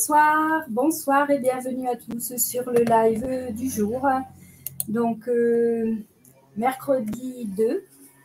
bonsoir et bienvenue à tous sur le live du jour. Donc, mercredi 2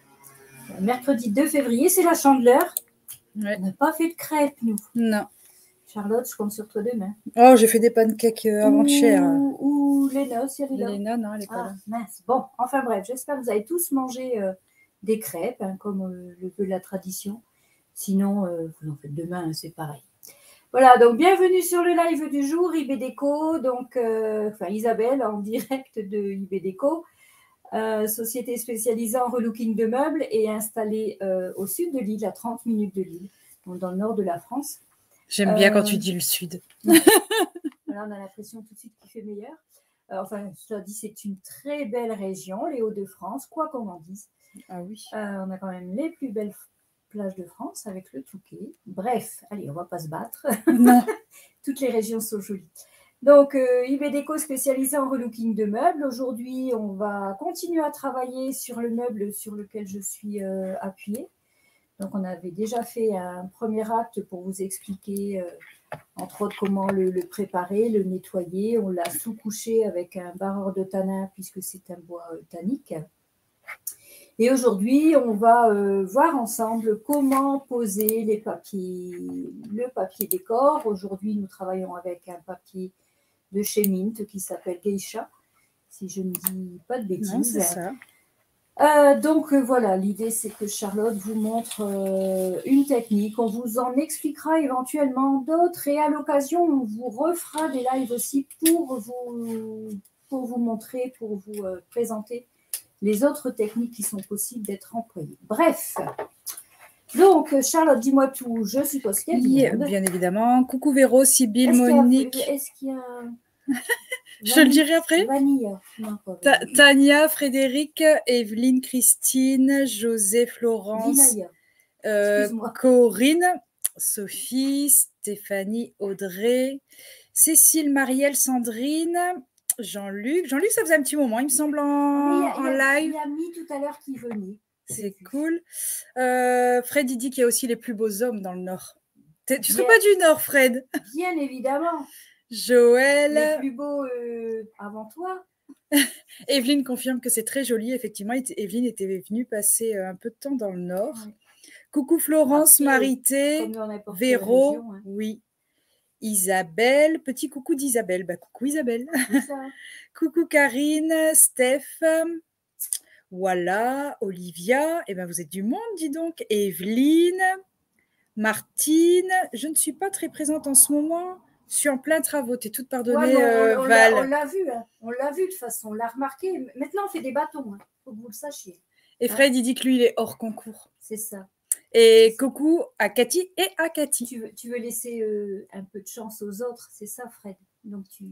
février, c'est la Chandeleur. Ouais. On n'a pas fait de crêpes, nous. Non. Charlotte, je compte sur toi demain. Oh, j'ai fait des pancakes avant-hier. Ou Léna, si elle est là. Léna, non, elle n'est pas là. Mince. Bon, enfin bref, j'espère que vous avez tous mangé des crêpes, hein, comme le veut la tradition. Sinon, vous en faites demain, hein, c'est pareil. Voilà, donc bienvenue sur le live du jour, IB Déco, donc Isabelle en direct de IB Déco, société spécialisée en relooking de meubles et installée au sud de Lille, à 30 minutes de Lille, donc dans le nord de la France. J'aime bien quand tu dis le sud. Voilà, on a l'impression tout de suite qu'il fait meilleur. Cela dit, c'est une très belle région, les Hauts-de-France, quoi qu'on en dise. Ah oui. On a quand même les plus belles plages de France avec le Touquet. Bref, allez, on ne va pas se battre. Non. Toutes les régions sont jolies. Donc, IB Déco spécialisé en relooking de meubles. Aujourd'hui, on va continuer à travailler sur le meuble sur lequel je suis appuyée. Donc, on avait déjà fait un premier acte pour vous expliquer, entre autres, comment le préparer, le nettoyer. On l'a sous-couché avec un barreur de tanin puisque c'est un bois tannique. Et aujourd'hui, on va voir ensemble comment poser le papier décor. Aujourd'hui, nous travaillons avec un papier de chez Mint qui s'appelle Geisha, si je ne dis pas de bêtises. Non, c'est ça. Donc voilà, l'idée c'est que Charlotte vous montre une technique. On vous en expliquera éventuellement d'autres et à l'occasion, on vous refera des lives aussi pour vous montrer, pour vous présenter les autres techniques qui sont possibles d'être employées. Bref, donc Charlotte, dis-moi tout, je suppose qu'il y a du monde. Bien évidemment. Coucou Véro, Sybille, Monique. Est-ce qu'il y a... Je le dirai après. Vanille. Non, pas vanille. Tania, Frédéric, Evelyne, Christine, José, Florence, Corinne, Sophie, Stéphanie, Audrey, Cécile, Marielle, Sandrine, Jean-Luc. Jean-Luc, ça faisait un petit moment, il me semble, en live. Il y a mis tout à l'heure qui venait. C'est cool. Fred, il dit qu'il y a aussi les plus beaux hommes dans le Nord. Tu ne serais pas du Nord, Fred? Bien évidemment. Joël. Les plus beaux avant toi. Evelyne confirme que c'est très joli. Effectivement, Evelyne était venue passer un peu de temps dans le Nord. Ouais. Coucou Florence, Marité, Véro, région, hein. Oui. Isabelle, petit coucou d'Isabelle. Bah, coucou Isabelle. Coucou Karine, Steph. Voilà, Olivia. Eh bien, vous êtes du monde, dis donc. Evelyne, Martine. Je ne suis pas très présente en ce moment. Je suis en plein travaux, t'es toute pardonnée, Val. On l'a vu, hein. On l'a vu de toute façon, on l'a remarqué. Maintenant, on fait des bâtons, hein. Faut que vous le sachiez. Et Fred, il dit que lui, il est hors concours. C'est ça. Et coucou à Cathy et à Cathy. Tu veux laisser un peu de chance aux autres, c'est ça, Fred. Donc tu...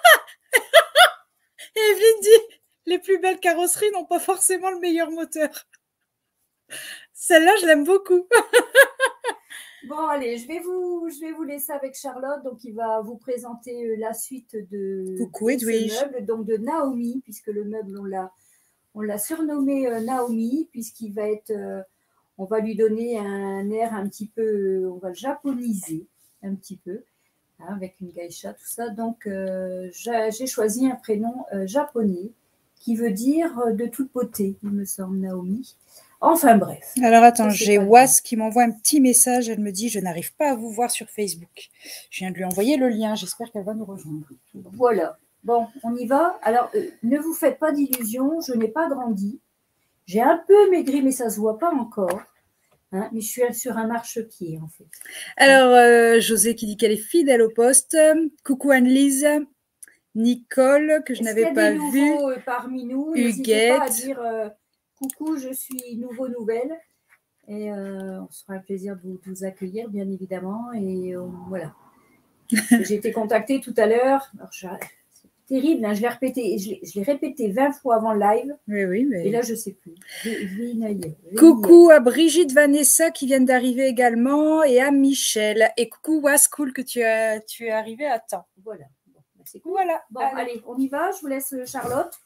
Et Evelyne dit, les plus belles carrosseries n'ont pas forcément le meilleur moteur. Celle-là, je l'aime beaucoup. Bon, allez, je vais vous laisser avec Charlotte. Donc, il va vous présenter la suite de ce meuble, donc de Naomi, puisque le meuble, on l'a surnommé Naomi, puisqu'il va être... on va lui donner un air un petit peu... on va le japoniser un petit peu, hein, avec une geisha, tout ça. Donc, j'ai choisi un prénom japonais qui veut dire de toute beauté, il me semble, Naomi. Enfin bref. Alors attends, j'ai Was qui m'envoie un petit message. Elle me dit, je n'arrive pas à vous voir sur Facebook. Je viens de lui envoyer le lien. J'espère qu'elle va nous rejoindre. Voilà. Bon, on y va. Alors, ne vous faites pas d'illusions. Je n'ai pas grandi. J'ai un peu maigri, mais ça ne se voit pas encore. Hein, mais je suis sur un marchepied, en fait. Alors, José qui dit qu'elle est fidèle au poste. Coucou Anne-Lise. Nicole, que je n'avais pas vue. Est-ce qu'il y a des nouveaux parmi nous? N'hésitez pas à dire... coucou, je suis nouvelle et on sera un plaisir de vous accueillir, bien évidemment. Et voilà. J'ai été contactée tout à l'heure. C'est terrible, hein, je l'ai répété 20 fois avant le live. Oui, mais... Et là, je ne sais plus. Coucou à Brigitte, Vanessa qui viennent d'arriver également et à Michel. Et coucou Was, cool que tu es arrivé à temps. Voilà. Bon, c'est cool. Voilà. Bon, allez, on y va. Je vous laisse Charlotte.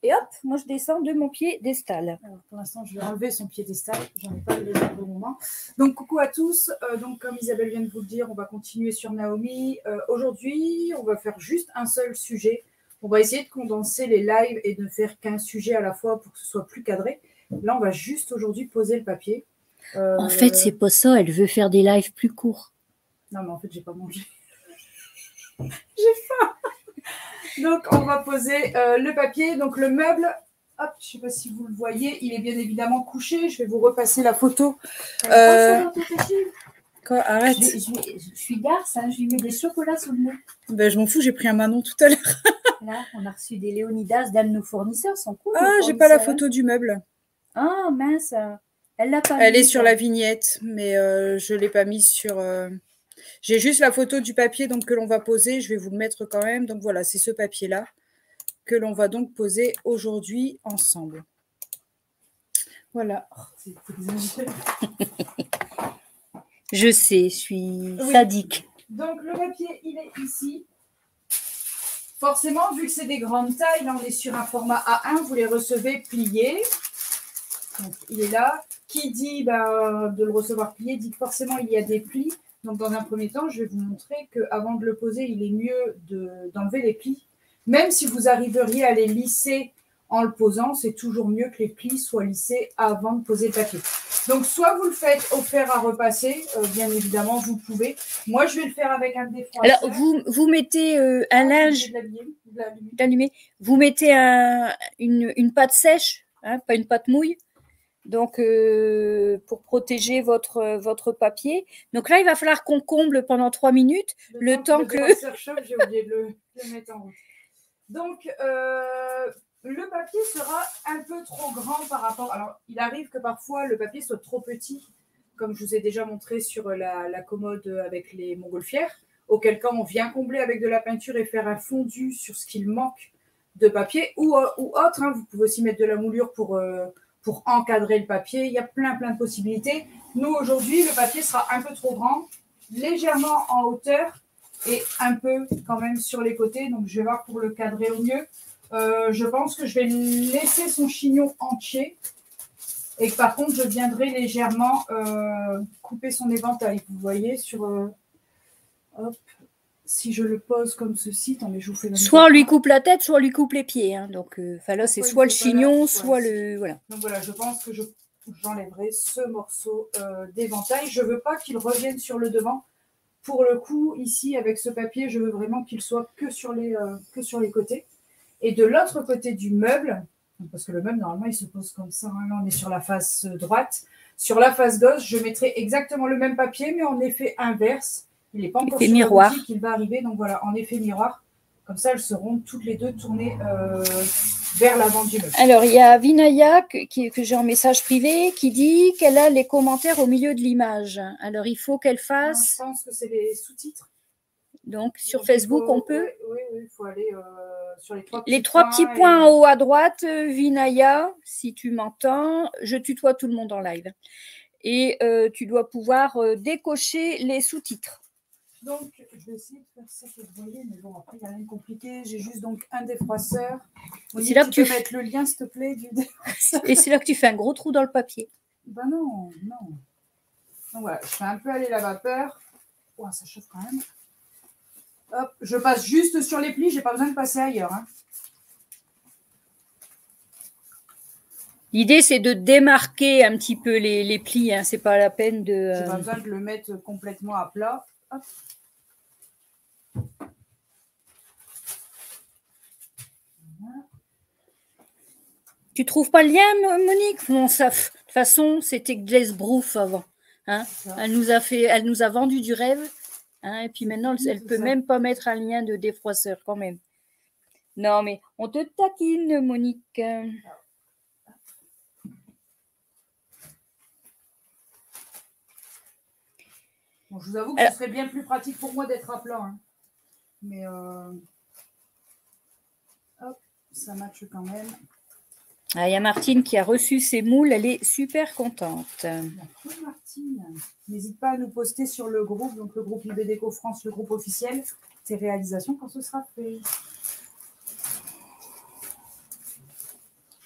Et hop, moi, je descends de mon piédestal. Alors, pour l'instant, je vais enlever son piédestal. J'en ai pas eu les au moment. Donc, coucou à tous. Donc, comme Isabelle vient de vous le dire, on va continuer sur Naomi. Aujourd'hui, on va faire juste un seul sujet. On va essayer de condenser les lives et de ne faire qu'un sujet à la fois pour que ce soit plus cadré. Là, on va juste aujourd'hui poser le papier. En fait, c'est pas ça. Elle veut faire des lives plus courts. Non, mais en fait, j'ai pas mangé. J'ai faim. Donc, on va poser le papier. Donc, le meuble, hop, je ne sais pas si vous le voyez, il est bien évidemment couché. Je vais vous repasser la photo. Quoi, arrête. Je suis garce, hein, je lui mets des chocolats sous le nez. Ben, je m'en fous, j'ai pris un Manon tout à l'heure. Là, on a reçu des Léonidas d'un de nos fournisseurs. Sont cool. Ah, j'ai pas la photo du meuble. Ah, mince. Elle l'a pas Elle est sur la vignette, mais je ne l'ai pas mise sur... J'ai juste la photo du papier donc, que l'on va poser. Je vais vous le mettre quand même. Donc voilà, c'est ce papier-là que l'on va donc poser aujourd'hui ensemble. Voilà. Oh, je sais, je suis sadique. Donc le papier, il est ici. Forcément, vu que c'est des grandes tailles, là on est sur un format A1, vous les recevez pliés. Donc il est là. Qui dit de le recevoir plié dit que forcément il y a des plis. Donc, dans un premier temps, je vais vous montrer qu'avant de le poser, il est mieux d'enlever les plis. Même si vous arriveriez à les lisser en le posant, c'est toujours mieux que les plis soient lissés avant de poser le papier. Donc, soit vous le faites au fer à repasser, bien évidemment, vous pouvez. Moi, je vais le faire avec un défroisseur. Alors, vous mettez un linge d'allumer. Vous mettez une pâte sèche, hein, pas une pâte mouille. Donc, pour protéger votre papier. Donc là, il va falloir qu'on comble pendant 3 minutes. Le temps que... J'ai oublié de le mettre en route. Donc, le papier sera un peu trop grand par rapport... Alors, il arrive que parfois, le papier soit trop petit, comme je vous ai déjà montré sur la commode avec les montgolfières, auquel cas, on vient combler avec de la peinture et faire un fondu sur ce qu'il manque de papier ou autre. Hein. Vous pouvez aussi mettre de la moulure pour encadrer le papier. Il y a plein de possibilités. Nous, aujourd'hui, le papier sera un peu trop grand, légèrement en hauteur et un peu quand même sur les côtés. Donc, je vais voir pour le cadrer au mieux. Je pense que je vais laisser son chignon entier et que par contre, je viendrai légèrement couper son éventail. Vous voyez, sur... hop. Si je le pose comme ceci, attendez, je vous fais... Soit on lui coupe la tête, soit on lui coupe les pieds. Hein. Donc, là, c'est soit le chignon, soit le... Voilà. Donc, voilà, je pense que j'enlèverai ce morceau d'éventail. Je ne veux pas qu'il revienne sur le devant. Pour le coup, ici, avec ce papier, je veux vraiment qu'il soit que sur les côtés. Et de l'autre côté du meuble, parce que le meuble, normalement, il se pose comme ça. Hein, là, on est sur la face droite. Sur la face gauche, je mettrai exactement le même papier, mais en effet inverse. Il n'est pas encore sur miroir qu'il va arriver. Donc voilà, en effet miroir. Comme ça, elles seront toutes les deux tournées vers l'avant du meuble. Alors, il y a Vinaya que j'ai en message privé qui dit qu'elle a les commentaires au milieu de l'image. Alors, il faut qu'elle fasse... Je pense que c'est les sous-titres. Donc, sur Facebook, on peut... Oui, il faut aller sur les trois petits points en haut à droite. Vinaya, si tu m'entends, je tutoie tout le monde en live. Et tu dois pouvoir décocher les sous-titres. Donc, je vais essayer de faire ça que vous voyez, mais bon, après, il n'y a rien de compliqué. J'ai juste donc un défroisseur. C'est là que tu peux mettre le lien, s'il te plaît, du défroisseur. Et c'est là que tu fais un gros trou dans le papier. Ben non. Donc voilà, je fais un peu aller la vapeur. Oh, ça chauffe quand même. Hop, je passe juste sur les plis, j'ai pas besoin de passer ailleurs. Hein. L'idée, c'est de démarquer un petit peu les plis. Hein. C'est pas la peine de... J'ai pas besoin de le mettre complètement à plat. Hop. Tu trouves pas le lien, Monique? Bon, ça, de toute façon, c'était Glazebrouf avant. Hein, elle nous a vendu du rêve. Hein, et puis maintenant, elle peut même pas mettre un lien de défroisseur quand même. Non, mais on te taquine, Monique. Bon, je vous avoue que ce serait bien plus pratique pour moi d'être à plat. Hein. Mais hop, ça matche quand même. Ah, il y a Martine qui a reçu ses moules, elle est super contente. Merci Martine. N'hésite pas à nous poster sur le groupe, donc le groupe IB Déco France, le groupe officiel, tes réalisations quand ce sera fait.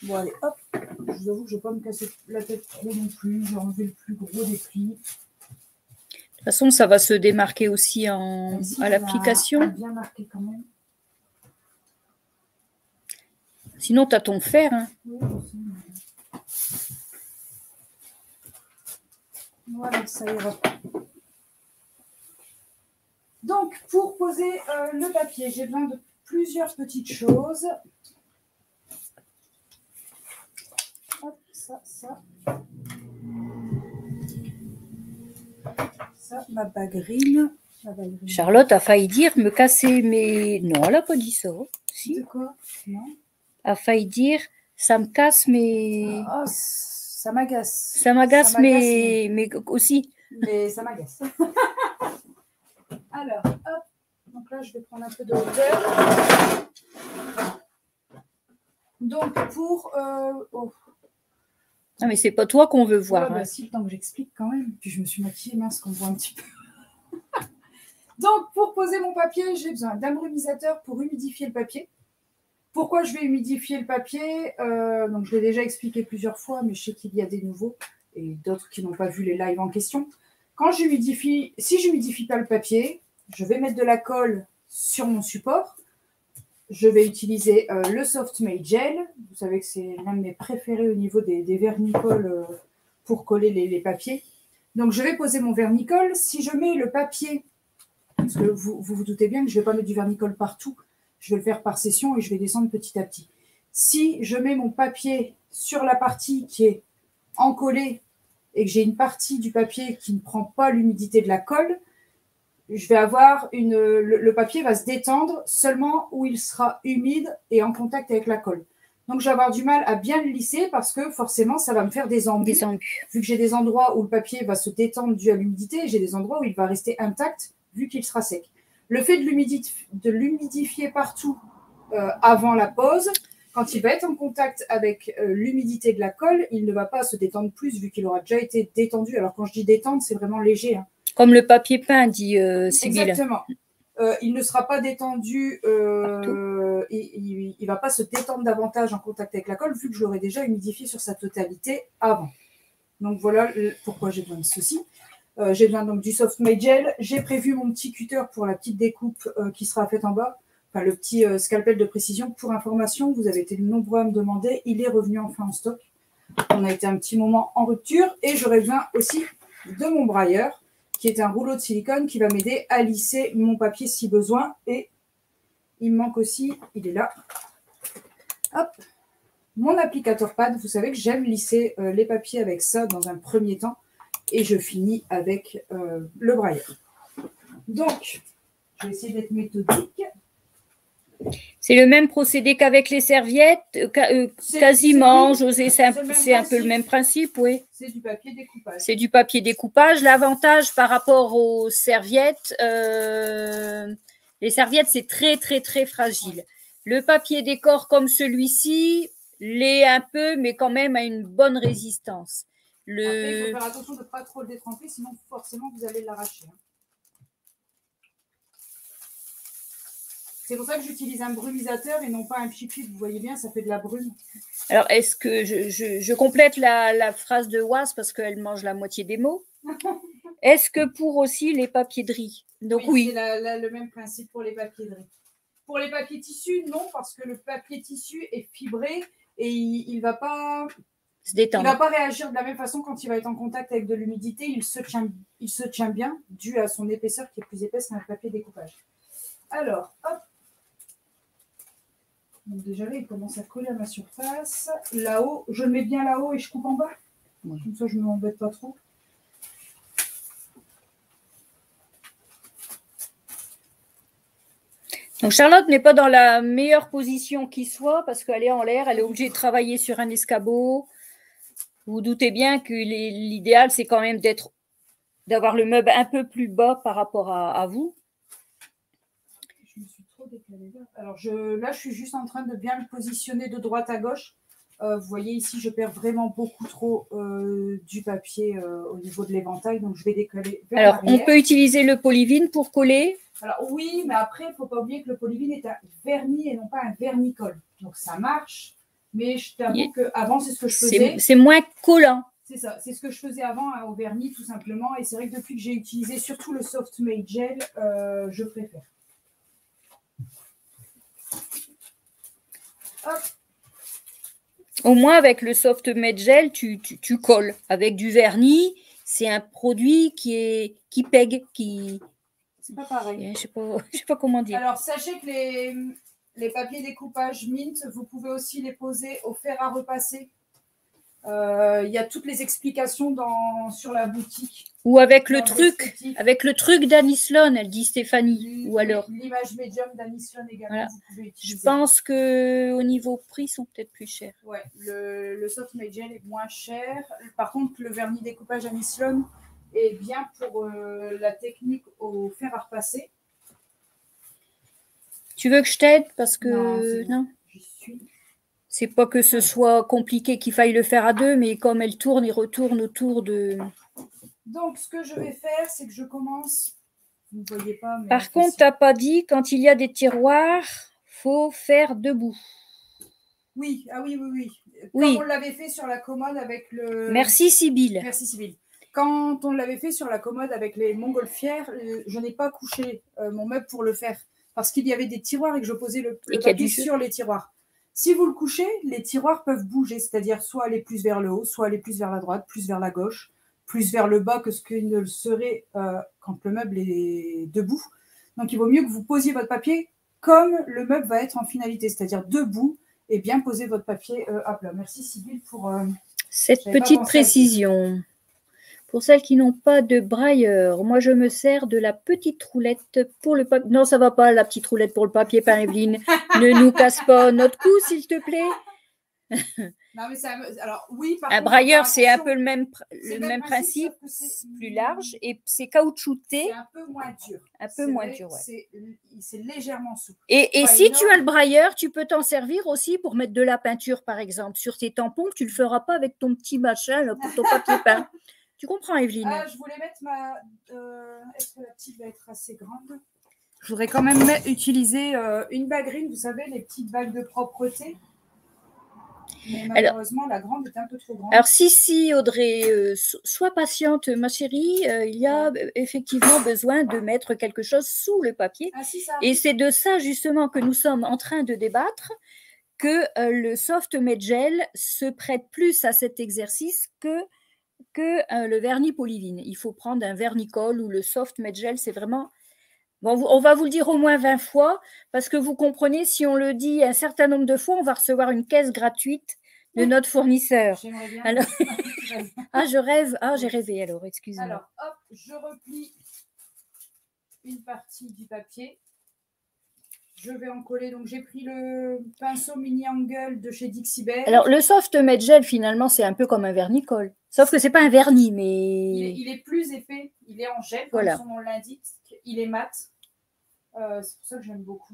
Bon, allez, hop. Je vous avoue que je ne vais pas me casser la tête trop non plus. J'ai enlevé le plus gros des plis. De toute façon, ça va se démarquer aussi à l'application. Bien marqué quand même. Sinon, tu as ton fer. Hein. Oui, voilà, ça ira. Donc, pour poser le papier, j'ai besoin de plusieurs petites choses. Hop, ça. Ça, ma baguerine. Charlotte a failli dire me casser mes... Non, elle n'a pas dit ça. Si. De quoi? Non. A failli dire ça me casse mes... Oh, ça m'agace. Ça m'agace mais aussi. Mais ça m'agace. Alors, hop. Donc là, je vais prendre un peu de hauteur. Donc, pour... Oh. Ah, mais c'est pas toi qu'on veut voir. Ouais, bah, si, le temps que j'explique quand même. Puis je me suis maquillée, mince, qu'on voit un petit peu. Donc, pour poser mon papier, j'ai besoin d'un brumisateur pour humidifier le papier. Pourquoi je vais humidifier le papier? Donc, je l'ai déjà expliqué plusieurs fois, mais je sais qu'il y a des nouveaux et d'autres qui n'ont pas vu les lives en question. Quand j'humidifie, si je n'humidifie pas le papier, je vais mettre de la colle sur mon support. Je vais utiliser le Soft Made Gel. Vous savez que c'est l'un de mes préférés au niveau des vernis-colle pour coller les papiers. Donc, je vais poser mon vernis-colle. Si je mets le papier, parce que vous doutez bien que je ne vais pas mettre du vernis-colle partout, je vais le faire par session et je vais descendre petit à petit. Si je mets mon papier sur la partie qui est encollée et que j'ai une partie du papier qui ne prend pas l'humidité de la colle, je vais avoir le papier va se détendre seulement où il sera humide et en contact avec la colle. Donc, je vais avoir du mal à bien le lisser parce que forcément, ça va me faire des embûches. Vu que j'ai des endroits où le papier va se détendre dû à l'humidité et j'ai des endroits où il va rester intact vu qu'il sera sec. Le fait de l'humidifier partout avant la pose, quand il va être en contact avec l'humidité de la colle, il ne va pas se détendre plus vu qu'il aura déjà été détendu. Alors, quand je dis détendre, c'est vraiment léger. Hein. Comme le papier peint, dit Sybille. Exactement. Il ne sera pas détendu, il ne va pas se détendre davantage en contact avec la colle vu que je l'aurai déjà humidifié sur sa totalité avant. Donc voilà pourquoi j'ai besoin de ceci. J'ai besoin donc du Soft Made Gel. J'ai prévu mon petit cutter pour la petite découpe qui sera faite en bas. Enfin, le petit scalpel de précision. Pour information, vous avez été nombreux à me demander. Il est revenu enfin en stock. On a été un petit moment en rupture. Et j'aurai besoin aussi de mon brailleur, qui est un rouleau de silicone qui va m'aider à lisser mon papier si besoin. Et il me manque aussi, il est là, hop, mon applicateur pad. Vous savez que j'aime lisser les papiers avec ça dans un premier temps. Et je finis avec le brailleur. Donc, je vais essayer d'être méthodique. C'est le même procédé qu'avec les serviettes, quasiment, José, c'est un peu le même principe, oui. C'est du papier découpage. C'est du papier découpage. L'avantage par rapport aux serviettes, les serviettes, c'est très, très, très fragile. Le papier décor comme celui-ci l'est un peu, mais quand même a une bonne résistance. Après, il faut faire attention de ne pas trop le détremper, sinon forcément vous allez l'arracher. Hein. C'est pour ça que j'utilise un brumisateur et non pas un chip. Vous voyez bien, ça fait de la brume. Alors, est-ce que je complète la phrase de Was parce qu'elle mange la moitié des mots? Est-ce que pour aussi les papiers de riz? Donc oui. C'est le même principe pour les papiers de riz. Pour les papiers tissus, non, parce que le papier tissu est fibré et il ne va pas se détendre. Il ne va pas réagir de la même façon quand il va être en contact avec de l'humidité. Il se tient bien dû à son épaisseur qui est plus épaisse qu'un papier découpage. Alors, hop. Donc déjà là, il commence à coller à ma surface. Là-haut, je le mets bien là-haut et je coupe en bas. Oui. Comme ça, je ne m'embête pas trop. Donc Charlotte n'est pas dans la meilleure position qui soit parce qu'elle est en l'air, elle est obligée de travailler sur un escabeau. Vous vous doutez bien que l'idéal, c'est quand même d'avoir le meuble un peu plus bas par rapport à vous. Je me suis trop décalée là. Alors là, je suis juste en train de bien le positionner de droite à gauche. Vous voyez ici, je perds vraiment beaucoup trop du papier au niveau de l'éventail, donc je vais décaler vers l'arrière. Alors, on peut utiliser le polyvine pour coller? Alors oui, mais après, il ne faut pas oublier que le polyvine est un vernis et non pas un vernis-colle. Donc ça marche, Mais je t'avoue qu'avant, c'est ce que je faisais. C'est moins collant. C'est ça, c'est ce que je faisais avant au vernis, tout simplement. Et c'est vrai que depuis que j'ai utilisé surtout le Soft Made Gel, je préfère. Hop. Au moins, avec le Soft Made Gel, tu colles. Avec du vernis, c'est un produit qui pègue, qui... C'est pas pareil. Je sais pas comment dire. Alors, sachez que les papiers découpage Mint, vous pouvez aussi les poser au fer à repasser. Il y a toutes les explications sur la boutique. Ou avec le truc d'Annie Sloan, elle dit Stéphanie. Ou alors l'image médium d'Annie Sloan également, voilà. Vous pouvez utiliser. Je pense qu'au niveau prix, ils sont peut-être plus chers. Ouais, le Soft Made Gel est moins cher. Par contre, le vernis découpage Annie Sloan est bien pour la technique au fer à repasser. Tu veux que je t'aide? Parce que non. J'y suis. C'est pas que ce soit compliqué qu'il faille le faire à deux, mais comme elle tourne et retourne autour de... Donc, ce que je vais faire, c'est que je commence... Vous ne voyez pas, mais... Par contre, tu n'as pas dit, quand il y a des tiroirs, faut faire debout. Oui, ah oui. Comme on l'avait fait sur la commode avec le... Merci, Sybille. Merci, Sybille. Quand on l'avait fait sur la commode avec les montgolfières, je n'ai pas couché mon meuble pour le faire. Parce qu'il y avait des tiroirs et que je posais le papier sur les tiroirs. Si vous le couchez, les tiroirs peuvent bouger, c'est-à-dire soit aller plus vers le haut, soit aller plus vers la droite, plus vers la gauche, plus vers le bas que ce qu'il ne le serait quand le meuble est debout. Donc, il vaut mieux que vous posiez votre papier comme le meuble va être en finalité, c'est-à-dire debout et bien poser votre papier à plat. Merci, Sybille, pour cette petite précision. Pour celles qui n'ont pas de brailleur, moi, je me sers de la petite roulette pour le papier. Non, ça ne va pas, la petite roulette pour le papier peint, Evelyne. Ne nous casse pas notre cou, s'il te plaît. Non, mais ça, alors, oui, par un contre, brailleur, c'est un peu le même principe, c'est plus large, et c'est caoutchouté. C'est un peu moins dur. Un peu moins dur, ouais. C'est légèrement souple. Et si tu as le brailleur, tu peux t'en servir aussi pour mettre de la peinture, par exemple, sur tes tampons, que tu ne le feras pas avec ton petit machin là, pour ton papier peint. Tu comprends, Evelyne? Je voulais mettre ma... Est-ce que la petite va être assez grande? Je voudrais quand même utiliser une baguerine, vous savez, les petites bagues de propreté. Mais malheureusement, la grande est un peu trop grande. Alors, si Audrey, sois patiente, ma chérie, il y a effectivement besoin de mettre quelque chose sous le papier. Ah, si, ça. Et c'est de ça, justement, que nous sommes en train de débattre, que le Soft Made Gel se prête plus à cet exercice que le vernis Polyvine. Il faut prendre un vernicole ou le Soft Made Gel, c'est vraiment... Bon, on va vous le dire au moins 20 fois, parce que vous comprenez, si on le dit un certain nombre de fois, on va recevoir une caisse gratuite de notre fournisseur. J'aimerais bien. Alors... je rêve. J'ai rêvé alors, excusez-moi. Alors, hop, je replie une partie du papier. Je vais en coller. Donc, j'ai pris le pinceau mini angle de chez Dixie Belle. Alors, le Soft Made Gel, finalement, c'est un peu comme un vernicole. Sauf que ce n'est pas un vernis, mais... Il est plus épais. Il est en gel, voilà. comme son nom l'indique. Il est mat. C'est pour ça que j'aime beaucoup.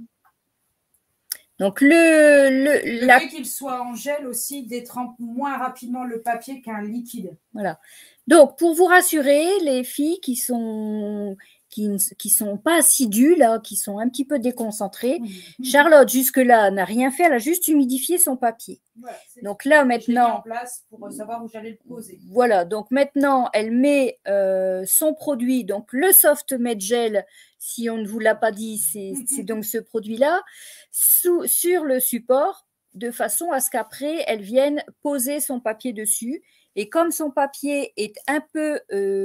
Donc, le fait qu'il soit en gel aussi détrempe moins rapidement le papier qu'un liquide. Voilà. Donc, pour vous rassurer, les filles qui sont pas assidues, là, qui sont un petit peu déconcentrées, Charlotte, jusque-là, n'a rien fait. Elle a juste humidifié son papier. Voilà, donc là, maintenant... J'ai mis en place pour savoir où j'allais le poser. Voilà. Donc, maintenant, elle met son produit, donc le Soft Made Gel, si on ne vous l'a pas dit, c'est donc ce produit-là, sur le support, de façon à ce qu'après, elle vienne poser son papier dessus. Et comme son papier est un peu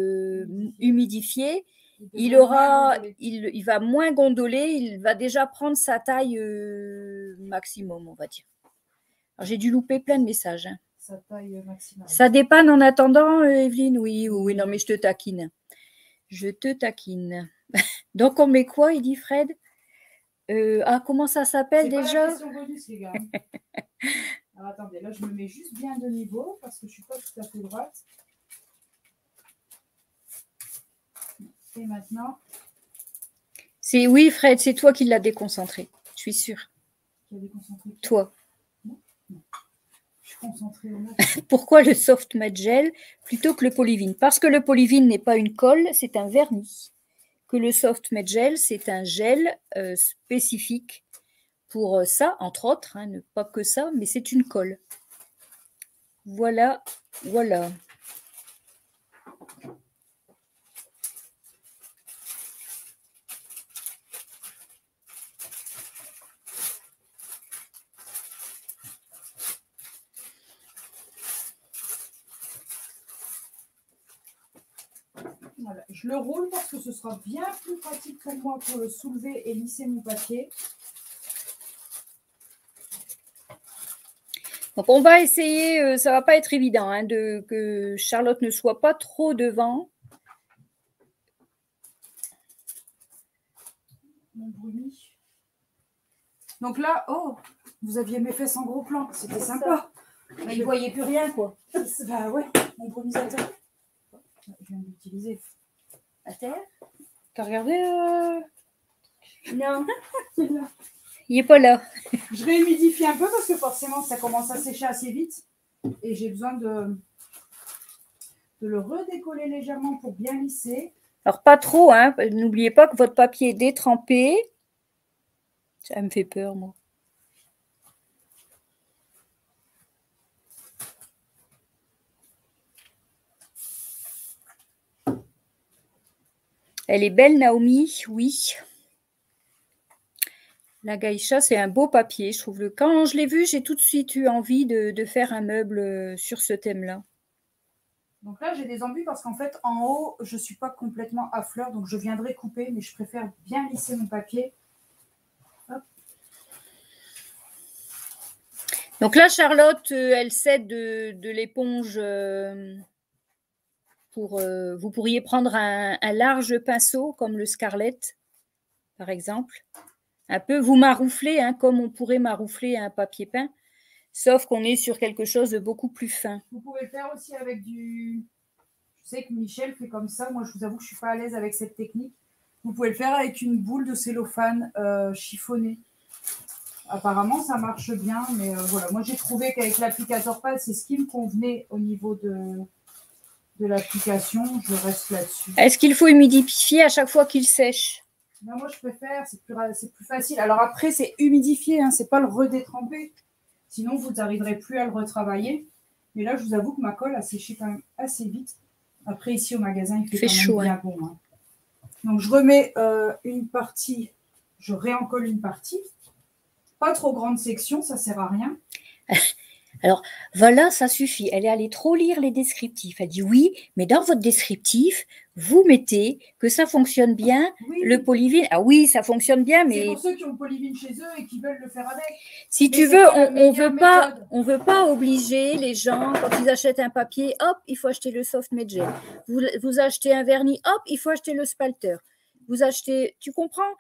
humidifié, il va moins gondoler, il va déjà prendre sa taille maximum, on va dire. Alors, j'ai dû louper plein de messages. Hein. Sa taille maximale. Ça dépanne en attendant, Evelyne? Oui, non, mais je te taquine. Je te taquine. Donc, on met quoi, il dit Fred? Comment ça s'appelle déjà? C'est pas la question bonus, les gars. Alors, attendez, là, je me mets juste bien de niveau parce que je ne suis pas tout à fait droite. Et maintenant... Oui, Fred, c'est toi qui l'as déconcentré. Je suis sûre. Qui a déconcentré? Toi. Non. Je suis concentrée au moins. Pourquoi le Soft Made Gel plutôt que le Polyvine? Parce que le Polyvine n'est pas une colle, c'est un vernis. Que le Soft Made Gel, c'est un gel spécifique pour ça, entre autres, hein, pas que ça, mais c'est une colle. Voilà, voilà. Voilà. Je le roule parce que ce sera bien plus pratique pour moi pour le soulever et lisser mon papier. Donc on va essayer, ça va pas être évident, hein, que Charlotte ne soit pas trop devant. Mon bruni. Donc là, oh, vous aviez mes fesses en gros plan, c'était sympa. Mais il ne voyait plus rien, quoi. Bah ouais, mon brumisateur. Je viens d'utiliser. À terre? T'as regardé Non. Il n'est pas là. Je réhumidifie un peu parce que forcément ça commence à sécher assez vite. Et j'ai besoin de le redécoller légèrement pour bien lisser. Alors pas trop, hein. N'oubliez pas que votre papier est détrempé. Ça me fait peur, moi. Elle est belle, Naomi, oui. La Gaïcha, c'est un beau papier. Je trouve quand je l'ai vu, j'ai tout de suite eu envie de faire un meuble sur ce thème-là. Donc là, j'ai des embûches parce qu'en fait, en haut, je ne suis pas complètement à fleur. Donc, je viendrai couper, mais je préfère bien lisser mon papier. Hop. Donc là, Charlotte, elle cède de l'éponge. Vous pourriez prendre un large pinceau comme le Scarlett, par exemple. Un peu, vous marouflez, hein, comme on pourrait maroufler un papier peint, sauf qu'on est sur quelque chose de beaucoup plus fin. Vous pouvez le faire aussi avec du... Je sais que Michel fait comme ça. Moi, je vous avoue que je ne suis pas à l'aise avec cette technique. Vous pouvez le faire avec une boule de cellophane chiffonnée. Apparemment, ça marche bien, mais voilà. Moi, j'ai trouvé qu'avec l'applicateur pâte, c'est ce qui me convenait au niveau de l'application. Je reste là-dessus. Est-ce qu'il faut humidifier à chaque fois qu'il sèche? Non, moi, je préfère. C'est plus facile. Alors après, c'est humidifier, hein, c'est pas le redétremper. Sinon, vous n'arriverez plus à le retravailler. Mais là, je vous avoue que ma colle a séché quand même assez vite. Après, ici, au magasin, il fait quand chaud, même bien bon. Hein. Donc, je remets une partie. Je réencolle une partie. Pas trop grande section, ça ne sert à rien. Alors, voilà, ça suffit. Elle est allée trop lire les descriptifs. Elle dit oui, mais dans votre descriptif, vous mettez que ça fonctionne bien, oui. Le polyvine. Ah oui, ça fonctionne bien, mais... C'est pour ceux qui ont le polyvine chez eux et qui veulent le faire avec. Si mais tu veux, on veut pas obliger les gens, quand ils achètent un papier, hop, il faut acheter le soft medgel. Vous achetez un vernis, hop, il faut acheter le spalter. Vous achetez, tu comprends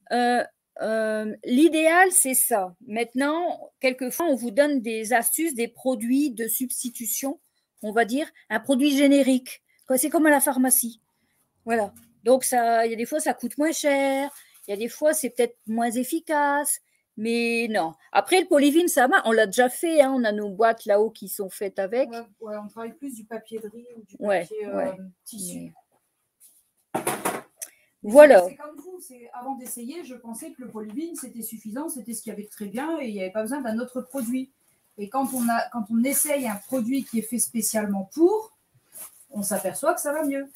l'idéal, c'est ça. Maintenant, quelquefois, on vous donne des astuces, des produits de substitution, on va dire, un produit générique. C'est comme à la pharmacie. Voilà. Donc, il y a des fois, ça coûte moins cher. Il y a des fois, c'est peut-être moins efficace. Mais non. Après, le polyvine, ça va. On l'a déjà fait. Hein. On a nos boîtes là-haut qui sont faites avec. Ouais, on travaille plus du papier de riz ou du papier tissu. Voilà. C'est comme vous, avant d'essayer, je pensais que le polyvine, c'était suffisant, c'était ce qu'il y avait de très bien et il n'y avait pas besoin d'un autre produit. Et quand on essaye un produit qui est fait spécialement pour, on s'aperçoit que ça va mieux.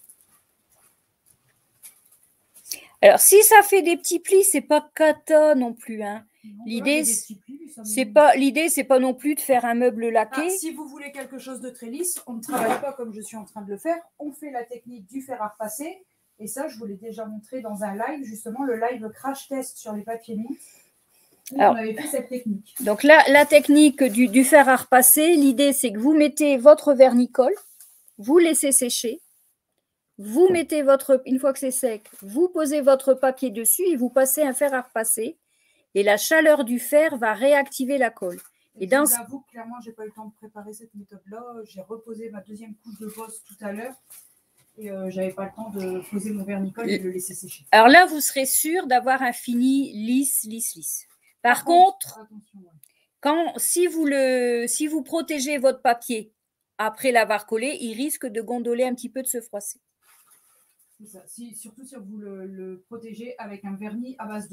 Alors, si ça fait des petits plis, c'est pas cata non plus. Hein. L'idée, c'est pas non plus de faire un meuble laqué. Si vous voulez quelque chose de très lisse, on ne travaille pas comme je suis en train de le faire. On fait la technique du fer à repasser. Et ça, je vous l'ai déjà montré dans un live, justement, le live crash test sur les papiers mints. On avait fait cette technique. Donc là, la technique du fer à repasser, l'idée, c'est que vous mettez votre vernicole, vous laissez sécher, vous mettez une fois que c'est sec, vous posez votre papier dessus et vous passez un fer à repasser. Et la chaleur du fer va réactiver la colle. Et je vous avoue que clairement, je n'ai pas eu le temps de préparer cette méthode-là. J'ai reposé ma deuxième couche de bosse tout à l'heure. Et je n'avais pas le temps de poser mon vernicole et de le laisser sécher. Alors là, vous serez sûr d'avoir un fini lisse. Par contre, si vous protégez votre papier après l'avoir collé, il risque de gondoler un petit peu, de se froisser. C'est ça. Surtout si vous le protégez avec un vernis à base d'eau.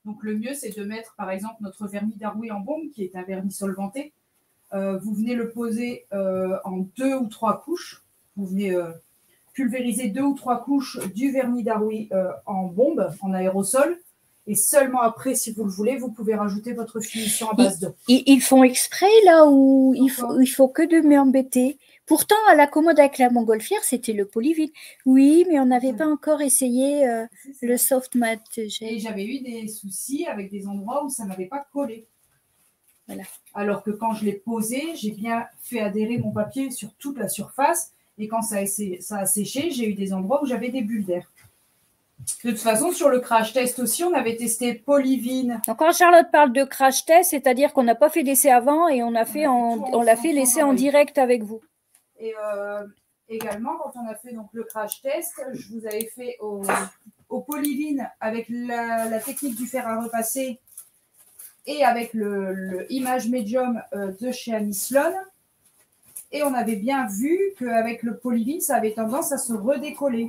Donc, le mieux, c'est de mettre, par exemple, notre vernis d'Arouet en bombe, qui est un vernis solvanté. Vous venez le poser en 2 ou 3 couches. Vous venez pulvériser 2 ou 3 couches du vernis d'Arouet en bombe, en aérosol. Et seulement après, si vous le voulez, vous pouvez rajouter votre finition à base d'eau. Ils font exprès, là, où il faut que de m'embêter. Pourtant, à la commode avec la montgolfière, c'était le polyvine. Oui, mais on n'avait pas encore essayé le soft matte gel. Et j'avais eu des soucis avec des endroits où ça n'avait pas collé. Voilà. Alors que quand je l'ai posé, j'ai bien fait adhérer mon papier sur toute la surface. Et quand ça a séché, j'ai eu des endroits où j'avais des bulles d'air. De toute façon, sur le crash test aussi, on avait testé polyvine. Donc, quand Charlotte parle de crash test, c'est-à-dire qu'on n'a pas fait d'essai avant et on l'a fait l'essai en direct avec vous. Et également, quand on a fait donc, le crash test, je vous avais fait au polyvine avec la technique du fer à repasser et avec le image médium de chez Annie Sloan. Et on avait bien vu qu'avec le polyvine, ça avait tendance à se redécoller.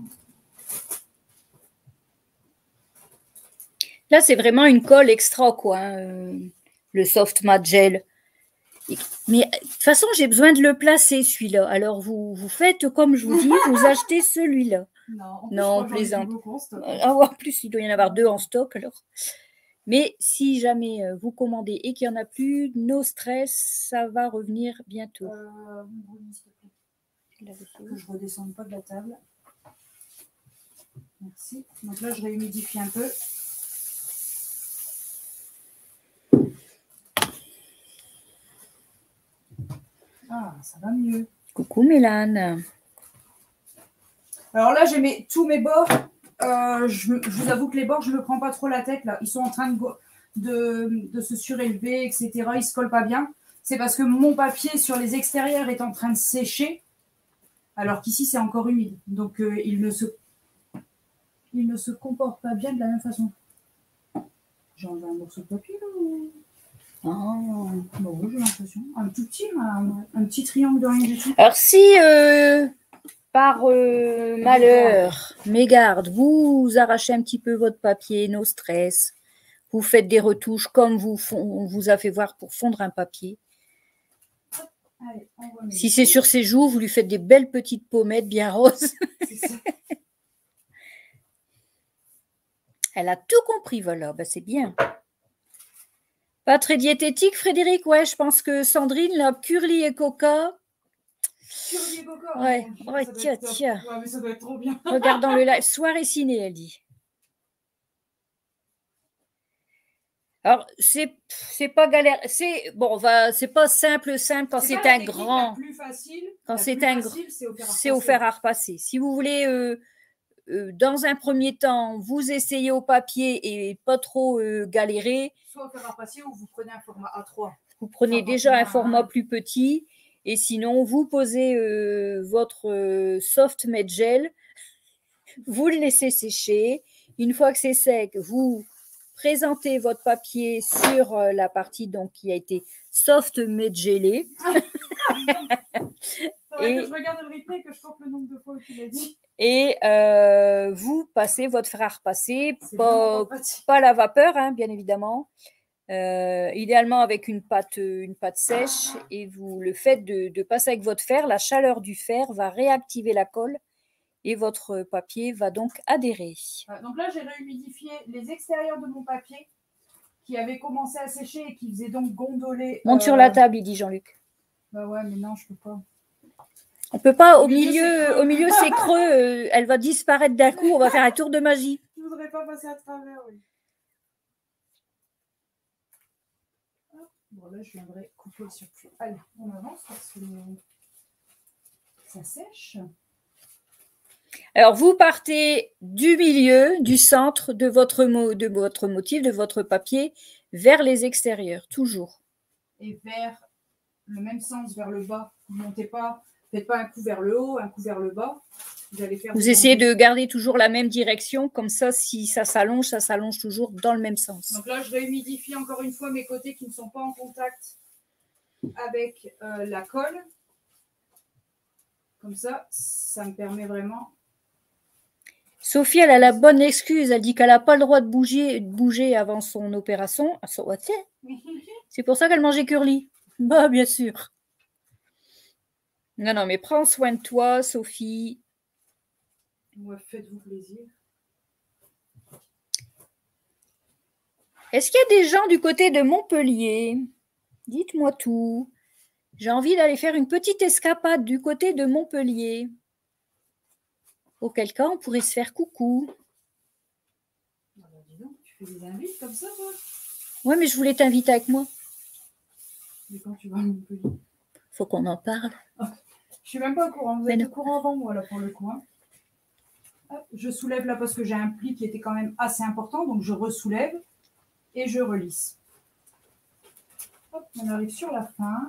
Là, c'est vraiment une colle extra, quoi, le soft matte gel. Mais de toute façon, j'ai besoin de le placer, celui-là. Alors, vous faites comme je vous dis, vous achetez celui-là. Non, plaisante. En plus, il doit y en avoir 2 en stock, alors. Mais si jamais vous commandez et qu'il n'y en a plus, no stress, ça va revenir bientôt. Que je ne redescende pas de la table. Merci. Donc là, je réhumidifie un peu. Ah, ça va mieux. Coucou Mélane. Alors là, j'ai tous mes bords. Je vous avoue que les bords, je ne me prends pas trop la tête. Là. Ils sont en train de se surélever, etc. Ils ne se collent pas bien. C'est parce que mon papier sur les extérieurs est en train de sécher, alors qu'ici, c'est encore humide. Donc, il ne se comporte pas bien de la même façon. J'ai enlevé un morceau de papier, là ou... Oh, bon, j'ai l'impression. Un tout petit, un petit triangle de rien du tout. Alors, si par malheur, mégarde, vous arrachez un petit peu votre papier, no stress, vous faites des retouches comme on vous a fait voir pour fondre un papier. Allez, si c'est sur ses joues, vous lui faites des belles petites pommettes bien roses. Elle a tout compris, voilà, ben, c'est bien. Pas très diététique, Frédéric? Ouais, je pense que Sandrine, là, curly et coca. Curly et coca? Ouais, tiens. Ouais, mais ça doit être trop bien. Regardons le live. Soirée ciné, elle dit. Alors, c'est pas galère. C'est bon, c'est pas simple quand c'est un grand. La plus facile, quand c'est un grand, c'est au fer à repasser. Si vous voulez, dans un premier temps, vous essayez au papier et pas trop galérer. Soit au fer à repasser ou vous prenez un format A3. Vous prenez déjà un format plus petit et sinon, vous posez votre soft matte gel, vous le laissez sécher. Une fois que c'est sec, vous présentez votre papier sur la partie donc, qui a été soft matte gelée. Que je regarde le replay que je compte le nombre de fois qu'il a dit. Et vous passez votre fer à repasser, pas la vapeur, hein, bien évidemment. Idéalement avec une pâte sèche, et vous le faites de passer avec votre fer. La chaleur du fer va réactiver la colle et votre papier va donc adhérer. Donc là, j'ai réhumidifié les extérieurs de mon papier qui avait commencé à sécher et qui faisait donc gondoler. Monte sur la table, il dit Jean-Luc. Bah ouais, mais non, je peux pas. On peut pas, au milieu c'est creux, elle va disparaître d'un coup, on va faire un tour de magie. Je voudrais pas passer à travers, oui. Bon, là, je viendrai couper le surplus. Allez, on avance parce que ça sèche. Alors, vous partez du milieu, du centre de votre motif, de votre papier, vers les extérieurs, toujours. Et vers le même sens, vers le bas. Vous ne montez pas, faites pas un coup vers le haut, un coup vers le bas. Vous essayez de garder toujours la même direction, comme ça, si ça s'allonge toujours dans le même sens. Donc là, je réhumidifie encore une fois mes côtés qui ne sont pas en contact avec la colle. Comme ça, ça me permet vraiment... Sophie, elle a la bonne excuse. Elle dit qu'elle n'a pas le droit de bouger avant son opération. C'est pour ça qu'elle mangeait curly. Bah, bien sûr. Non, mais prends soin de toi, Sophie. Ouais, faites-vous plaisir. Est-ce qu'il y a des gens du côté de Montpellier? Dites-moi tout. J'ai envie d'aller faire une petite escapade du côté de Montpellier. Auquel cas, on pourrait se faire coucou. Ah bah dis donc, tu fais des invites comme ça, toi? Ouais, mais je voulais t'inviter avec moi. Mais quand tu vas à Montpellier? Faut qu'on en parle. Ah, je suis même pas au courant. Vous êtes au courant avant moi, là, pour le coup. Hein. Hop, je soulève là parce que j'ai un pli qui était quand même assez important. Donc, je ressoulève et je relisse. Hop, on arrive sur la fin.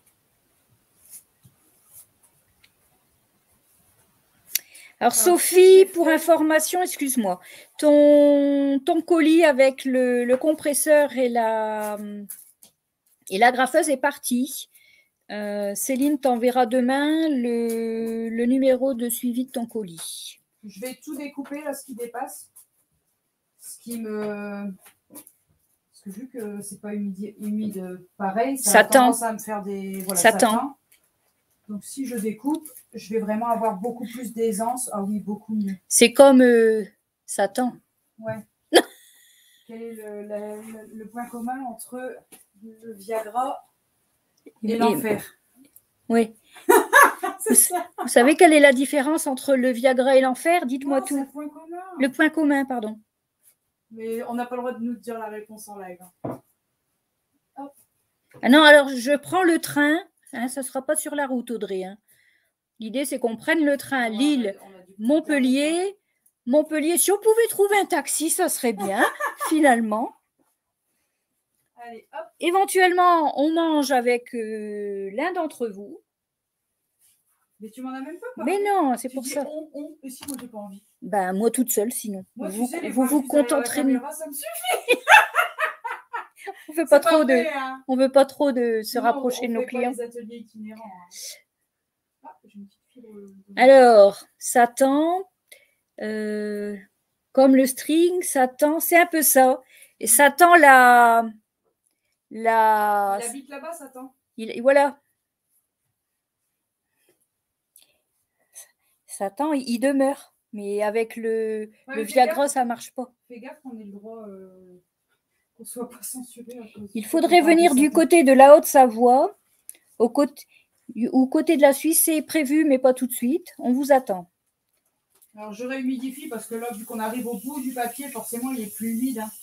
Alors Sophie, pour information, excuse-moi, ton colis avec le compresseur et l'agrafeuse est parti. Céline t'enverra demain le numéro de suivi de ton colis. Je vais tout découper là, ce qui dépasse. Ce qui me... Parce que vu que c'est pas humide pareil, ça a tendance à me faire des... Voilà, ça tend. Donc si je découpe, je vais vraiment avoir beaucoup plus d'aisance. Ah oui, beaucoup mieux. C'est comme Satan. Ouais. Quel est le point commun entre le Viagra et l'enfer? Oui. Vous savez quelle est la différence entre le Viagra et l'enfer? Dites-moi tout. Le point commun. Le point commun, pardon. Mais on n'a pas le droit de nous dire la réponse en live. Hop. Ah non, alors je prends le train. Hein, ça ne sera pas sur la route, Audrey. Hein. L'idée, c'est qu'on prenne le train Lille, Montpellier. Montpellier, si on pouvait trouver un taxi, ça serait bien, finalement. Allez, hop. Éventuellement, on mange avec l'un d'entre vous. Mais tu m'en as même pas parlé. Mais non, c'est pour ça. Et si moi, j'ai pas envie. Ben, moi toute seule, sinon. Moi, vous tu sais, vous contenterez de... Ça me suffit. On veut pas trop vrai, hein. On veut pas trop de se rapprocher de nos clients. Les ateliers itinérants, hein. Alors, Satan, comme le string, Satan, c'est un peu ça. Et Satan, il habite là-bas, Satan. Voilà. Satan, il demeure. Mais avec le Viagra, ça ne marche pas. Fais gaffe qu'on ait le droit qu'on ne soit pas censuré. Il faudrait venir du côté de la Haute-Savoie, au côté de la Suisse, c'est prévu, mais pas tout de suite. On vous attend. Alors, je réhumidifie parce que là, vu qu'on arrive au bout du papier, forcément, il est plus humide. Hein.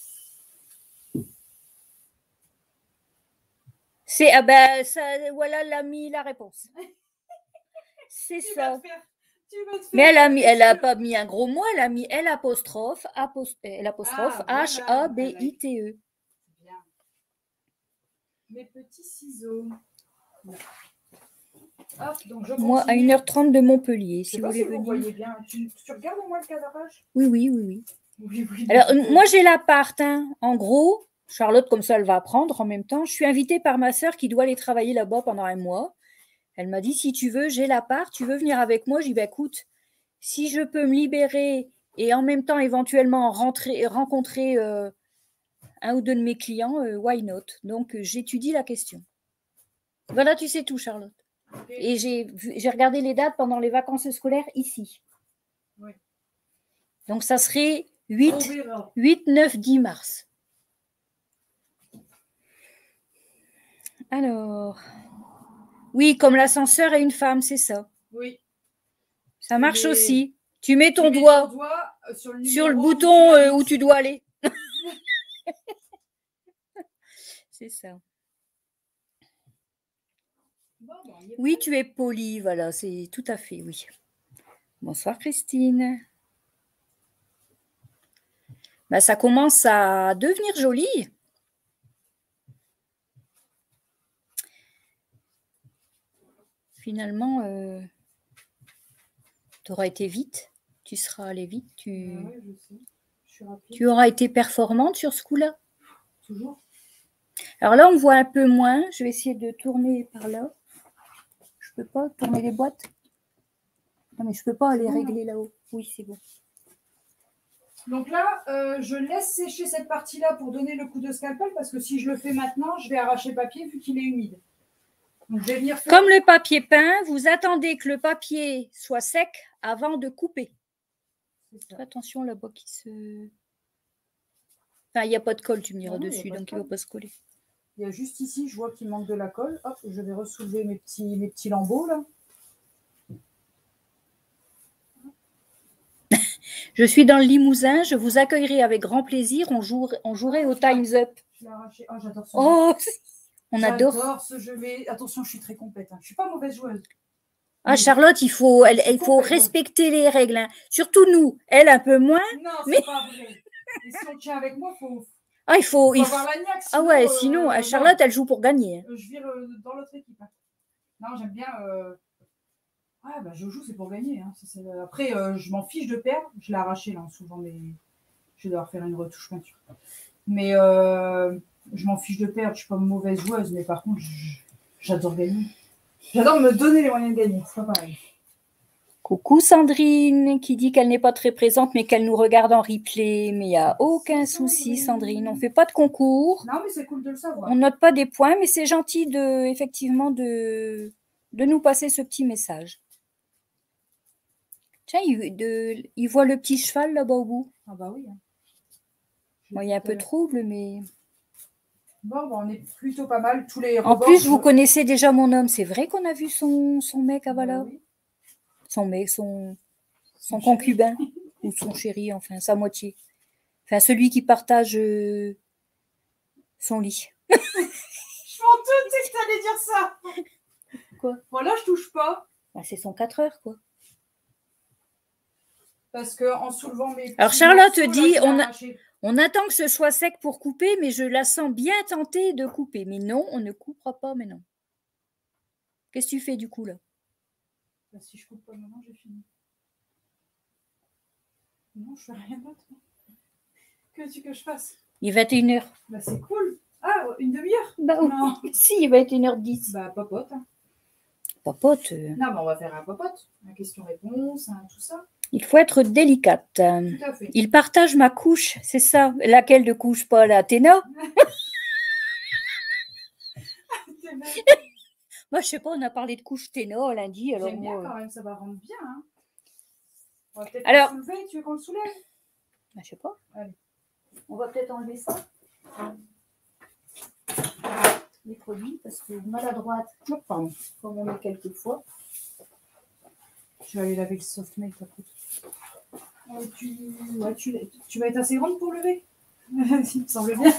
Ah ben, ça, voilà, elle a mis la réponse. C'est ça. Mais elle n'a pas mis un gros mot, elle a mis l'apostrophe H-A-B-I-T-E. Bien. Mes petits ciseaux. Hop, donc moi, à 1h30 de Montpellier, si vous voulez venir. Vous voyez bien. Tu regardes au moins le cadrage? Oui. Alors, moi, j'ai l'appart. Hein. En gros, Charlotte, comme ça, elle va apprendre en même temps. Je suis invitée par ma sœur qui doit aller travailler là-bas pendant un mois. Elle m'a dit, si tu veux, j'ai l'appart, tu veux venir avec moi? J'ai dit, bah, écoute, si je peux me libérer et en même temps, éventuellement, rencontrer un ou deux de mes clients, why not? Donc, j'étudie la question. Voilà, tu sais tout, Charlotte. Okay. Et j'ai regardé les dates pendant les vacances scolaires ici. Oui. Donc, ça serait 8, 9, 10 mars. Alors, oui, comme l'ascenseur est une femme, c'est ça. Oui. Ça marche aussi. Tu mets ton doigt sur le bouton où tu dois aller. C'est ça. Oui, tu es polie, voilà, c'est tout à fait, oui. Bonsoir Christine. Ben, ça commence à devenir joli. Finalement, tu auras été vite, tu seras allé vite, tu auras été performante sur ce coup-là. Toujours. Alors là, on voit un peu moins. Je vais essayer de tourner par là. Je ne peux pas tourner les boîtes. Non, mais je ne peux pas aller régler là-haut. Oui, c'est bon. Donc là, je laisse sécher cette partie-là pour donner le coup de scalpel parce que si je le fais maintenant, je vais arracher le papier vu qu'il est humide. Donc, je vais venir faire... Comme le papier peint, vous attendez que le papier soit sec avant de couper. Attention là-bas qui se... Enfin, il n'y a pas de colle, tu me diras dessus, donc il ne va pas se coller. Il y a juste ici, je vois qu'il manque de la colle. Hop, je vais ressoulever mes petits lambeaux là. Je suis dans le Limousin, je vous accueillerai avec grand plaisir. On jouerait au Time's Up. Je l'ai arraché. Oh, j'adore ce jeu. On adore. J'adore ce jeu. Attention, je suis très compétente. Je ne suis pas mauvaise joueuse. Ah, Charlotte, il faut respecter les règles. Hein. Surtout nous. Elle, un peu moins. Non, c'est pas vrai. Et si on tient avec moi, il faut avoir la niaque. Sinon, ouais, sinon, Charlotte, elle joue pour gagner. Je vire dans l'autre équipe. Non, j'aime bien... Ah, bah, je joue, c'est pour gagner. Hein. Après, je m'en fiche de perdre. Je l'ai arraché, là, souvent. Je vais devoir faire une retouche peinture. Mais je m'en fiche de perdre. Je ne suis pas une mauvaise joueuse. Mais par contre, j'adore gagner. J'adore me donner les moyens de gagner. C'est pas pareil. Coucou Sandrine, qui dit qu'elle n'est pas très présente, mais qu'elle nous regarde en replay. Mais il n'y a aucun souci, Sandrine. On ne fait pas de concours. Non, mais c'est cool de le savoir. On note pas des points, mais c'est gentil effectivement de nous passer ce petit message. Tiens, il voit le petit cheval là-bas au bout. Ah bah oui. Hein. Bon, il y a un peu de trouble, mais... Bon, on est plutôt pas mal. Tous les en plus, vous connaissez déjà mon homme. C'est vrai qu'on a vu son mec à Valor. Oui. Son mec, son concubin. Ou son chéri, enfin, sa moitié. Enfin, celui qui partage son lit. Je m'en doutais que tu allais dire ça. Quoi? Bon, là, je touche pas. Bah, c'est son 4 heures, quoi. Parce qu'en soulevant mes... Alors, Charlotte dit, on attend que ce soit sec pour couper, mais je la sens bien tentée de couper. Mais non, on ne coupera pas maintenant. Qu'est-ce que tu fais du coup, là? Bah, si je coupe pas maintenant, j'ai fini. Non, je fais rien d'autre. Que veux-tu que je fasse? Il est 21h. Bah, c'est cool. Ah, une demi-heure? Bah, non. Si, il est 21h10. Bah, papote. Hein. Papote. Non, mais on va faire un papote. Un question-réponse, tout ça. Il faut être délicate. Tout à fait. Il partage ma couche, c'est ça. Laquelle de couche, pas la Téna? Moi, je sais pas, on a parlé de couche Téna lundi. J'aime bien quand même, ça va rendre bien. Hein. On va peut-être le soulever, tu veux qu'on le soulève? Bah, je sais pas. Allez. On va peut-être enlever ça. Les produits, parce que maladroite, pardon, comme on est quelquefois. Je vais aller laver le soft melt après. Tu vas être assez grande pour lever? Il me semble bien.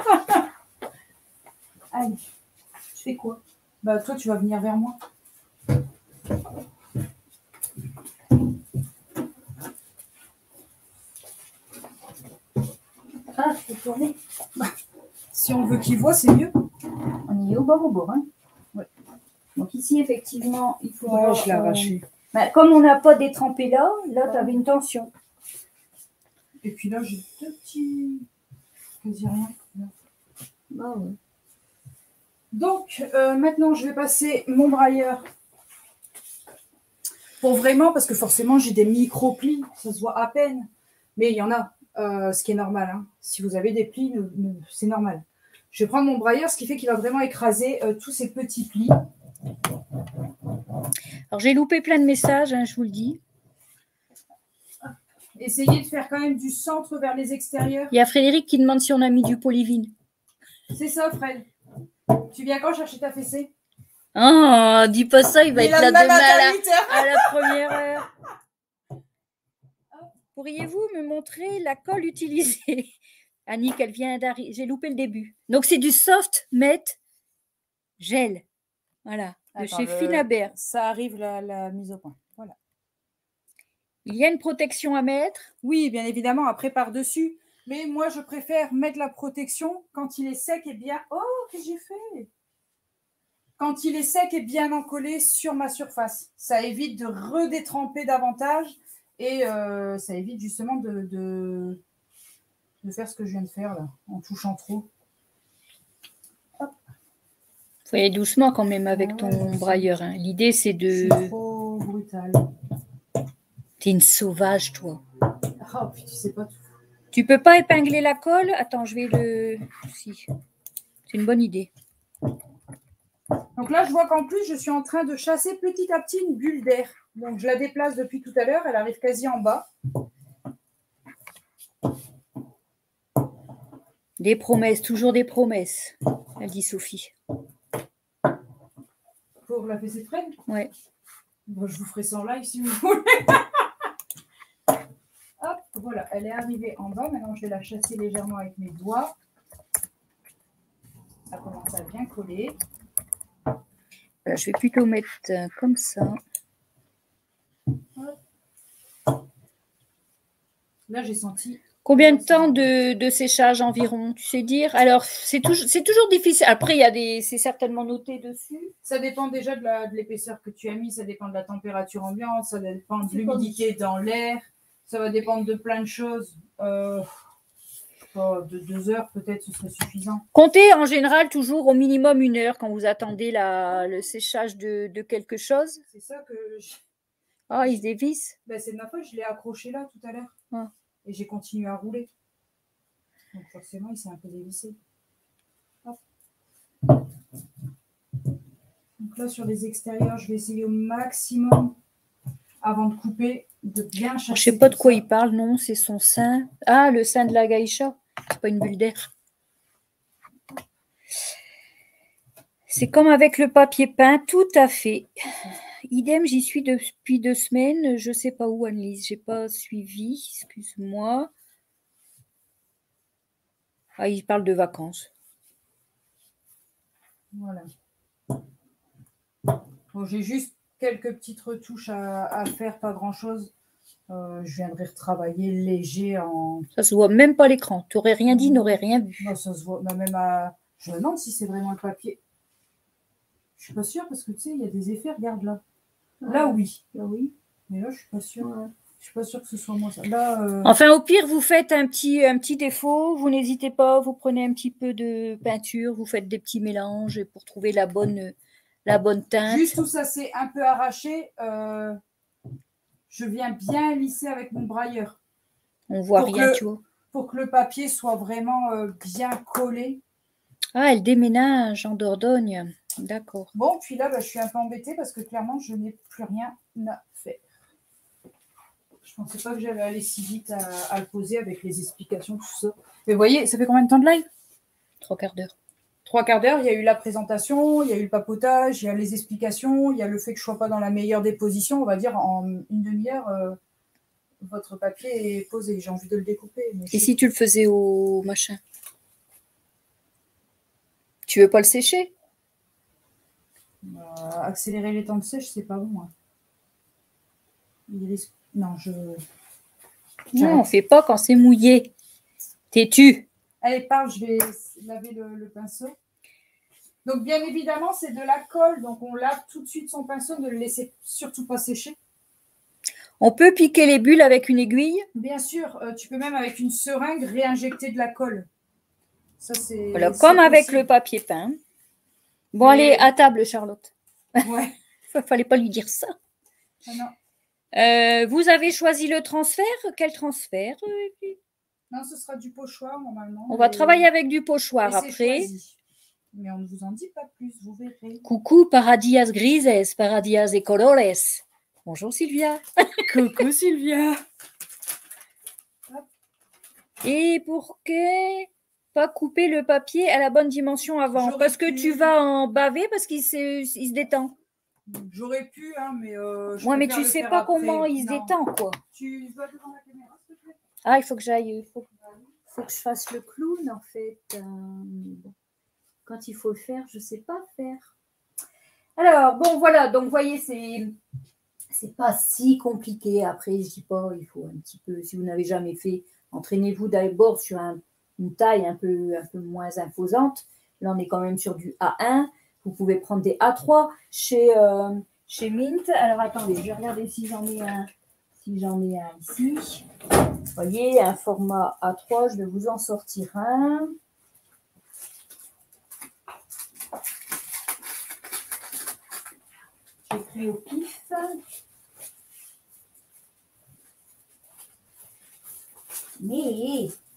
Allez, tu fais quoi? Bah toi, tu vas venir vers moi. Ah, je peux tourner. Si on veut qu'il voit, c'est mieux. On y est au bord, hein. Ouais. Donc ici, effectivement, il faut... Ouais, je l'ai arraché. Bah, comme on n'a pas détrempé là, tu avais une tension. Et puis là, j'ai deux petits... Quasi rien. Ah ouais. Donc, maintenant, je vais passer mon brailleur. Pour vraiment, parce que forcément, j'ai des micro-plis. Ça se voit à peine. Mais il y en a, ce qui est normal. Hein. Si vous avez des plis, c'est normal. Je vais prendre mon brailleur, ce qui fait qu'il va vraiment écraser tous ces petits plis. Alors, j'ai loupé plein de messages, hein, je vous le dis. Essayez de faire quand même du centre vers les extérieurs. Il y a Frédéric qui demande si on a mis du polyvine. C'est ça, Fred. Tu viens quand chercher ta fessée? Oh, dis pas ça, il va être là demain à la première heure. Pourriez-vous me montrer la colle utilisée? Annick, elle vient d'arriver. J'ai loupé le début. Donc, c'est du soft matte gel. Voilà. De chez Finabert. Ça arrive la mise au point. Voilà. Il y a une protection à mettre? Oui, bien évidemment, après par-dessus. Mais moi, je préfère mettre la protection quand il est sec et bien... Oh, qu'est-ce que j'ai fait? Quand il est sec et bien encollé sur ma surface. Ça évite de redétremper davantage et ça évite justement de faire ce que je viens de faire là, en touchant trop. Il faut aller doucement quand même avec ton brailleur. Hein. L'idée, c'est de... C'est trop brutal. T'es une sauvage, toi. Oh, puis tu sais pas tout. Tu peux pas épingler la colle? Attends, je vais le... Si. C'est une bonne idée. Donc là, je vois qu'en plus, je suis en train de chasser petit à petit une bulle d'air. Donc, je la déplace depuis tout à l'heure. Elle arrive quasi en bas. Des promesses, toujours des promesses, elle dit Sophie. Pour la fessée de Fred? Ouais. Bon, je vous ferai ça en live si vous voulez. Hop, voilà, elle est arrivée en bas. Maintenant, je vais la chasser légèrement avec mes doigts. Ça commence à bien coller. Voilà, je vais plutôt mettre comme ça. Là, j'ai senti... Combien de temps de séchage environ, tu sais dire? Alors, c'est toujours difficile. Après, il y a c'est certainement noté dessus. Ça dépend déjà de l'épaisseur que tu as mis, ça dépend de la température ambiante, ça dépend de l'humidité dans l'air, ça va dépendre de plein de choses. De 2 heures, peut-être, ce serait suffisant. Comptez en général toujours au minimum 1 heure quand vous attendez le séchage de quelque chose. C'est ça que... Ah, il se dévisse. Ben, c'est de ma faute, je l'ai accroché là tout à l'heure. Ah. Et j'ai continué à rouler. Donc forcément, il s'est un peu dévissé. Hop. Donc là, sur les extérieurs, je vais essayer au maximum, avant de couper, de bien chasser. Je ne sais pas de quoi il parle, non, c'est son sein. Ah, le sein de la gaïcha. C'est pas une bulle d'air. C'est comme avec le papier peint, tout à fait. Idem, j'y suis depuis 2 semaines. Je ne sais pas où, Annelise. Je n'ai pas suivi. Excuse-moi. Ah, il parle de vacances. Voilà. Bon, j'ai juste quelques petites retouches à faire, pas grand-chose. Je viendrai retravailler léger en... Ça se voit même pas à l'écran. Tu n'aurais rien dit, n'aurais rien vu. Non, ça se voit. Non, même à... Je me demande si c'est vraiment le papier. Je suis pas sûre parce que tu sais, il y a des effets. Regarde là. Là, oui. Là, oui. Mais là, je suis pas sûre. Ouais. Je suis pas sûre que ce soit moi ça. Là, Enfin, au pire, vous faites un petit défaut. Vous n'hésitez pas. Vous prenez un petit peu de peinture. Vous faites des petits mélanges pour trouver la bonne teinte. Juste où ça s'est un peu arraché, je viens bien lisser avec mon brailleur. On voit rien, tu vois. Pour que le papier soit vraiment bien collé. Ah, elle déménage en Dordogne. D'accord. Bon, puis là, je suis un peu embêtée parce que clairement, je n'ai plus rien à faire. Je ne pensais pas que j'allais aller si vite à le poser avec les explications, tout ça. Mais vous voyez, ça fait combien de temps de live? 3/4 d'heure. 3/4 d'heure, il y a eu la présentation, il y a eu le papotage, il y a les explications, il y a le fait que je ne sois pas dans la meilleure des positions. On va dire en 1 demi-heure, votre papier est posé. J'ai envie de le découper. Mais et si tu le faisais au machin? Tu veux pas le sécher? Accélérer les temps de sèche, c'est pas bon. Hein. Non, non, on ne fait pas quand c'est mouillé. T'es-tu? Allez, parle, je vais laver le pinceau. Donc, bien évidemment, c'est de la colle. Donc, on lave tout de suite son pinceau, ne le laissez surtout pas sécher. On peut piquer les bulles avec une aiguille? Bien sûr, tu peux même avec une seringue réinjecter de la colle. Ça, c'est... Voilà, comme avec le papier peint. Bon, allez, à table, Charlotte. Ouais. Il ne fallait pas lui dire ça. Ah non. Vous avez choisi le transfert? Quel transfert? Non, ce sera du pochoir, normalement. On va travailler avec du pochoir après. Choisi. Mais on ne vous en dit pas plus, vous verrez. Coucou, paradillas grises, paradillas de colores. Bonjour, Sylvia. Coucou, Sylvia. Et pour que pas couper le papier à la bonne dimension avant, parce que tu vas en baver parce qu'il se détend. J'aurais pu, hein, mais... ouais, mais tu sais pas après. Comment il se détend, quoi. Tu vas devant la caméra, s'il te plaît? Ah, il faut que j'aille... faut que je fasse le clown, en fait. Bon. Quand il faut le faire, je ne sais pas faire. Alors, bon, voilà. Donc, vous voyez, c'est pas si compliqué. Après, je dis pas, il faut un petit peu... Si vous n'avez jamais fait, entraînez-vous d'abord sur une taille un peu moins imposante. Là, on est quand même sur du A1. Vous pouvez prendre des A3 chez Mint. Alors, attendez, je vais regarder si j'en ai un ici. Vous voyez, un format A3, je vais vous en sortir un. J'ai pris au pif. Mais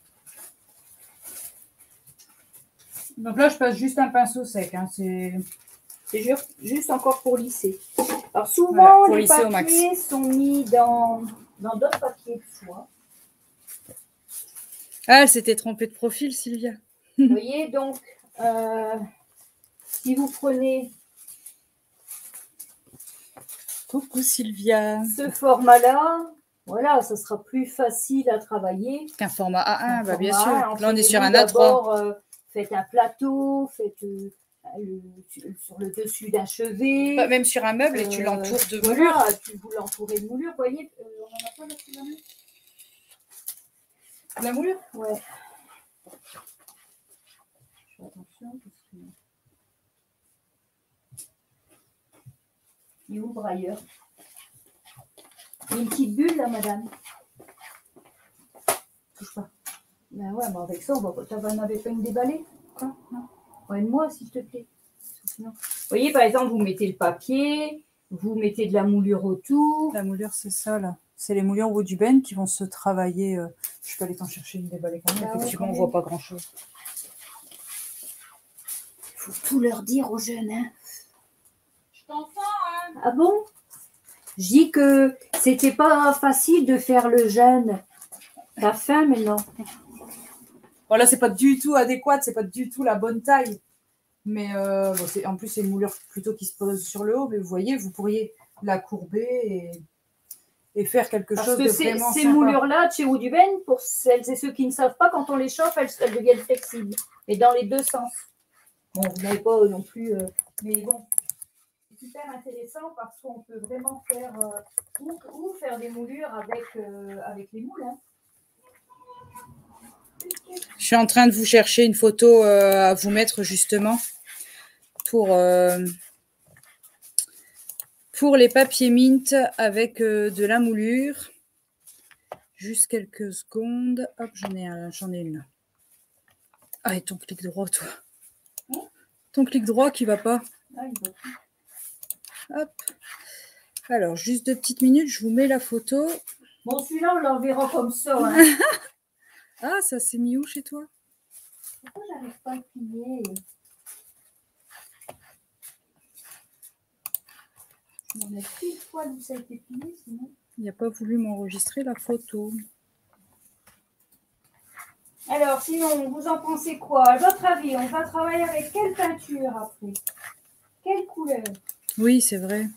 Donc là, je passe juste un pinceau sec. Hein, c'est juste encore pour lisser. Alors souvent, voilà, les papiers sont mis dans d'autres papiers de soie. Ah, elle s'était trompée de profil, Sylvia. Vous voyez, donc, si vous prenez Coucou Sylvia. ce format-là, voilà, ça sera plus facile à travailler. Qu'un format A1, bah, bien sûr. A1. Là, on est sur un A3. D'abord, faites un plateau, faites sur le dessus d'un chevet. Bah, même sur un meuble et tu l'entoures de moulure. Voilà, vous l'entourez de moulure. Vous voyez, on en a pas là-dessus la main. La moulure? Ouais. Je fais attention parce que. Il ouvre ailleurs. Il y a une petite bulle là, madame. Touche pas. Ben ouais, mais avec ça, on va pas. T'en avais pas une déballée? Quoi? Non. Ouais, moi, s'il te plaît. Sinon... Vous voyez, par exemple, vous mettez le papier, vous mettez de la moulure autour. La moulure, c'est ça, là. C'est les moulures Woodben qui vont se travailler. Je peux aller t'en chercher une déballée quand même. Ah effectivement, ouais, on voit pas grand-chose. Il faut tout leur dire aux jeunes, hein. Je t'entends, hein. Ah bon? Je dis que c'était pas facile de faire le jeûne. T'as faim maintenant? Bon, là, c'est pas du tout adéquat, c'est pas du tout la bonne taille. Mais bon, en plus, c'est une moulure plutôt qui se pose sur le haut. Mais vous voyez, vous pourriez la courber et faire quelque chose de vraiment Parce que ces sympa. moulures-là, de chez Woodben, pour celles et ceux qui ne savent pas, quand on les chauffe, elles deviennent flexibles. Et dans les deux sens. Bon, vous n'avez pas non plus... mais bon, c'est super intéressant parce qu'on peut vraiment faire... ou faire des moulures avec les moules. Hein. Je suis en train de vous chercher une photo à vous mettre justement pour les papiers mint avec de la moulure. Juste quelques secondes. Hop, j'en ai une là. Ah, et ton clic droit, toi. Ton clic droit qui va pas. Ah, il va plus. Hop. Alors, juste 2 petites minutes, je vous mets la photo. Bon, celui-là, on l'enverra comme ça. Hein. Ah, ça s'est mis où chez toi? Pourquoi j'arrive pas à plier? Je m'en mets pile poil où ça a été plié, sinon. Il n'a pas voulu m'enregistrer la photo. Alors, sinon, vous en pensez quoi? À votre avis, on va travailler avec quelle peinture après? Quelle couleur? Oui, c'est vrai.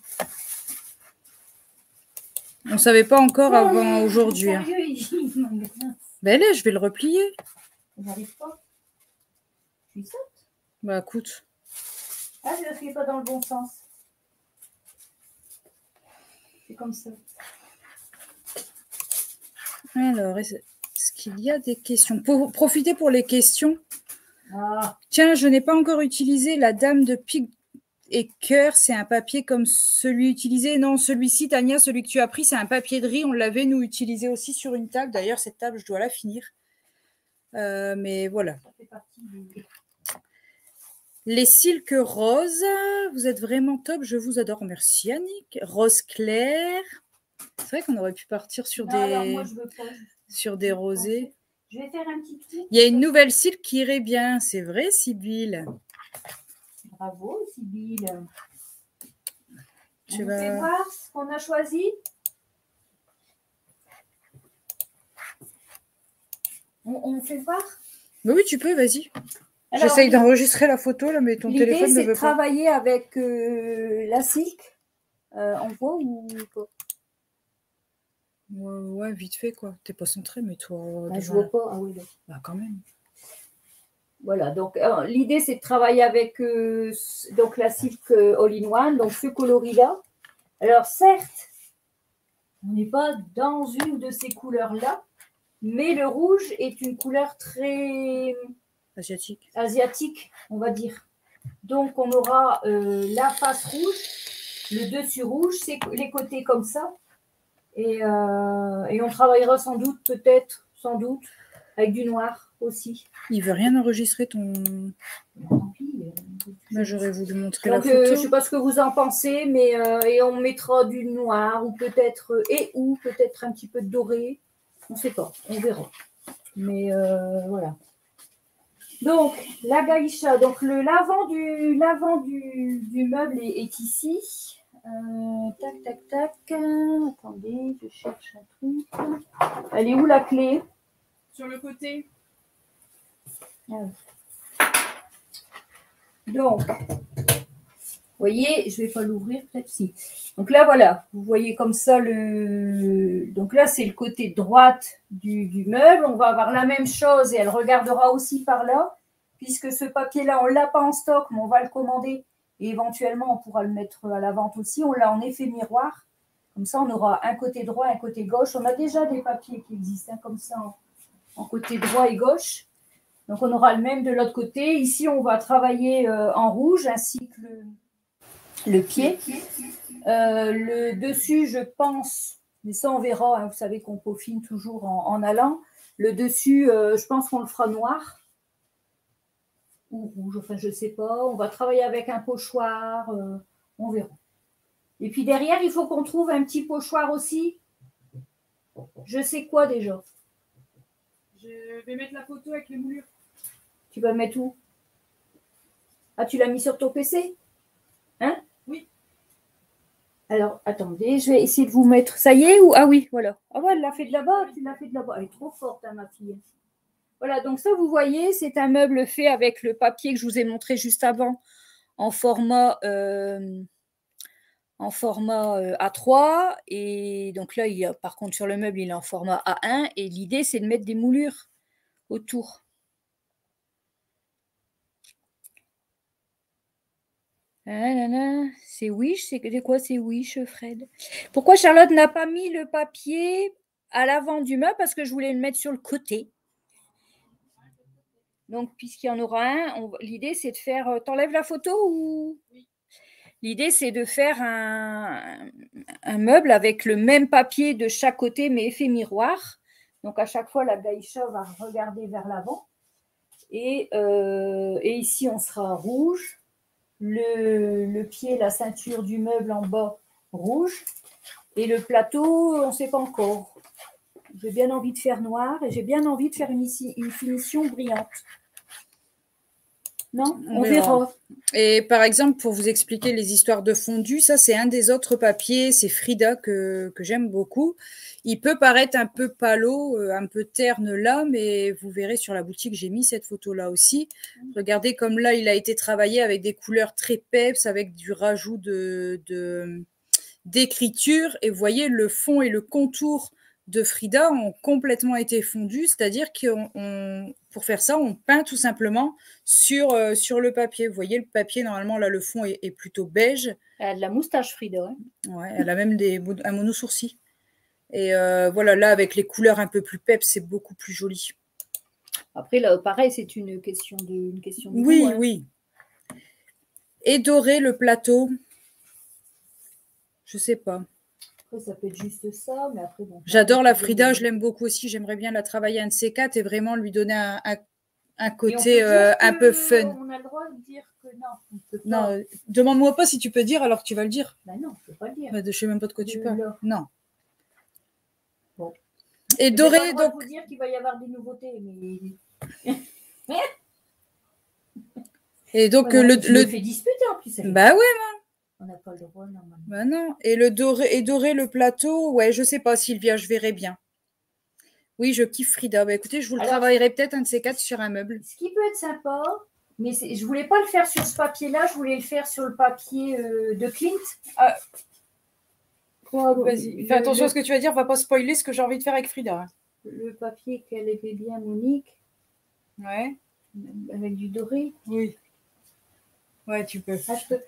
On ne savait pas encore avant aujourd'hui. Hein. Ben là, je vais le replier. J'arrive pas. Tu sautes? Bah écoute. Ah, je ne le fais pas dans le bon sens. C'est comme ça. Alors, est-ce qu'il y a des questions? Profitez pour les questions. Ah. Tiens, je n'ai pas encore utilisé la dame de pique et cœur. C'est un papier comme celui utilisé. Non, celui-ci, Tania, celui que tu as pris, c'est un papier de riz. On l'avait, nous, utilisé aussi sur une table. D'ailleurs, cette table, je dois la finir. Mais voilà. Ça fait partie du... Les silks roses, vous êtes vraiment top, je vous adore. Merci Annick. Rose clair. C'est vrai qu'on aurait pu partir sur des rosés. Je vais faire un petit truc. Il y a une nouvelle silk qui irait bien, c'est vrai, Sybille. Bravo, Sybille. Tu vas fais voir ce qu'on a choisi. On fait voir? Oui, tu peux, vas-y. J'essaye d'enregistrer la photo, là, mais ton téléphone ne veut pas. L'idée, c'est de travailler avec la silk. On voit ou pas? Ouais, vite fait, quoi. T'es pas centré, mais toi... Je vois pas. Ah oui, là. Bah, quand même. Voilà, donc l'idée, c'est de travailler avec donc, la silk all-in-one, donc ce coloris-là. Alors, certes, on n'est pas dans une de ces couleurs-là, mais le rouge est une couleur très... asiatique, on va dire. Donc, on aura la face rouge, le dessus rouge, les côtés comme ça. Et on travaillera sans doute, avec du noir aussi. Il veut rien enregistrer ton... Tant pis. Moi, j'aurais voulu montrer donc, la photo. je ne sais pas ce que vous en pensez, mais et on mettra du noir ou peut-être peut-être un petit peu de doré. On ne sait pas, on verra. Mais voilà. Donc, la gaïcha, donc l'avant du meuble est ici. Tac, tac, tac. Attendez, je cherche un truc. Elle est où la clé? Sur le côté. Ah oui. Donc, vous voyez, je ne vais pas l'ouvrir, peut-être si. Donc là, voilà, vous voyez comme ça donc là, c'est le côté droite du meuble. On va avoir la même chose et elle regardera aussi par là. Puisque ce papier-là, on ne l'a pas en stock, mais on va le commander. Et éventuellement, on pourra le mettre à la vente aussi. On l'a en effet miroir. Comme ça, on aura un côté droit, un côté gauche. On a déjà des papiers qui existent, comme ça, en côté droit et gauche. Donc, on aura le même de l'autre côté. Ici, on va travailler en rouge, ainsi que le pied. Le dessus, je pense, mais ça, on verra. Hein, vous savez qu'on peaufine toujours en allant. Le dessus, je pense qu'on le fera noir. Ou rouge, enfin je ne sais pas. On va travailler avec un pochoir, on verra. Et puis derrière, il faut qu'on trouve un petit pochoir aussi. Je sais quoi déjà? Je vais mettre la photo avec les moulures. Tu vas mettre où? Ah, tu l'as mis sur ton PC? Hein? Oui. Alors, attendez, je vais essayer de vous mettre. Ça y est ou... Ah oui, voilà. Ah ouais, elle l'a fait de là-bas, tu l'as fait de là-bas. Elle est trop forte, hein, ma fille. Voilà, donc ça, vous voyez, c'est un meuble fait avec le papier que je vous ai montré juste avant en format A3. Et donc là, par contre, sur le meuble, il est en format A1. Et l'idée, c'est de mettre des moulures autour. C'est Wish, c'est quoi c'est Wish, Fred? Pourquoi Charlotte n'a pas mis le papier à l'avant du meuble? Parce que je voulais le mettre sur le côté. Donc, puisqu'il y en aura un, l'idée, c'est de faire... T'enlèves la photo ou... Oui. L'idée, c'est de faire un meuble avec le même papier de chaque côté, mais effet miroir. Donc, à chaque fois, la gaïcha va regarder vers l'avant. Et ici, on sera rouge. Le pied, la ceinture du meuble en bas, rouge. Et le plateau, on ne sait pas encore. J'ai bien envie de faire noir et j'ai bien envie de faire une finition brillante. Non, on verra. Et par exemple, pour vous expliquer les histoires de fondu, ça c'est un des autres papiers, c'est Frida que j'aime beaucoup. Il peut paraître un peu palo, un peu terne là, mais vous verrez sur la boutique, j'ai mis cette photo-là aussi. Regardez comme là, il a été travaillé avec des couleurs très peps, avec du rajout d'écriture. Et vous voyez, le fond et le contour de Frida ont complètement été fondus, c'est-à-dire que pour faire ça, on peint tout simplement sur le papier. Vous voyez, le papier, normalement, là, le fond est plutôt beige. Elle a de la moustache, Frida. Hein. Ouais, elle a même un mono-sourcil. Et voilà, là, avec les couleurs un peu plus peps, c'est beaucoup plus joli. Après, là, pareil, c'est une question de oui, goût, hein. Oui. Et dorer le plateau, je sais pas. Après, ça peut être juste ça, mais après... Bon, j'adore la Frida, je l'aime beaucoup aussi. J'aimerais bien la travailler un de ces quatre et vraiment lui donner un côté un peu fun. On a le droit de dire que non. On peut pas. Non, demande-moi pas si tu peux dire alors que tu vas le dire. Ben non, je ne peux pas le dire. Je ne sais même pas de quoi tu parles. Non. Bon. Et doré, donc... vous dire qu'il va y avoir des nouveautés, mais... Et donc, voilà, le fait disputer en plus. Bah ouais, moi. On n'a pas le droit, normalement. Bah non. Et dorer le plateau, ouais, je sais pas, Sylvia, je verrai bien. Oui, je kiffe Frida. Bah écoutez, je vous le travaillerai peut-être un de ces quatre sur un meuble. Ce qui peut être sympa, mais je voulais pas le faire sur ce papier-là, je voulais le faire sur le papier de Clint. Vas-y, fais attention à ce que tu vas dire, on va pas spoiler ce que j'ai envie de faire avec Frida. Le papier qu'elle aimait bien, Monique. Ouais. Avec du doré. Oui. Ouais, tu peux. Ah, je peux.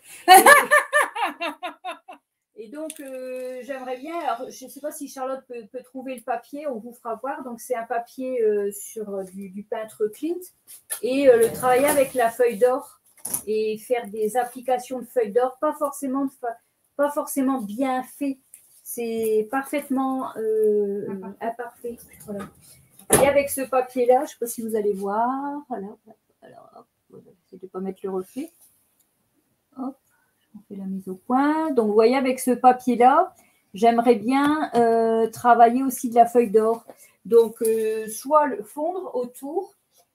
Et donc, j'aimerais bien, alors je ne sais pas si Charlotte peut trouver le papier, on vous fera voir. Donc, c'est un papier sur du peintre Clint. Et le travailler avec la feuille d'or et faire des applications de feuilles d'or, pas forcément bien fait. C'est parfaitement imparfait. Voilà. Et avec ce papier-là, je ne sais pas si vous allez voir. Voilà. Alors, je ne vais pas mettre le reflet. Hop, on fait la mise au point. Donc, vous voyez, avec ce papier-là, j'aimerais bien travailler aussi de la feuille d'or. Donc, soit le fondre autour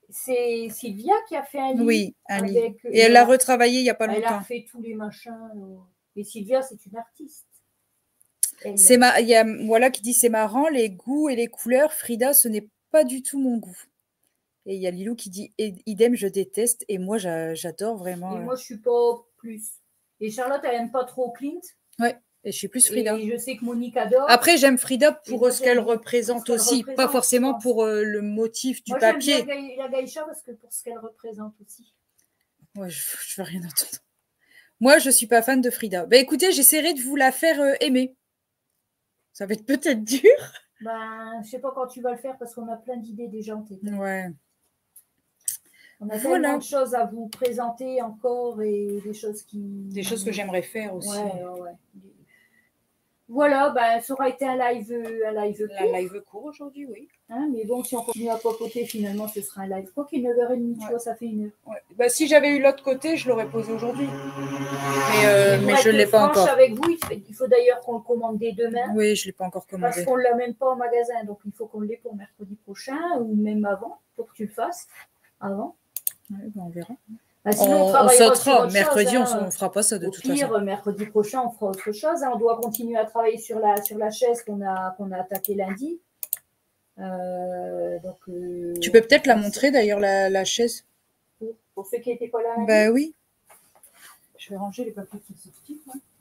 C'est Sylvia qui a fait un lit. Oui, un lit. Et elle l'a retravaillé il n'y a pas longtemps. Elle a fait tous les machins. Et Sylvia, c'est une artiste. Il y a voilà qui dit c'est marrant, les goûts et les couleurs. Frida, ce n'est pas du tout mon goût. Et il y a Lilou qui dit idem, je déteste. Et moi, j'adore vraiment. Et moi, je suis pas plus. Et Charlotte, elle n'aime pas trop Clint. Ouais. Et je suis plus Frida. Et je sais que Monique adore. Après, j'aime Frida pour ce qu'elle représente aussi, pas forcément pour le motif du papier. Moi, j'aime la Gaïcha parce que pour ce qu'elle représente aussi. Ouais, je ne veux rien entendre. Moi, je ne suis pas fan de Frida. Bah, écoutez, j'essaierai de vous la faire aimer. Ça va être peut-être dur. Ben, je ne sais pas quand tu vas le faire parce qu'on a plein d'idées déjà en tête. Ouais. On a tellement de choses à vous présenter encore et des choses qui... Des choses que j'aimerais faire aussi. Ouais. Voilà, ben, ça aura été un live court. Un live court aujourd'hui, oui. Hein, mais bon, si on continue à papoter, finalement, ce sera un live court qui est 9h30, tu vois, ça fait 1 heure. Ouais. Bah, si j'avais eu l'autre côté, je l'aurais posé aujourd'hui. Mais je ne l'ai pas encore. Avec vous, il faut d'ailleurs qu'on le commande dès demain. Oui, je ne l'ai pas encore commandé. Parce qu'on ne l'a même pas en magasin, donc il faut qu'on l'ait pour mercredi prochain ou même avant, pour que tu le fasses avant. Ouais, ben on verra. Bah, sinon, on sautera. Mercredi, on ne fera pas ça de toute façon. Mercredi prochain, on fera autre chose. On doit continuer à travailler sur la chaise qu'on a attaquée lundi. Tu peux peut-être la montrer d'ailleurs, la chaise. Pour ceux qui n'étaient pas là lundi. Ben oui. Je vais ranger les papiers qui sont sortis.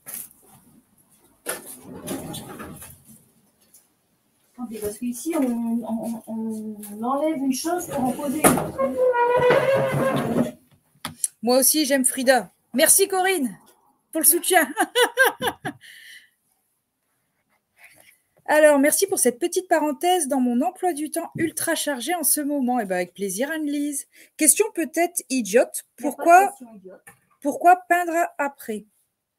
Parce qu'ici, on enlève une chose pour en poser une autre. Moi aussi, j'aime Frida. Merci Corinne pour le soutien. Alors, merci pour cette petite parenthèse dans mon emploi du temps ultra chargé en ce moment. Et ben, avec plaisir, Anne-Lise. Question peut-être idiote. Pourquoi peindre après?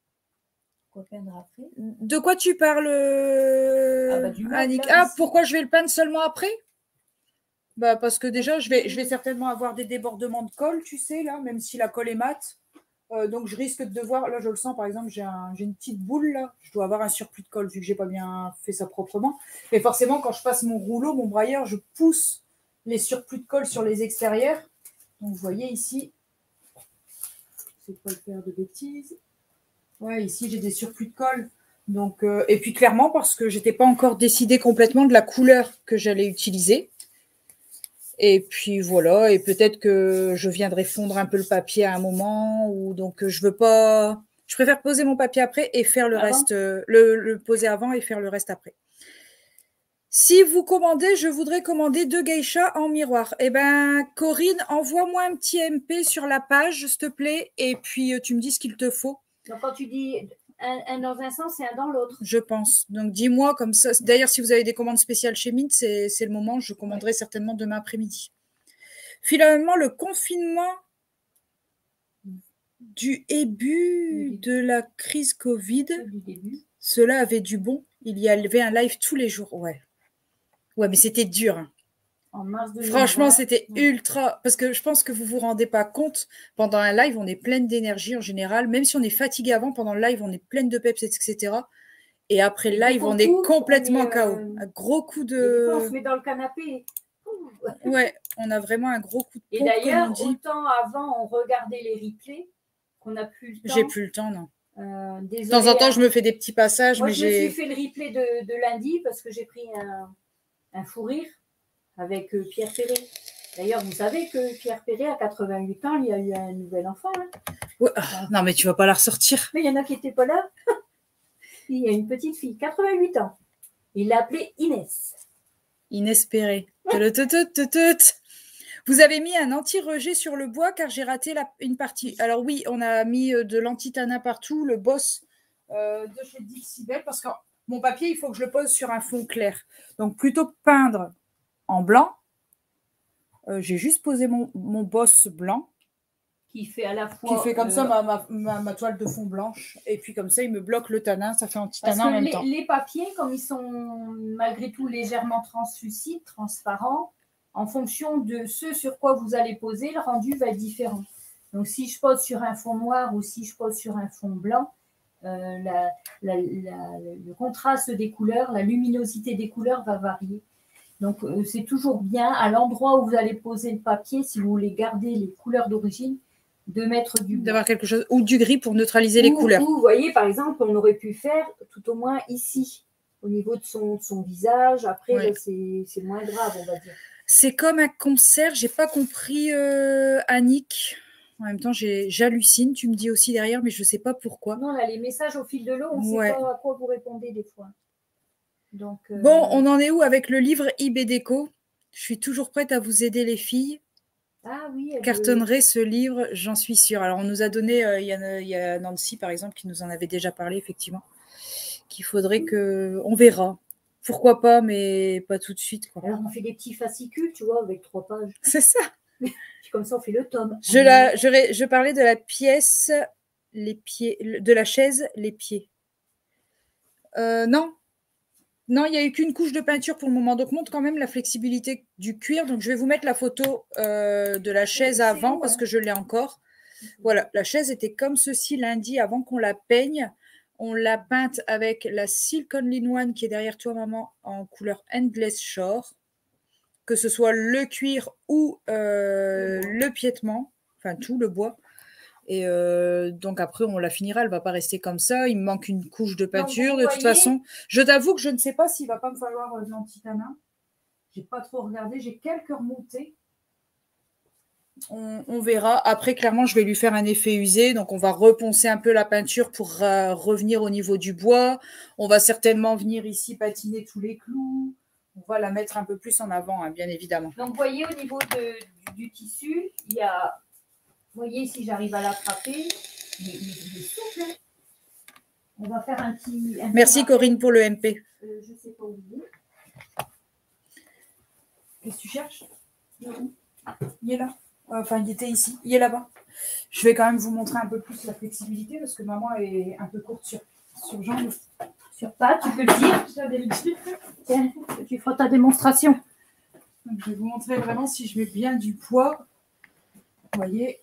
De quoi tu parles, Annick? Pourquoi je vais le peindre seulement après? Bah, parce que déjà, je vais certainement avoir des débordements de colle, tu sais, là, même si la colle est mate. Donc, je risque de devoir... Là, je le sens, par exemple, j'ai une petite boule, là. Je dois avoir un surplus de colle, vu que je n'ai pas bien fait ça proprement. Et forcément, quand je passe mon rouleau, mon brailleur, je pousse les surplus de colle sur les extérieurs. Donc, vous voyez ici... Je ne sais pas le faire de bêtises. Ouais, ici, j'ai des surplus de colle. Donc, et puis, clairement, parce que je n'étais pas encore décidée complètement de la couleur que j'allais utiliser. Et puis, voilà. Et peut-être que je viendrai fondre un peu le papier à un moment. Donc, je veux pas... Je préfère poser mon papier après et faire le reste. Le poser avant et faire le reste après. Si vous commandez, je voudrais commander 2 geishas en miroir. Eh bien, Corinne, envoie-moi un petit MP sur la page, s'il te plaît. Et puis, tu me dis ce qu'il te faut. Donc, quand tu dis un dans un sens et un dans l'autre. Je pense. Donc, dis-moi comme ça. D'ailleurs, si vous avez des commandes spéciales chez Mint, c'est le moment. Je commanderai certainement demain après-midi. Finalement, le confinement du début de la crise Covid, cela avait du bon. Il y avait un live tous les jours. Ouais, mais c'était dur. Hein. En mars 2020. Franchement, c'était ultra... Parce que je pense que vous ne vous rendez pas compte. Pendant un live, on est pleine d'énergie en général. Même si on est fatigué avant, pendant le live, on est pleine de peps, etc. Et après le live, on est complètement KO. Un gros coup de... On se met dans le canapé. Ouais, on a vraiment un gros coup de pompe. Et d'ailleurs, autant avant, on regardait les replays qu'on n'a plus le temps. J'ai plus le temps, non. Désolé, de temps en temps, je me fais des petits passages. Moi, je me suis fait le replay de lundi parce que j'ai pris un fou rire avec Pierre Perret. D'ailleurs, vous savez que Pierre Perret, à 88 ans, il y a eu un nouvel enfant. Hein. Ouais. Non, mais tu ne vas pas la ressortir. Mais il y en a qui n'étaient pas là. Il y a une petite fille, 88 ans. Il l'a appelée Inès. Inès Perret. Vous avez mis un anti-rejet sur le bois car j'ai raté une partie. Alors oui, on a mis de l'antitana partout, le boss de chez Dixibel, parce que mon papier, il faut que je le pose sur un fond clair. Donc plutôt peindre en blanc, j'ai juste posé mon boss blanc. Qui fait à la fois... Qui fait comme ça ma toile de fond blanche. Et puis comme ça, il me bloque le tanin, ça fait anti-tanin en même temps. Les papiers, comme ils sont malgré tout légèrement translucides, transparents, en fonction de ce sur quoi vous allez poser, le rendu va être différent. Donc, si je pose sur un fond noir ou si je pose sur un fond blanc, le contraste des couleurs, la luminosité des couleurs va varier. Donc, c'est toujours bien à l'endroit où vous allez poser le papier, si vous voulez garder les couleurs d'origine, de mettre du bois. D'avoir quelque chose, ou du gris pour neutraliser les couleurs. Ou, vous voyez, par exemple, on aurait pu faire tout au moins ici, au niveau de son visage. Après, c'est moins grave, on va dire. C'est comme un concert, j'ai pas compris, Annick. En même temps, j'hallucine, tu me dis aussi derrière, mais je sais pas pourquoi. Non, là, les messages au fil de l'eau, on ne sait pas à quoi vous répondez des fois. Donc, bon, on en est où avec le livre IB Déco? Je suis toujours prête à vous aider, les filles. Ah oui. Cartonnerait ce livre, j'en suis sûre. Alors, on nous a donné, il y a Nancy, par exemple, qui nous en avait déjà parlé, effectivement, qu'il faudrait que... On verra. Pourquoi pas, mais pas tout de suite, quoi. Alors, on fait des petits fascicules, tu vois, avec 3 pages. C'est ça. Puis comme ça, on fait le tome. Je parlais de la pièce, les pieds, de la chaise, les pieds. Non. Non, il n'y a eu qu'une couche de peinture pour le moment. Donc, montre quand même la flexibilité du cuir. Donc, je vais vous mettre la photo de la chaise avant parce que je l'ai encore. Voilà, la chaise était comme ceci lundi avant qu'on la peigne. On l'a peinte avec la Silk Only One qui est derrière toi, maman, en couleur Endless Shore. Que ce soit le cuir ou le piétement, enfin tout le bois. Et donc après, on la finira, elle ne va pas rester comme ça. Il me manque une couche de peinture. Donc, de toute façon, je t'avoue que je ne sais pas s'il ne va pas me falloir de l'anticana. Je n'ai pas trop regardé, j'ai quelques remontées. On verra. Après, clairement, je vais lui faire un effet usé. Donc, on va reponcer un peu la peinture pour revenir au niveau du bois. On va certainement venir ici patiner tous les clous. On va la mettre un peu plus en avant, hein, bien évidemment. Donc, vous voyez, au niveau du tissu, il y a... Vous voyez, si j'arrive à l'attraper, il est souple. On va faire un petit... Merci Corinne pour le MP. Je ne sais pas où il est. Qu'est-ce que tu cherches? Il est là. Enfin, il était ici. Il est là-bas. Je vais quand même vous montrer un peu plus la flexibilité parce que maman est un peu courte sur jambes. Sur pas, tu peux le dire. Tiens, tu feras ta démonstration. Donc, je vais vous montrer vraiment si je mets bien du poids. Vous voyez,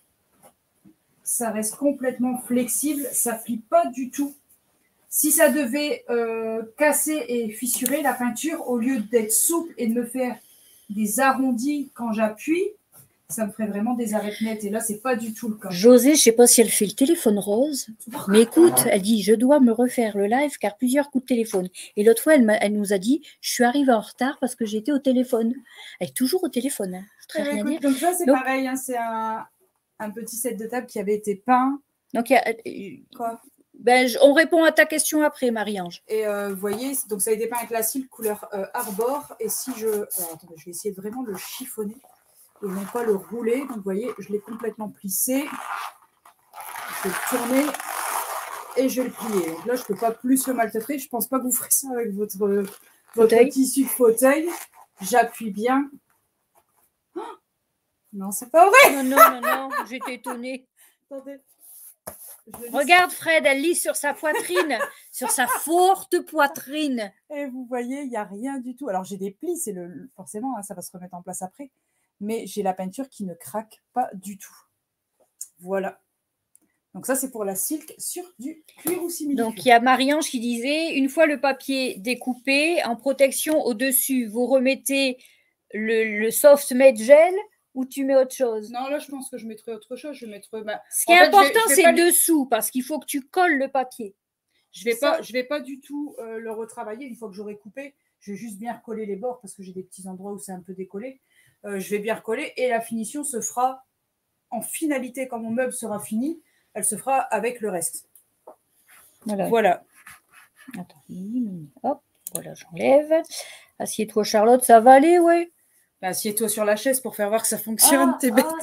ça reste complètement flexible. Ça ne plie pas du tout. Si ça devait casser et fissurer la peinture, au lieu d'être souple et de me faire des arrondis quand j'appuie, ça me ferait vraiment des arêtes nettes. Et là, c'est pas du tout le cas. José, je ne sais pas si elle fait le téléphone rose, mais écoute, elle dit, je dois me refaire le live car plusieurs coups de téléphone. Et l'autre fois, elle nous a dit, je suis arrivée en retard parce que j'étais au téléphone. Elle est toujours au téléphone. Hein. Je ne rien dire. Donc ça, c'est pareil. Hein, c'est un petit set de table qui avait été peint. Donc, quoi? Ben, on répond à ta question après, Marie-Ange. Et vous voyez, donc ça a été peint avec la cire couleur Arbor. Et si je... Alors, attendez, je vais essayer de vraiment le chiffonner et non pas le rouler. Donc, vous voyez, je l'ai complètement plissé. Je vais le tourner et je vais le plier. Donc là, je ne peux pas plus le maltraiter. Je ne pense pas que vous ferez ça avec votre tissu de fauteuil. J'appuie bien. Oh non, c'est pas vrai. Non, j'étais étonnée. Attendez. Regarde Fred, elle lit sur sa poitrine, sur sa forte poitrine. Et vous voyez, il n'y a rien du tout. Alors, j'ai des plis, c'est forcément, hein, ça va se remettre en place après. Mais j'ai la peinture qui ne craque pas du tout. Voilà. Donc ça, c'est pour la silk sur du cuir ou simili. Donc, il y a Marie-Ange qui disait, une fois le papier découpé, en protection au-dessus, vous remettez le soft made gel ou tu mets autre chose? Non, là, je pense que je mettrai autre chose. Je vais mettre... Ce qui est important, c'est dessous, parce qu'il faut que tu colles le papier. Je vais pas du tout le retravailler. Une fois que j'aurai coupé, je vais juste bien recoller les bords parce que j'ai des petits endroits où c'est un peu décollé. Je vais bien recoller et la finition se fera en finalité quand mon meuble sera fini. Elle se fera avec le reste. Voilà. Attends. Hop, voilà, j'enlève. Assieds-toi, Charlotte, ça va aller, ouais. Assieds-toi sur la chaise pour faire voir que ça fonctionne, t'es bête.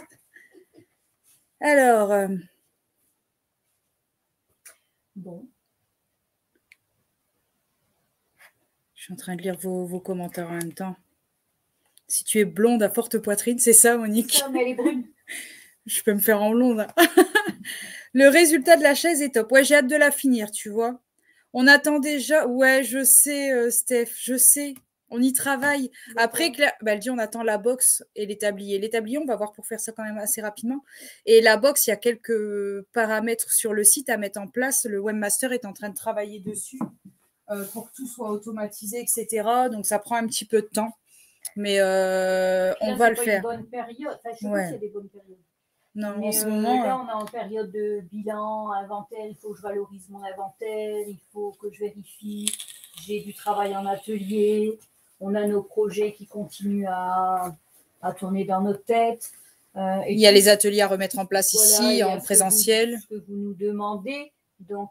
Alors, bon. Je suis en train de lire vos commentaires en même temps. Si tu es blonde à forte poitrine, c'est ça, Monique? Ça, mais elle est brune. Je peux me faire en blonde. Le résultat de la chaise est top. Ouais, j'ai hâte de la finir, tu vois. On attend déjà. Ouais, je sais, Steph, je sais. On y travaille. Après, elle dit on attend la box et l'établier. L'établier, on va voir pour faire ça quand même assez rapidement. Et la box, il y a quelques paramètres sur le site à mettre en place. Le webmaster est en train de travailler dessus pour que tout soit automatisé, etc. Donc, ça prend un petit peu de temps. Mais on va le faire. Une bonne période. Enfin, je sais pas s'il y a des bonnes périodes. Non, mais en ce moment. Là, on est en période de bilan, inventaire. Il faut que je valorise mon inventaire. Il faut que je vérifie. J'ai du travail en atelier. On a nos projets qui continuent à tourner dans notre tête. Il y a les ateliers à remettre en place ici, en présentiel. Ce que vous nous demandez. Donc,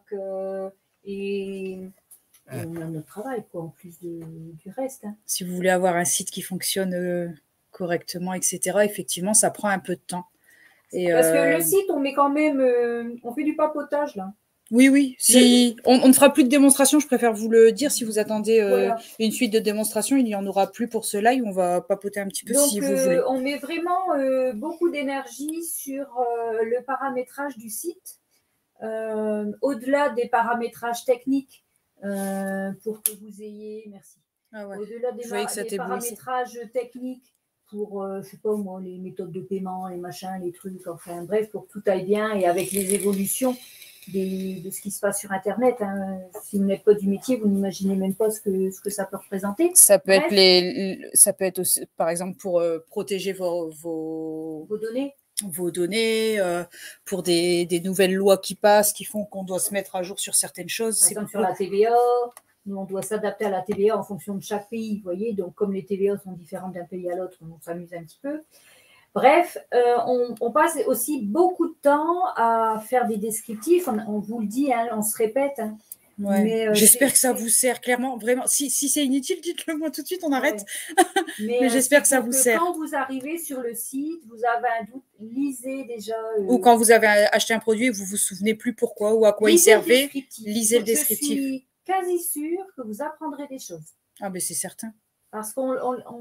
et on a notre travail, quoi, en plus du reste. Hein. Si vous voulez avoir un site qui fonctionne correctement, etc., effectivement, ça prend un peu de temps. Parce que le site, on met quand même, on fait du papotage là. Oui. Si on ne fera plus de démonstration, je préfère vous le dire. Si vous attendez une suite de démonstrations, il n'y en aura plus pour ce live. On va papoter un petit peu. Donc, si vous voulez. On met vraiment beaucoup d'énergie sur le paramétrage du site, au-delà des paramétrages techniques, pour que vous ayez, merci. Ah ouais. Au-delà des paramétrages techniques pour, je sais pas moi, les méthodes de paiement, les machins, les trucs, enfin bref, pour que tout aille bien et avec les évolutions de ce qui se passe sur Internet. Hein. Si vous n'êtes pas du métier, vous n'imaginez même pas ce que ça peut représenter. Ça peut être aussi, par exemple, pour protéger vos données. Vos données, pour des nouvelles lois qui passent, qui font qu'on doit se mettre à jour sur certaines choses. Par exemple, sur la TVA, nous, on doit s'adapter à la TVA en fonction de chaque pays, vous voyez. Donc, comme les TVA sont différentes d'un pays à l'autre, on s'amuse un petit peu. Bref, on passe aussi beaucoup de temps à faire des descriptifs. On vous le dit, hein, on se répète. Hein. Ouais. J'espère que ça vous sert clairement. Vraiment, si c'est inutile, dites-le moi tout de suite, on arrête. Ouais. Mais j'espère que ça vous sert. Quand vous arrivez sur le site, vous avez un doute, lisez déjà. Ou quand vous avez acheté un produit et vous ne vous souvenez plus pourquoi ou à quoi il servait, lisez le descriptif. Je suis quasi sûre que vous apprendrez des choses. Ah, mais c'est certain. Parce qu'on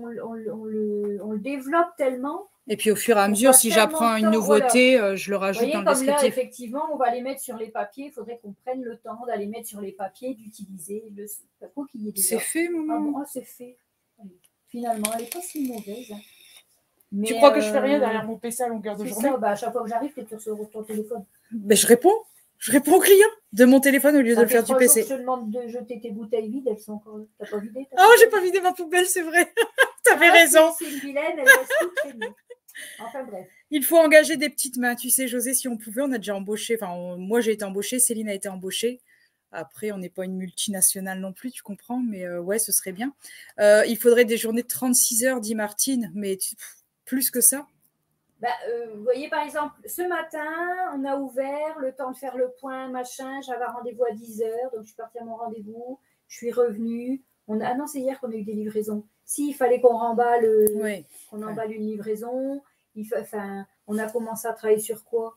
le développe tellement. Et puis au fur et à mesure, si j'apprends une nouveauté, je le rajoute dans le descriptif. Comme là, effectivement, on va les mettre sur les papiers. Il faudrait qu'on prenne le temps d'aller mettre sur les papiers, d'utiliser le coquillier. C'est fait, maman. Ah bon, c'est fait. Finalement, elle n'est pas si mauvaise. Hein. Mais, tu crois que je fais rien derrière mon PC à longueur de journée? Ça, à chaque fois que j'arrive, tu es sur ton téléphone. Ben, je réponds aux clients de mon téléphone au lieu de le faire du PC. Je te demande de jeter tes bouteilles vides, elles sont encore. T'as pas vidé? Oh, j'ai pas vidé ma poubelle, c'est vrai. T'avais raison. C'est une vilaine, elle laisse tout traîner. Enfin bref. Il faut engager des petites mains. Tu sais, José, si on pouvait, on a déjà embauché. Enfin, moi, j'ai été embauchée, Céline a été embauchée. Après, on n'est pas une multinationale non plus, tu comprends, mais ouais, ce serait bien. Il faudrait des journées de 36 heures, dit Martine, mais plus que ça. Vous voyez, par exemple, ce matin, on a ouvert, le temps de faire le point, machin. J'avais un rendez-vous à 10 heures, donc je suis partie à mon rendez-vous. Je suis revenue. Ah non, c'est hier qu'on a eu des livraisons. Si, il fallait qu'on remballe, emballe une livraison. On a commencé à travailler sur quoi?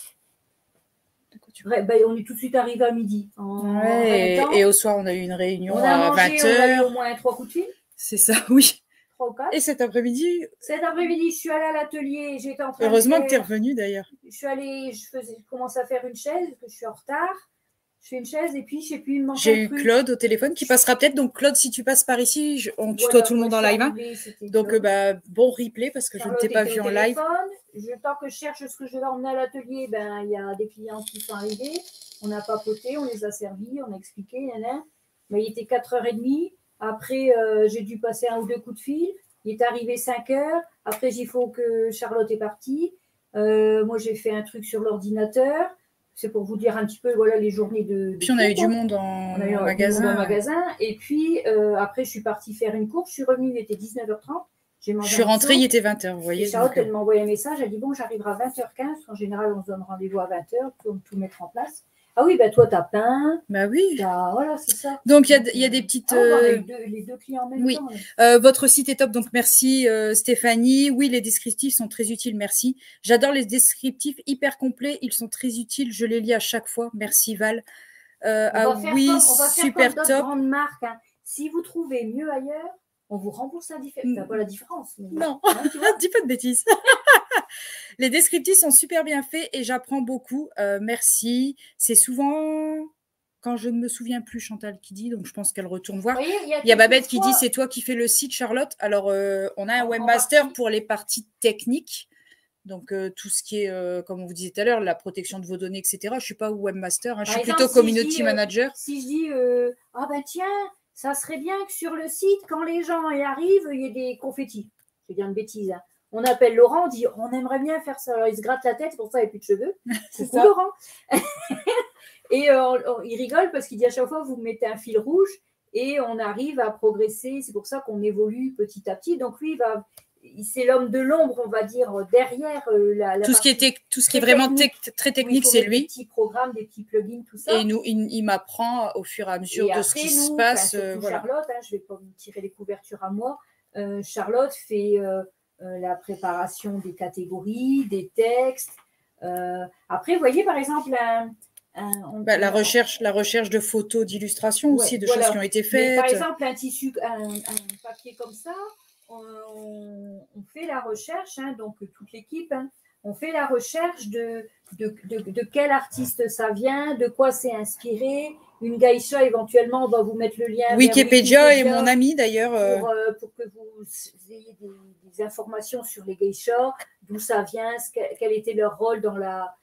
On est tout de suite arrivé à midi. Et au soir, on a eu une réunion à 20h. On a eu au moins 3 coups de fil. C'est ça, oui. 3 ou 4. Et cet après-midi? Cet après-midi, je suis allée à l'atelier. J'étais en train Heureusement que tu es revenue d'ailleurs. Je suis allée, je commençais à faire une chaise, que je suis en retard. Je fais une chaise et puis je sais plus, il me manque J'ai eu Claude au téléphone qui passera peut-être. Donc Claude, si tu passes par ici, on tutoie tout le monde en live. Hein. Donc bon replay parce que Charlotte, je ne t'ai pas vu en live. Tant que je cherche ce que je vais emmener à l'atelier, il y a des clients qui sont arrivés. On a papoté, on les a servis, on a expliqué. Mais il était 4h30. Après, j'ai dû passer 1 ou 2 coups de fil. Il est arrivé 5h. Après, il faut que Charlotte est partie. Moi, j'ai fait un truc sur l'ordinateur. C'est pour vous dire un petit peu les journées de puis on a eu du monde en magasin. Et puis après, je suis partie faire une course. Je suis revenue, il était 19h30. Je suis rentrée, il était 20h. Vous voyez, Charlotte, elle m'a envoyé un message. Elle dit bon, j'arriverai à 20h15. En général, on se donne rendez-vous à 20h pour tout mettre en place. Ah oui, toi, tu as peint. Bah oui. Voilà, c'est ça. Donc, il y a des petites... les deux clients en même temps. Votre site est top, donc merci Stéphanie. Oui, les descriptifs sont très utiles, merci. J'adore les descriptifs hyper complets, ils sont très utiles, je les lis à chaque fois. Merci Val. Super top. Grande marque, hein. Si vous trouvez mieux ailleurs, on vous rembourse la différence. Enfin, pas la différence. Mais non, dis pas de bêtises. Les descriptifs sont super bien faits et j'apprends beaucoup. Merci. C'est souvent quand je ne me souviens plus, Chantal qui dit, donc je pense qu'elle retourne voir. Il y a Babette qui dit c'est toi qui fais le site, Charlotte. Alors, on a un webmaster pour les parties techniques. Donc, tout ce qui est, comme on vous disait tout à l'heure, la protection de vos données, etc. Je ne suis pas webmaster, hein, je suis plutôt community manager. Si je dis, tiens, ça serait bien que sur le site, quand les gens y arrivent, il y ait des confettis. Je vais dire une bêtise. Hein. On appelle Laurent, on dit on aimerait bien faire ça. Alors il se gratte la tête, pour ça il n'y a plus de cheveux. C'est ça. Laurent. Et il rigole parce qu'il dit à chaque fois vous mettez un fil rouge et on arrive à progresser. C'est pour ça qu'on évolue petit à petit. Donc lui, c'est l'homme de l'ombre, on va dire, derrière la tout ce qui est vraiment très technique, c'est lui. Des petits programmes, des petits plugins, tout ça. Et il m'apprend au fur et à mesure de ce qui se passe. Voilà. Charlotte, hein, je ne vais pas me tirer les couvertures à moi. Charlotte fait la préparation des catégories, des textes. Après, vous voyez, par exemple, la recherche de photos, d'illustrations aussi, de choses qui ont été faites. Mais, par exemple, un tissu, un papier comme ça, on fait la recherche, hein, donc toute l'équipe, hein, on fait la recherche de quel artiste ça vient, de quoi c'est inspiré. Une geisha, éventuellement, on va vous mettre le lien. Wikipédia est mon ami d'ailleurs. Pour que vous ayez des informations sur les geishas, d'où ça vient, quel était leur rôle dans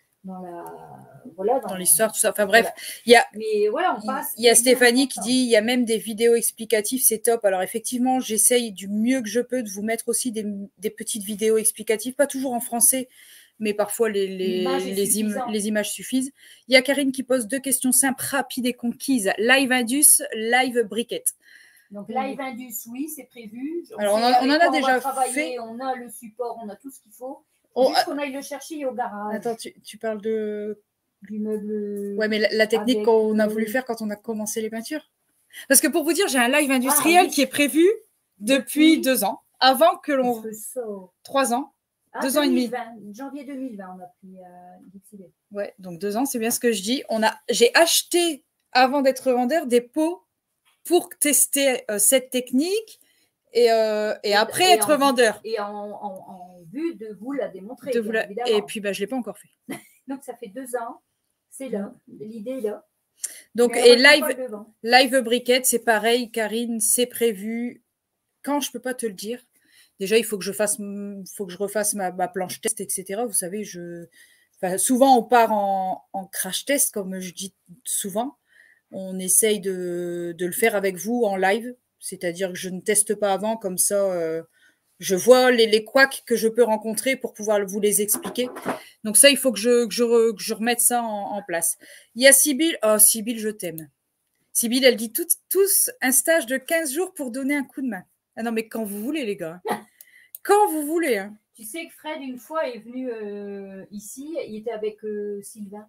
l'histoire, tout ça. Enfin bref, voilà. Il y a Stéphanie qui dit il y a même des vidéos explicatives, c'est top. Alors effectivement, j'essaye du mieux que je peux de vous mettre aussi des petites vidéos explicatives, pas toujours en français, mais parfois les images suffisent. Il y a Karine qui pose 2 questions simples, rapides et conquises. Live Indus, live briquette. Donc live Indus, oui, c'est prévu. Alors on en a déjà fait. On a le support, on a tout ce qu'il faut. Juste qu'on aille le chercher au garage. Attends, tu parles du meuble. Ouais, mais la technique qu'on a voulu faire quand on a commencé les peintures. Parce que pour vous dire, j'ai un live industriel qui est prévu depuis 2 ans, avant que l'on. 3 ans. 2 ans et demi. Janvier 2020, on a pris Dixibel. Ouais, donc 2 ans, c'est bien ce que je dis. J'ai acheté, avant d'être vendeur, des pots pour tester cette technique et après être vendeur. Et en vue de vous la démontrer. Et puis, je ne l'ai pas encore fait. Donc, ça fait 2 ans. C'est là. L'idée est là. Donc, et live briquette, c'est pareil, Karine, c'est prévu. Quand je ne peux pas te le dire, déjà, il faut que je refasse ma planche test, etc. Vous savez, souvent, on part en crash test, comme je dis souvent. On essaye de le faire avec vous en live. C'est-à-dire que je ne teste pas avant, comme ça, je vois les couacs que je peux rencontrer pour pouvoir vous les expliquer. Donc ça, il faut que je remette ça en place. Il y a Sybille. Oh, Sybille, je t'aime. Sybille, elle dit tous un stage de 15 jours pour donner un coup de main. Ah non, mais quand vous voulez, les gars. Quand vous voulez. Hein. Tu sais que Fred, une fois, est venu ici. Il était avec Sylvain.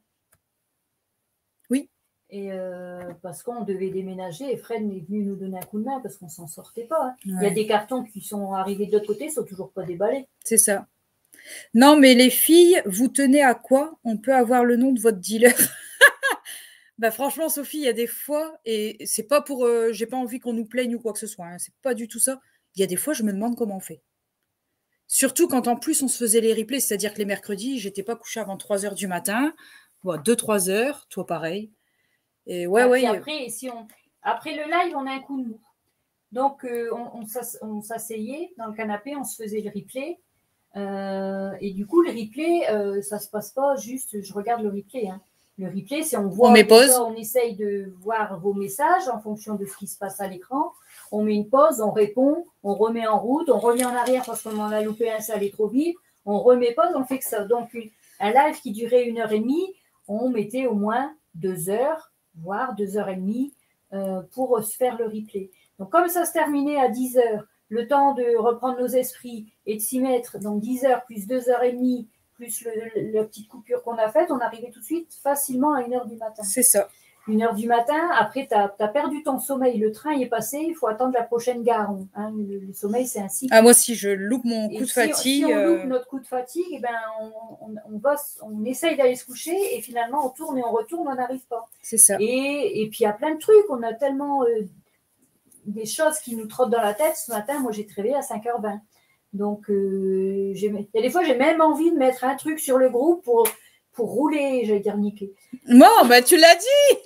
Oui. Et parce qu'on devait déménager et Fred est venu nous donner un coup de main parce qu'on ne s'en sortait pas. Hein. Ouais. Il y a des cartons qui sont arrivés de l'autre côté, ils ne sont toujours pas déballés. C'est ça. Non, mais les filles, vous tenez à quoi? On peut avoir le nom de votre dealer. Franchement, Sophie, il y a des fois, et c'est pas pour... j'ai pas envie qu'on nous plaigne ou quoi que ce soit, hein, c'est pas du tout ça. Il y a des fois, je me demande comment on fait. Surtout quand en plus, on se faisait les replays, c'est-à-dire que les mercredis, j'étais pas couchée avant 3h du matin, 2-3 heures, toi pareil. Et après le live, on a un coup de mou. Donc, on s'asseyait dans le canapé, on se faisait le replay. Et du coup, le replay, ça ne se passe pas juste, je regarde le replay. Hein. Le replay, c'est on met pause. On essaye de voir vos messages en fonction de ce qui se passe à l'écran. On met une pause, on répond, on remet en route, on revient en arrière parce qu'on en a loupé un, ça allait trop vite. On remet pause, on fait que ça. Donc, un live qui durait 1h30, on mettait au moins 2 heures, voire 2h30 pour se faire le replay. Donc, comme ça se terminait à 10h, le temps de reprendre nos esprits et de s'y mettre, donc 10h plus 2h30, plus la petite coupure qu'on a faite, on arrivait tout de suite facilement à 1h du matin. C'est ça. 1h du matin, après, tu as perdu ton sommeil, le train est passé, il faut attendre la prochaine gare. Hein, le sommeil, c'est un cycle. Ah, moi, si je loupe mon coup de fatigue... Si on loupe notre coup de fatigue, eh ben, on essaye d'aller se coucher et finalement, on tourne et on retourne, on n'arrive pas. C'est ça. Et puis, il y a plein de trucs, on a tellement des choses qui nous trottent dans la tête. Ce matin, moi, j'ai réveillé à 5h20. Donc, il y a des fois, j'ai même envie de mettre un truc sur le groupe pour rouler, j'allais dire niquer. Bon, tu l'as dit.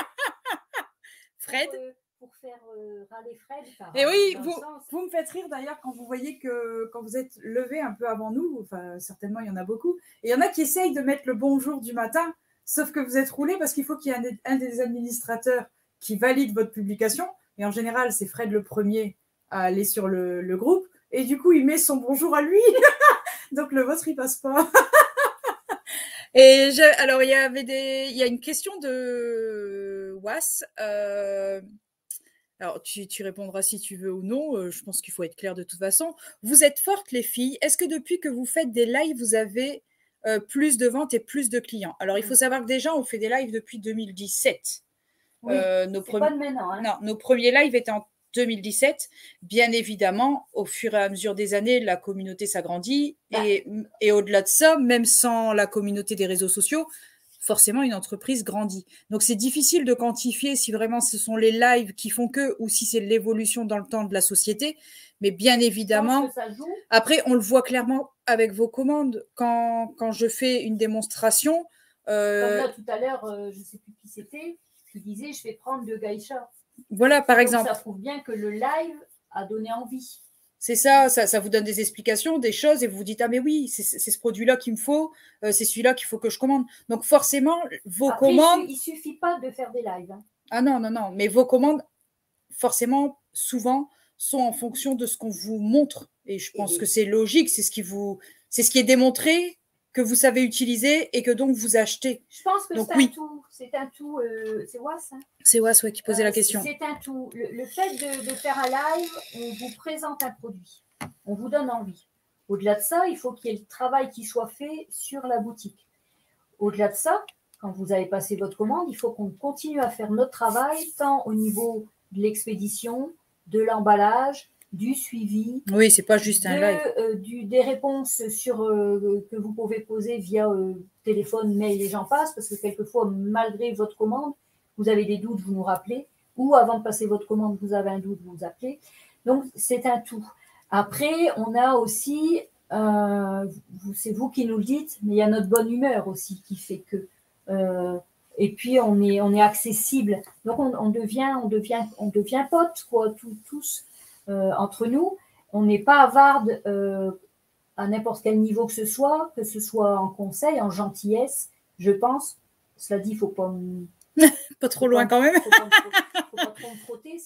Fred. Pour faire râler Fred. Et oui, vous me faites rire d'ailleurs quand vous voyez que quand vous êtes levé un peu avant nous, enfin certainement il y en a beaucoup, et il y en a qui essayent de mettre le bonjour du matin, sauf que vous êtes roulé parce qu'il faut qu'il y ait un des administrateurs qui valide votre publication. Et en général, c'est Fred le premier à aller sur le groupe. Et du coup, il met son bonjour à lui. Donc, le vôtre, il passe pas. Et alors, il y a une question de Was. Alors, tu répondras si tu veux ou non. Je pense qu'il faut être clair de toute façon. Vous êtes fortes, les filles. Est-ce que depuis que vous faites des lives, vous avez plus de ventes et plus de clients? Alors, il faut savoir que déjà, on fait des lives depuis 2017. Oui, pas de maintenant. Hein. Non, nos premiers lives étaient en 2017. Bien évidemment, au fur et à mesure des années, la communauté s'agrandit. Et au-delà de ça, même sans la communauté des réseaux sociaux, forcément, une entreprise grandit. Donc, c'est difficile de quantifier si vraiment ce sont les lives qui font que ou si c'est l'évolution dans le temps de la société. Mais bien évidemment, ça joue. Après, on le voit clairement avec vos commandes. Quand je fais une démonstration… Comme là, tout à l'heure, je ne sais plus qui c'était, tu disais, je vais prendre 2 geishas. Voilà, par exemple. Ça prouve bien que le live a donné envie. C'est ça vous donne des explications, des choses, et vous vous dites, ah mais oui, c'est ce produit-là qu'il me faut, c'est celui-là qu'il faut que je commande. Donc forcément, vos commandes… Il ne suffit pas de faire des lives. Hein. Ah non, mais vos commandes, forcément, souvent, sont en fonction de ce qu'on vous montre. Et je pense que c'est logique, c'est ce qui est démontré, que vous savez utiliser et que donc vous achetez. Je pense que c'est un tout. C'est Was, hein. C'est Was qui posait la question. C'est un tout. Le fait de faire un live, on vous présente un produit. On vous donne envie. Au-delà de ça, il faut qu'il y ait le travail qui soit fait sur la boutique. Au-delà de ça, quand vous avez passé votre commande, il faut qu'on continue à faire notre travail, tant au niveau de l'expédition, de l'emballage, du suivi. Oui, c'est pas juste un live. Des réponses que vous pouvez poser via téléphone, mail et j'en passe, parce que quelquefois, malgré votre commande, vous avez des doutes, vous nous rappelez, ou avant de passer votre commande, vous avez un doute, vous nous appelez. Donc, c'est un tout. Après, on a aussi, c'est vous qui nous le dites, mais il y a notre bonne humeur aussi qui fait que… et puis, on est accessible. Donc, on devient potes, quoi, tous. Entre nous, on n'est pas avarde à n'importe quel niveau que ce soit en conseil, en gentillesse, je pense. Cela dit, il ne faut pas pas trop loin quand même. Il ne faut pas trop me frotter.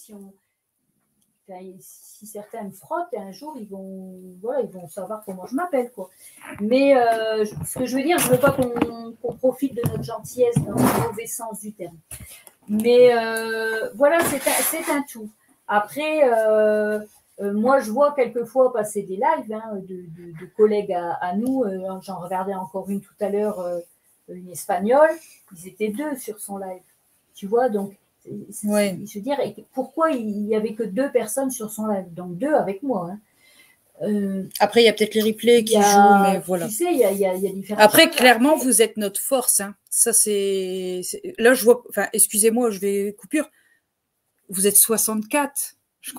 Si certains me frottent, un jour, ils vont savoir comment je m'appelle, quoi. Mais ce que je veux dire, je ne veux pas qu'on profite de notre gentillesse dans le mauvais sens du terme. Mais voilà, c'est un tout. Après, moi, je vois quelquefois passer des lives de collègues à nous. J'en regardais encore une tout à l'heure, une espagnole. Ils étaient 2 sur son live. Tu vois, donc, je veux dire, pourquoi il n'y avait que 2 personnes sur son live? Donc, 2 avec moi. Hein. Après, il y a peut-être les replays qui jouent, mais voilà. Tu sais, il y a différentes Après, choses. clairement, vous êtes notre force. Hein. Ça, c'est… Là, je vois… Enfin, excusez-moi, je vais coupure. Vous êtes 64.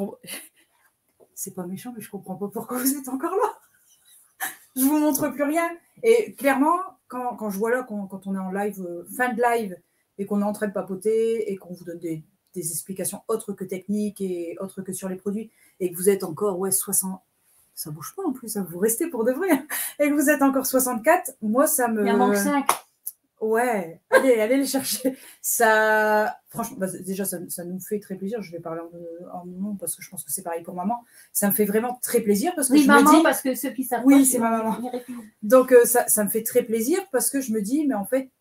C'est pas méchant, mais je comprends pas pourquoi vous êtes encore là. Je vous montre plus rien. Et clairement, quand je vois là, quand on est en live, fin de live, et qu'on est en train de papoter, et qu'on vous donne des explications autres que techniques et autres que sur les produits, et que vous êtes encore 60… Ça bouge pas en plus, vous restez pour de vrai. Et que vous êtes encore 64, moi, ça me… Il en manque 5. Ouais, allez les chercher. Ça, franchement, déjà, ça nous fait très plaisir. Je vais parler en mon nom parce que je pense que c'est pareil pour maman. Ça me fait vraiment très plaisir parce que oui, je maman, me dis… parce que ceux qui savent oui, c'est ma maman. Donc, ça me fait très plaisir parce que je me dis, mais en fait…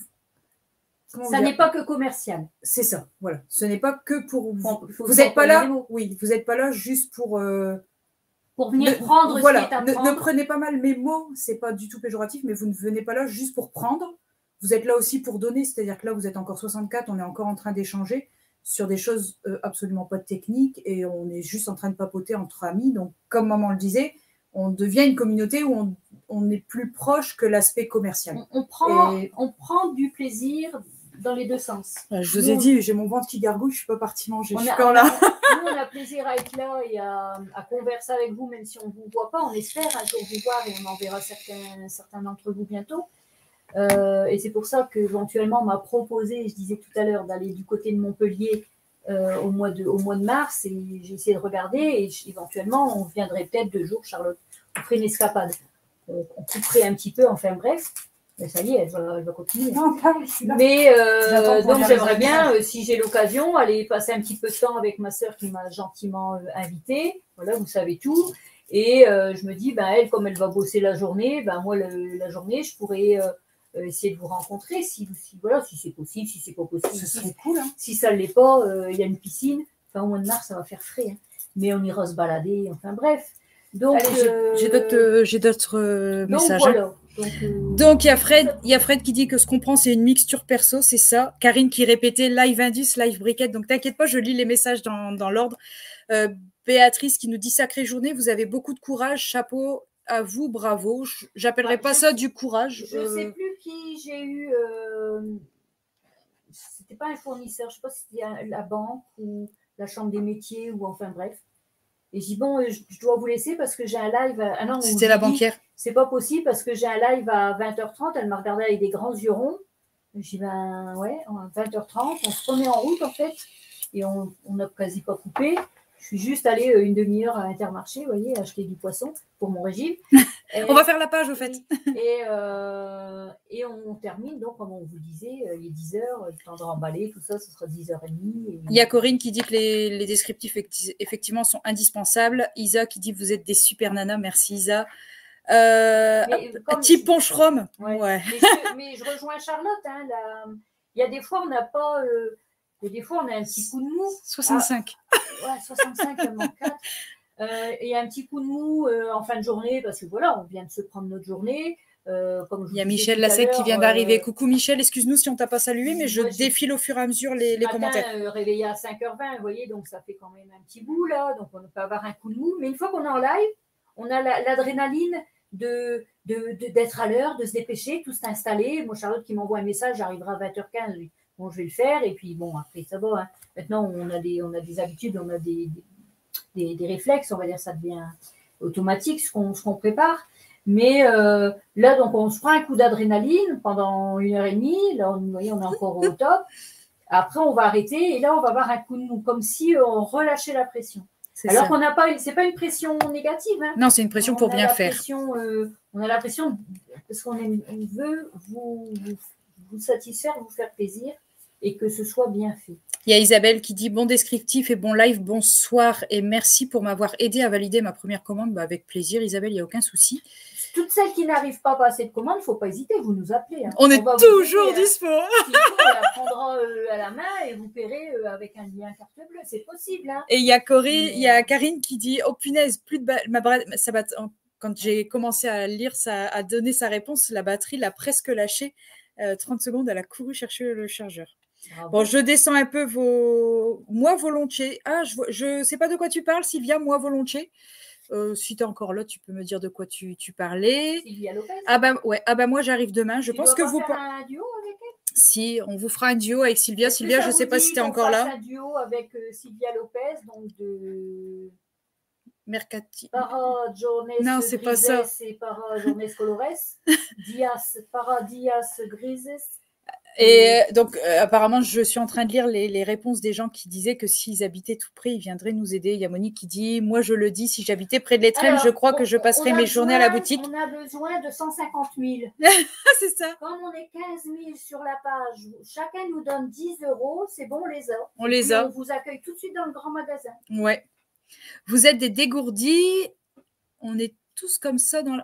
Ça n'est pas que commercial. C'est ça, voilà. Ce n'est pas que pour… Vous n'êtes pas là… Oui, vous n'êtes pas là juste pour… pour venir prendre voilà, ce qui est à prendre. Ne prenez pas mal mes mots, c'est pas du tout péjoratif, mais vous ne venez pas là juste pour prendre. Vous êtes là aussi pour donner, c'est-à-dire que là, vous êtes encore 64, on est encore en train d'échanger sur des choses absolument pas techniques et on est juste en train de papoter entre amis. Donc, comme maman le disait, on devient une communauté où on est plus proche que l'aspect commercial. On prend du plaisir dans les 2 sens. Je vous ai dit, j'ai mon ventre qui gargouille, je ne suis pas partie manger. Je suis quand là. Nous, on a plaisir à être là et à converser avec vous, même si on ne vous voit pas. On espère un jour vous voir et on en verra certains d'entre vous bientôt. Et c'est pour ça qu'éventuellement, on m'a proposé, je disais tout à l'heure, d'aller du côté de Montpellier au mois de mars. Et j'ai essayé de regarder. Et éventuellement, on viendrait peut-être 2 jours, Charlotte. On ferait une escapade. On couperait un petit peu, enfin bref. Mais ça y est, elle va continuer. Non, je suis là. Mais J'attends donc pour j'aimerais regarder bien, si j'ai l'occasion, aller passer un petit peu de temps avec ma sœur qui m'a gentiment invitée. Voilà, vous savez tout. Et je me dis, ben, elle, comme elle va bosser la journée, ben, moi, la journée, je pourrais essayer de vous rencontrer voilà, si c'est possible, si c'est pas possible. Ce serait cool. Hein. Si ça ne l'est pas, il y a une piscine. Enfin, au mois de mars, ça va faire frais. Hein. Mais on ira se balader. Enfin, bref. Donc, j'ai d'autres messages. Voilà. Donc, il y a Fred qui dit que ce qu'on prend, c'est une mixture perso, c'est ça. Karine qui répétait live Indus, live briquette. Donc, t'inquiète pas, je lis les messages dans l'ordre. Béatrice qui nous dit sacrée journée, vous avez beaucoup de courage, chapeau à vous, bravo. J'appellerai pas ça du courage. Je ne sais plus qui j'ai eu. C'était pas un fournisseur, je ne sais pas si c'était la banque ou la chambre des métiers ou enfin bref. Et je dis bon, je dois vous laisser parce que j'ai un live. Ah non, c'était la banquière. C'est pas possible parce que j'ai un live à 20h30. Elle m'a regardé avec des grands yeux ronds. Je dis ben ouais, à 20h30, on se remet en route en fait et on n'a quasi pas coupé. Je suis juste allée une demi-heure à Intermarché, vous voyez, acheter du poisson pour mon régime. On va faire la page, au fait. Et on termine, donc, comme on vous disait, il est 10h, le temps de remballer, tout ça, ce sera 10h30. Il y a Corinne qui dit que les descriptifs, effectivement, sont indispensables. Isa qui dit vous êtes des super nanas. Merci, Isa. Type poncherom. Ouais. Mais je rejoins Charlotte. Hein, il y a des fois, on n'a pas... Et des fois, on a un petit coup de mou. 65. Ouais, 65, il manque 4. Et un petit coup de mou en fin de journée, parce que voilà, on vient de se prendre notre journée. Comme il y a Michel Lassec qui vient d'arriver. Coucou Michel, excuse-nous si on ne t'a pas salué, mais je défile au fur et à mesure les commentaires. Réveillé à 5h20, vous voyez, donc ça fait quand même un petit bout là. Donc on peut avoir un coup de mou. Mais une fois qu'on est en live, on a l'adrénaline d'être à l'heure, de se dépêcher, tout s'installer. Moi, Charlotte qui m'envoie un message, j'arrivera à 20h15. Bon, je vais le faire et puis bon, après ça va. Hein. Maintenant, on a des habitudes, on a des réflexes, on va dire, ça devient automatique ce qu'on prépare. Mais là, donc, on se prend un coup d'adrénaline pendant 1h30. Là, vous voyez, on est encore au top. Après, on va arrêter et là, on va avoir un coup de mou, comme si on relâchait la pression. Alors qu'on n'a pas, c'est pas une pression négative. Hein. Non, c'est une pression pour bien faire. On a la pression parce qu'on veut vous satisfaire, vous faire plaisir et que ce soit bien fait. Il y a Isabelle qui dit bon descriptif et bon live, bonsoir et merci pour m'avoir aidé à valider ma première commande. Bah, avec plaisir, Isabelle, il n'y a aucun souci. Toutes celles qui n'arrivent pas à passer de commande, il ne faut pas hésiter, vous nous appelez. Hein. On est toujours dispo. S'il faut, on la prendra à la main et vous paierez avec un lien carte bleue. C'est possible. Hein. Et il y a Karine qui dit oh punaise, plus de ça bat. Quand j'ai commencé à lire, à donner sa réponse, la batterie l'a presque lâchée. 30 secondes, elle a couru chercher le chargeur. Bravo. Bon, je descends un peu moi volontiers. Ah, je sais pas de quoi tu parles, Sylvia, moi volontiers. Si tu es encore là, tu peux me dire de quoi tu parlais. Sylvia Lopez. Ah bah moi j'arrive demain. Je pense que vous faire un duo avec elle. Si, on vous fera un duo avec Sylvia. Sylvia, je sais pas si tu es encore là. Un duo avec Sylvia Lopez, donc de Mercati. Para Jones. Non, c'est pas ça. Et Para Jones Colores. Para Dias Grises. Et donc, apparemment, je suis en train de lire les réponses des gens qui disaient que s'ils habitaient tout près, ils viendraient nous aider. Il y a Monique qui dit « Moi, je le dis, si j'habitais près de l'Étrenne, je crois que je passerais mes journées à la boutique. » On a besoin de 150 000. C'est ça. Comme on est 15 000 sur la page, chacun nous donne 10 €, c'est bon, on les a. On les a. On vous accueille tout de suite dans le grand magasin. Ouais. Vous êtes des dégourdis. On est tous comme ça dans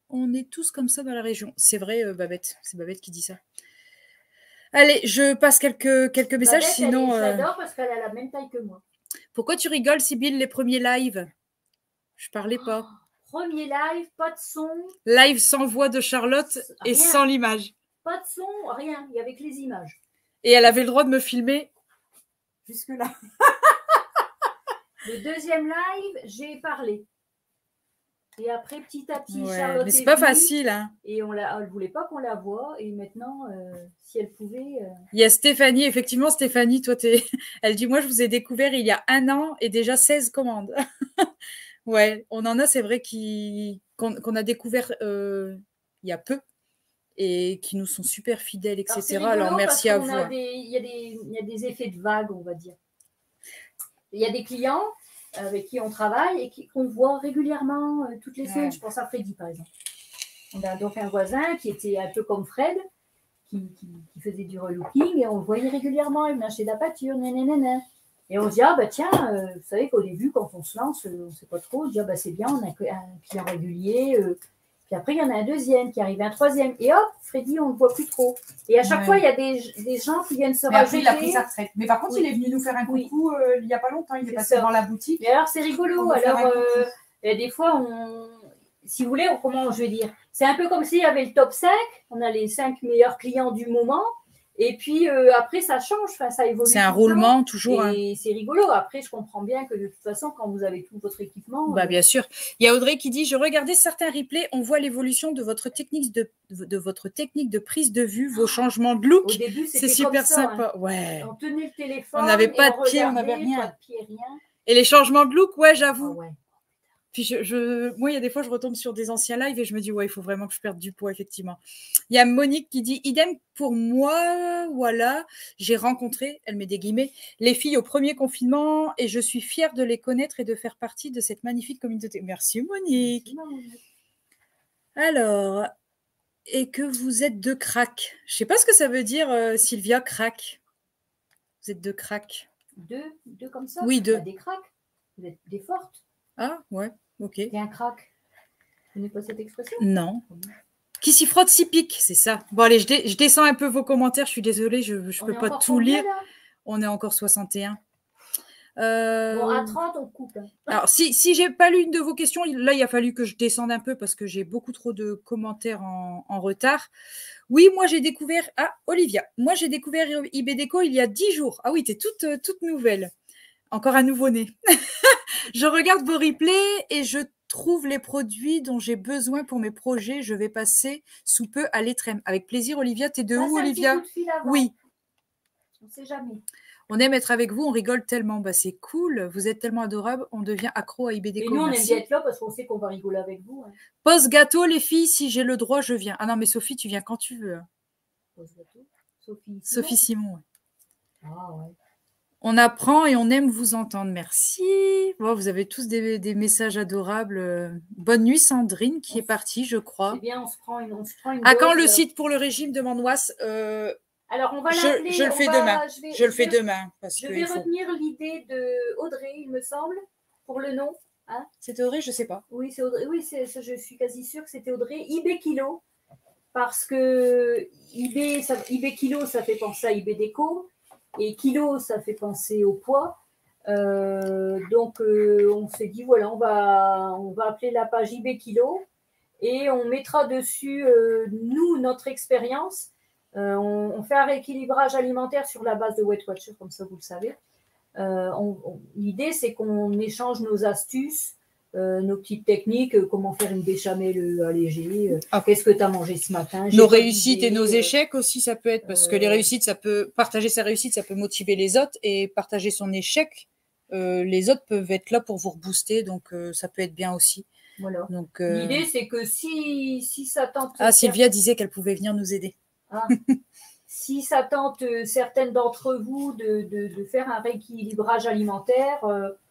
la région. C'est vrai, Babette. C'est Babette qui dit ça. Allez, je passe quelques messages, Babette, sinon... J'adore parce qu'elle a la même taille que moi. Pourquoi tu rigoles, Sybille, les premiers lives? Je parlais pas. Premier live, pas de son. Live sans voix de Charlotte et sans l'image. Pas de son, rien. Il y avait que les images. Et elle avait le droit de me filmer jusque-là. Le deuxième live, j'ai parlé. Et après, petit à petit, Charlotte. Mais c'est pas facile, hein. Et elle ne voulait pas qu'on la voie. Et maintenant, si elle pouvait. Il y a Stéphanie, effectivement, Stéphanie, toi, elle dit moi, je vous ai découvert il y a 1 an et déjà 16 commandes. Ouais, on en a, c'est vrai, qu'on a découvert il y a peu et qui nous sont super fidèles, etc. Alors merci à vous. Il y a des effets de vague, on va dire. Il y a des clients avec qui on travaille et qu'on voit régulièrement toutes les semaines. Je pense à Freddy, par exemple. On a donc un voisin qui était un peu comme Fred, qui faisait du relooking, et on le voyait régulièrement, il venait acheter de la pâture, nanana. Et on se dit, ah bah tiens, vous savez qu'au début, quand on se lance, on ne sait pas trop, on se dit, ah bah c'est bien, on a un client régulier. Puis après, il y en a un deuxième qui arrive, un troisième. Et hop, Freddy, on ne le voit plus trop. Et à chaque fois, il y a des gens qui viennent se rajouter. Après, il a pris sa retraite. Mais par contre, il est venu nous faire un coucou il n'y a pas longtemps. Il est passé dans la boutique. Et alors, c'est rigolo. Alors, des fois, si vous voulez, comment je vais dire, c'est un peu comme s'il y avait le top 5. On a les 5 meilleurs clients du moment. Et puis après, ça change, ça évolue. C'est un roulement toujours. Et c'est rigolo. Après, je comprends bien que de toute façon, quand vous avez tout votre équipement. Bien sûr. Il y a Audrey qui dit, je regardais certains replays, on voit l'évolution de votre technique de prise de vue, vos changements de look. Au début, c'est super sympa. Hein. Ouais. On tenait le téléphone. On n'avait pas de pied, on n'avait rien. Pas de pied, rien. Et les changements de look, ouais, j'avoue. Ah ouais. Puis moi, il y a des fois, je retombe sur des anciens lives et je me dis, ouais, il faut vraiment que je perde du poids, effectivement. Il y a Monique qui dit, idem pour moi, voilà, j'ai rencontré, elle met des guillemets, les filles au premier confinement et je suis fière de les connaître et de faire partie de cette magnifique communauté. Merci Monique. Alors, et que vous êtes de crack. Je ne sais pas ce que ça veut dire, Sylvia, crack. Vous êtes de crack. Deux comme ça? Oui, deux. Des cracks. Vous êtes des fortes. Ah, ouais. Ok. C'est un crack. Vous connaissez pas cette expression? Non. Qui s'y frotte s'y pique, c'est ça. Bon, allez, je descends un peu vos commentaires. Je suis désolée, je ne peux pas tout lire. On est encore 61. Bon, à 30, on coupe. Alors, si je n'ai pas lu une de vos questions, là, il a fallu que je descende un peu parce que j'ai beaucoup trop de commentaires en retard. Oui, moi, j'ai découvert... Ah, Olivia. Moi, j'ai découvert eBay Déco il y a 10 jours. Ah oui, tu es toute nouvelle. Encore un nouveau-né. Je regarde vos replays et je trouve les produits dont j'ai besoin pour mes projets. Je vais passer sous peu à l'Étrem. Avec plaisir, Olivia. T'es de où, Olivia? Oui. On ne sait jamais. On aime être avec vous, on rigole tellement. Bah, c'est cool, vous êtes tellement adorable, on devient accro à eBay Déco. Et nous, on aime bien être là parce qu'on sait qu'on va rigoler avec vous. Hein. Pose gâteau, les filles, si j'ai le droit, je viens. Ah non, mais Sophie, tu viens quand tu veux. Pose gâteau. Sophie Simon. Ouais. Ah ouais. On apprend et on aime vous entendre. Merci. Oh, vous avez tous des messages adorables. Bonne nuit, Sandrine, qui est partie, je crois. C'est bien, on se prend une à quand le site pour le régime, demande Wass. Alors, on va l'appeler. Je le fais demain. Je le fais demain. Je vais retenir l'idée de Audrey, il me semble, pour le nom. Hein, c'est Audrey, je ne sais pas. Oui, c'est Audrey. Oui, je suis quasi sûre que c'était Audrey. eBay Kilo, parce que eBay Kilo, ça fait penser à eBay Déco. Et kilo, ça fait penser au poids. Donc, on s'est dit, voilà, on va appeler la page eBay Kilo et on mettra dessus, nous, notre expérience. On fait un rééquilibrage alimentaire sur la base de Weight Watcher, comme ça, vous le savez. L'idée, c'est qu'on échange nos astuces, nos petites techniques, comment faire une béchamel allégée, qu'est-ce que tu as mangé ce matin. Nos réussites et nos échecs aussi, ça peut être, parce que les réussites, ça peut partager sa réussite, ça peut motiver les autres, et partager son échec, les autres peuvent être là pour vous rebooster, donc ça peut être bien aussi. Voilà. L'idée, c'est que si ça tente... Ah, Sylvia disait qu'elle pouvait venir nous aider. Ah. Si ça tente certaines d'entre vous de faire un rééquilibrage alimentaire...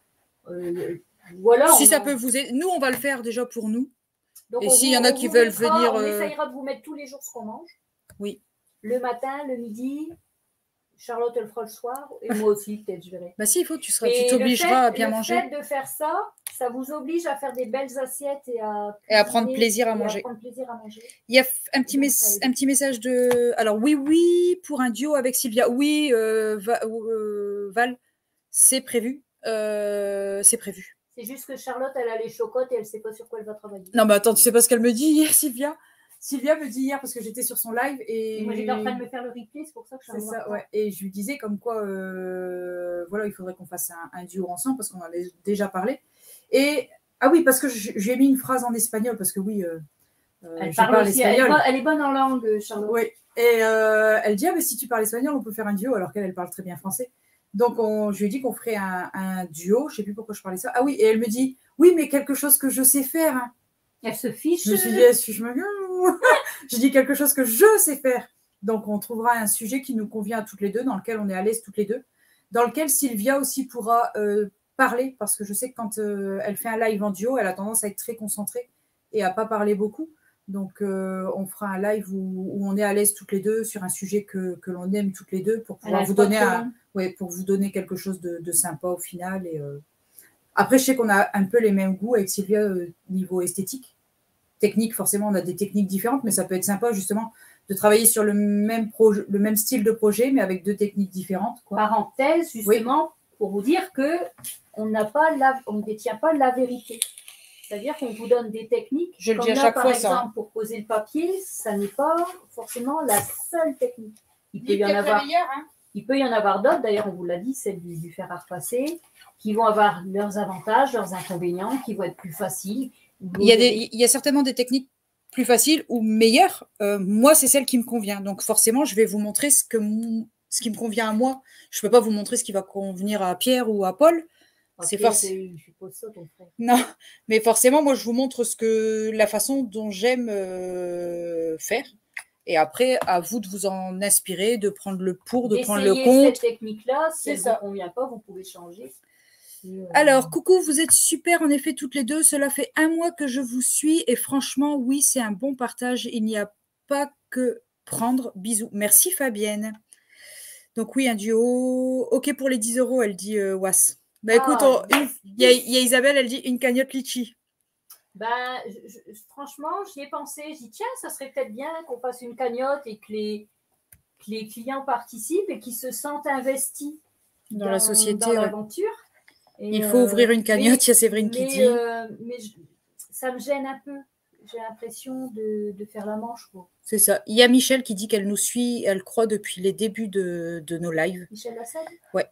voilà, si ça peut vous aider, nous on va le faire déjà pour nous. Donc et s'il y en a qui veulent venir. On essayera de vous mettre tous les jours ce qu'on mange. Oui. Le matin, le midi. Charlotte elle le fera le soir. Et moi aussi, peut-être, je verrai. Bah si, il faut, tu t'obligeras à bien manger. Le fait de faire ça, ça vous oblige à faire des belles assiettes et à prendre plaisir à manger. Il y a un petit message de. Alors, oui, pour un duo avec Sylvia. Oui, Val, c'est prévu. C'est prévu. C'est juste que Charlotte, elle a les chocottes et elle ne sait pas sur quoi elle va travailler. Non, mais attends, tu sais pas ce qu'elle me dit hier, Sylvia? Sylvia me dit hier, parce que j'étais sur son live et moi, j'étais en train de me faire le replay, c'est pour ça que je suis ça, ouais. Et je lui disais comme quoi, voilà, il faudrait qu'on fasse un duo ensemble parce qu'on en avait déjà parlé. Et, ah oui, parce que j'ai mis une phrase en espagnol, parce que oui, elle parle aussi, espagnol. Elle est bonne en langue, Charlotte. Oui, et elle dit, ah, mais si tu parles espagnol, on peut faire un duo, alors qu'elle parle très bien français. Donc, je lui ai dit qu'on ferait un duo. Je ne sais plus pourquoi je parlais ça. Ah oui, et elle me dit, oui, mais quelque chose que je sais faire. Hein. Elle se fiche. Je me suis dit, je dis quelque chose que je sais faire. Donc, on trouvera un sujet qui nous convient à toutes les deux, dans lequel on est à l'aise toutes les deux, dans lequel Sylvia aussi pourra parler, parce que je sais que quand elle fait un live en duo, elle a tendance à être très concentrée et à ne pas parler beaucoup. Donc, on fera un live où on est à l'aise toutes les deux sur un sujet que l'on aime toutes les deux pour pouvoir pour vous donner quelque chose de sympa au final. Et, après, je sais qu'on a un peu les mêmes goûts avec Sylvia niveau esthétique. Technique, forcément, on a des techniques différentes, mais ça peut être sympa justement de travailler sur le même style de projet, mais avec 2 techniques différentes. Parenthèse, justement, pour vous dire qu'on ne détient pas la vérité. C'est-à-dire qu'on vous donne des techniques. Je le dis à chaque fois, par exemple, pour poser le papier, ça n'est pas forcément la seule technique. Il peut y en avoir d'autres. D'ailleurs, on vous l'a dit, celle du fer à repasser, qui vont avoir leurs avantages, leurs inconvénients, qui vont être plus faciles. Il y a certainement des techniques plus faciles ou meilleures. Moi, c'est celle qui me convient. Donc, forcément, je vais vous montrer ce qui me convient à moi. Je ne peux pas vous montrer ce qui va convenir à Pierre ou à Paul. C'est forcément. Non, mais forcément, moi, je vous montre la façon dont j'aime faire. Et après, à vous de vous en inspirer, de prendre le pour, de prendre le contre. Cette technique-là, si elle ne vous convient pas, vous pouvez changer. Alors, coucou, vous êtes super, en effet, toutes les deux. Cela fait 1 mois que je vous suis et franchement, oui, c'est un bon partage. Il n'y a pas que prendre. Bisous. Merci, Fabienne. Donc, oui, un duo. OK pour les 10 €, elle dit Was. Bah, écoute, il y a Isabelle, elle dit une cagnotte litchi. Ben, franchement, j'y ai pensé. J'ai dit, tiens, ça serait peut-être bien qu'on fasse une cagnotte et que les clients participent et qu'ils se sentent investis dans la société, dans l'aventure. Il faut ouvrir une cagnotte, il y a Séverine qui dit. Mais ça me gêne un peu. J'ai l'impression de faire la manche. C'est ça. Il y a Michel qui dit qu'elle nous suit, elle croit, depuis les débuts de nos lives. Michel Lassade ? Ouais.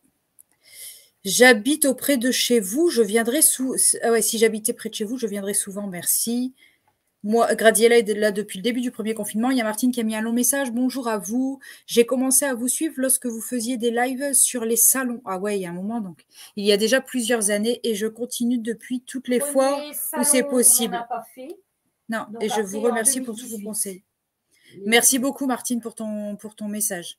J'habite auprès de chez vous, je viendrai si j'habitais près de chez vous, je viendrai souvent, merci. Moi, Gradiella est là depuis le début du premier confinement. Il y a Martine qui a mis un long message. Bonjour à vous. J'ai commencé à vous suivre lorsque vous faisiez des lives sur les salons. Ah ouais, il y a un moment donc. Il y a déjà plusieurs années et je continue depuis toutes les fois où c'est possible. On n'a pas fait. Non, donc et je vous remercie pour tous vos conseils. Merci beaucoup Martine pour ton message.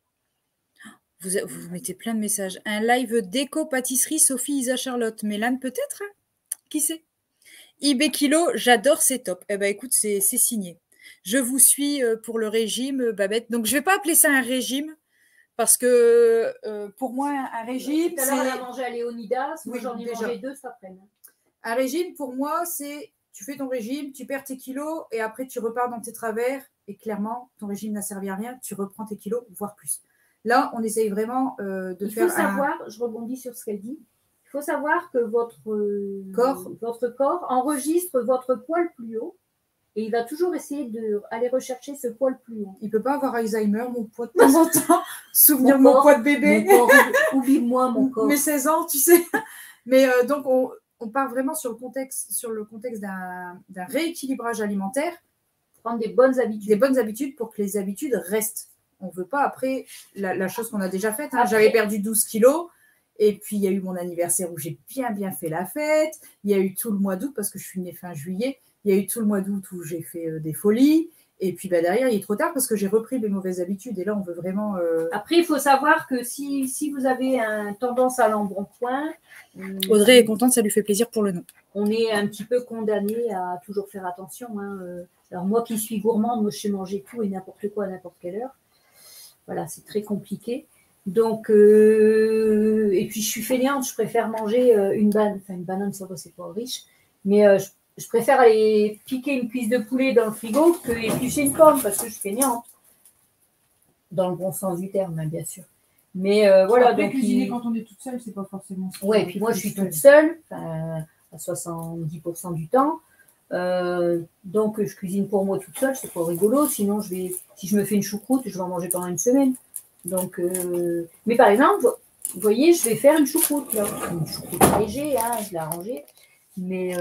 Vous mettez plein de messages. Un live déco pâtisserie Sophie, Isa, Charlotte. Mélane peut-être, hein? Qui sait? IB Kilo, j'adore, c'est top. Eh ben écoute, c'est signé. Je vous suis pour le régime, Babette. Donc je ne vais pas appeler ça un régime parce que pour moi, un régime. Tout à l'heure, elle a mangé à Léonidas. Moi, j'en ai mangé 2 cet après-midi. Un régime, pour moi, c'est tu fais ton régime, tu perds tes kilos et après tu repars dans tes travers. Et clairement, ton régime n'a servi à rien. Tu reprends tes kilos, voire plus. Là, on essaye vraiment de faire. Il faut savoir, je rebondis sur ce qu'elle dit. Il faut savoir que votre corps enregistre votre poids le plus haut et il va toujours essayer d'aller rechercher ce poids le plus haut. Il ne peut pas avoir Alzheimer, mon poids de temps en temps. Souvenir de mon poids de bébé. Oublie-moi mon corps. Mes 16 ans, tu sais. Mais donc, on part vraiment sur le contexte d'un rééquilibrage alimentaire. Prendre des bonnes habitudes. Des bonnes habitudes pour que les habitudes restent. On ne veut pas après la chose qu'on a déjà faite. Hein. J'avais perdu 12 kilos. Et puis, il y a eu mon anniversaire où j'ai bien fait la fête. Il y a eu tout le mois d'août, parce que je suis née fin juillet. Il y a eu tout le mois d'août où j'ai fait des folies. Et puis, derrière, il est trop tard parce que j'ai repris mes mauvaises habitudes. Et là, on veut vraiment… Après, il faut savoir que si vous avez une tendance à l'embonpoint… Audrey est contente, ça lui fait plaisir pour le nom. On est un petit peu condamné à toujours faire attention. Hein. Alors, moi qui suis gourmande, moi, je sais manger tout et n'importe quoi à n'importe quelle heure. Voilà, c'est très compliqué. Donc, et puis je suis fainéante, je préfère manger une banane. Enfin, une banane, ça va, c'est pas riche. Mais je préfère aller piquer une cuisse de poulet dans le frigo que éplucher une pomme parce que je suis fainéante. Dans le bon sens du terme, hein, bien sûr. Mais voilà. Après, donc, cuisiner quand on est toute seule, c'est pas forcément… Ouais, et puis moi, je suis toute seule, à 70% du temps. Donc, je cuisine pour moi toute seule, c'est pas rigolo. Sinon, si je me fais une choucroute, je vais en manger pendant une semaine. Donc, mais par exemple, vous voyez, je vais faire une choucroute. Là. Une choucroute léger, hein, je l'ai arrangée. Mais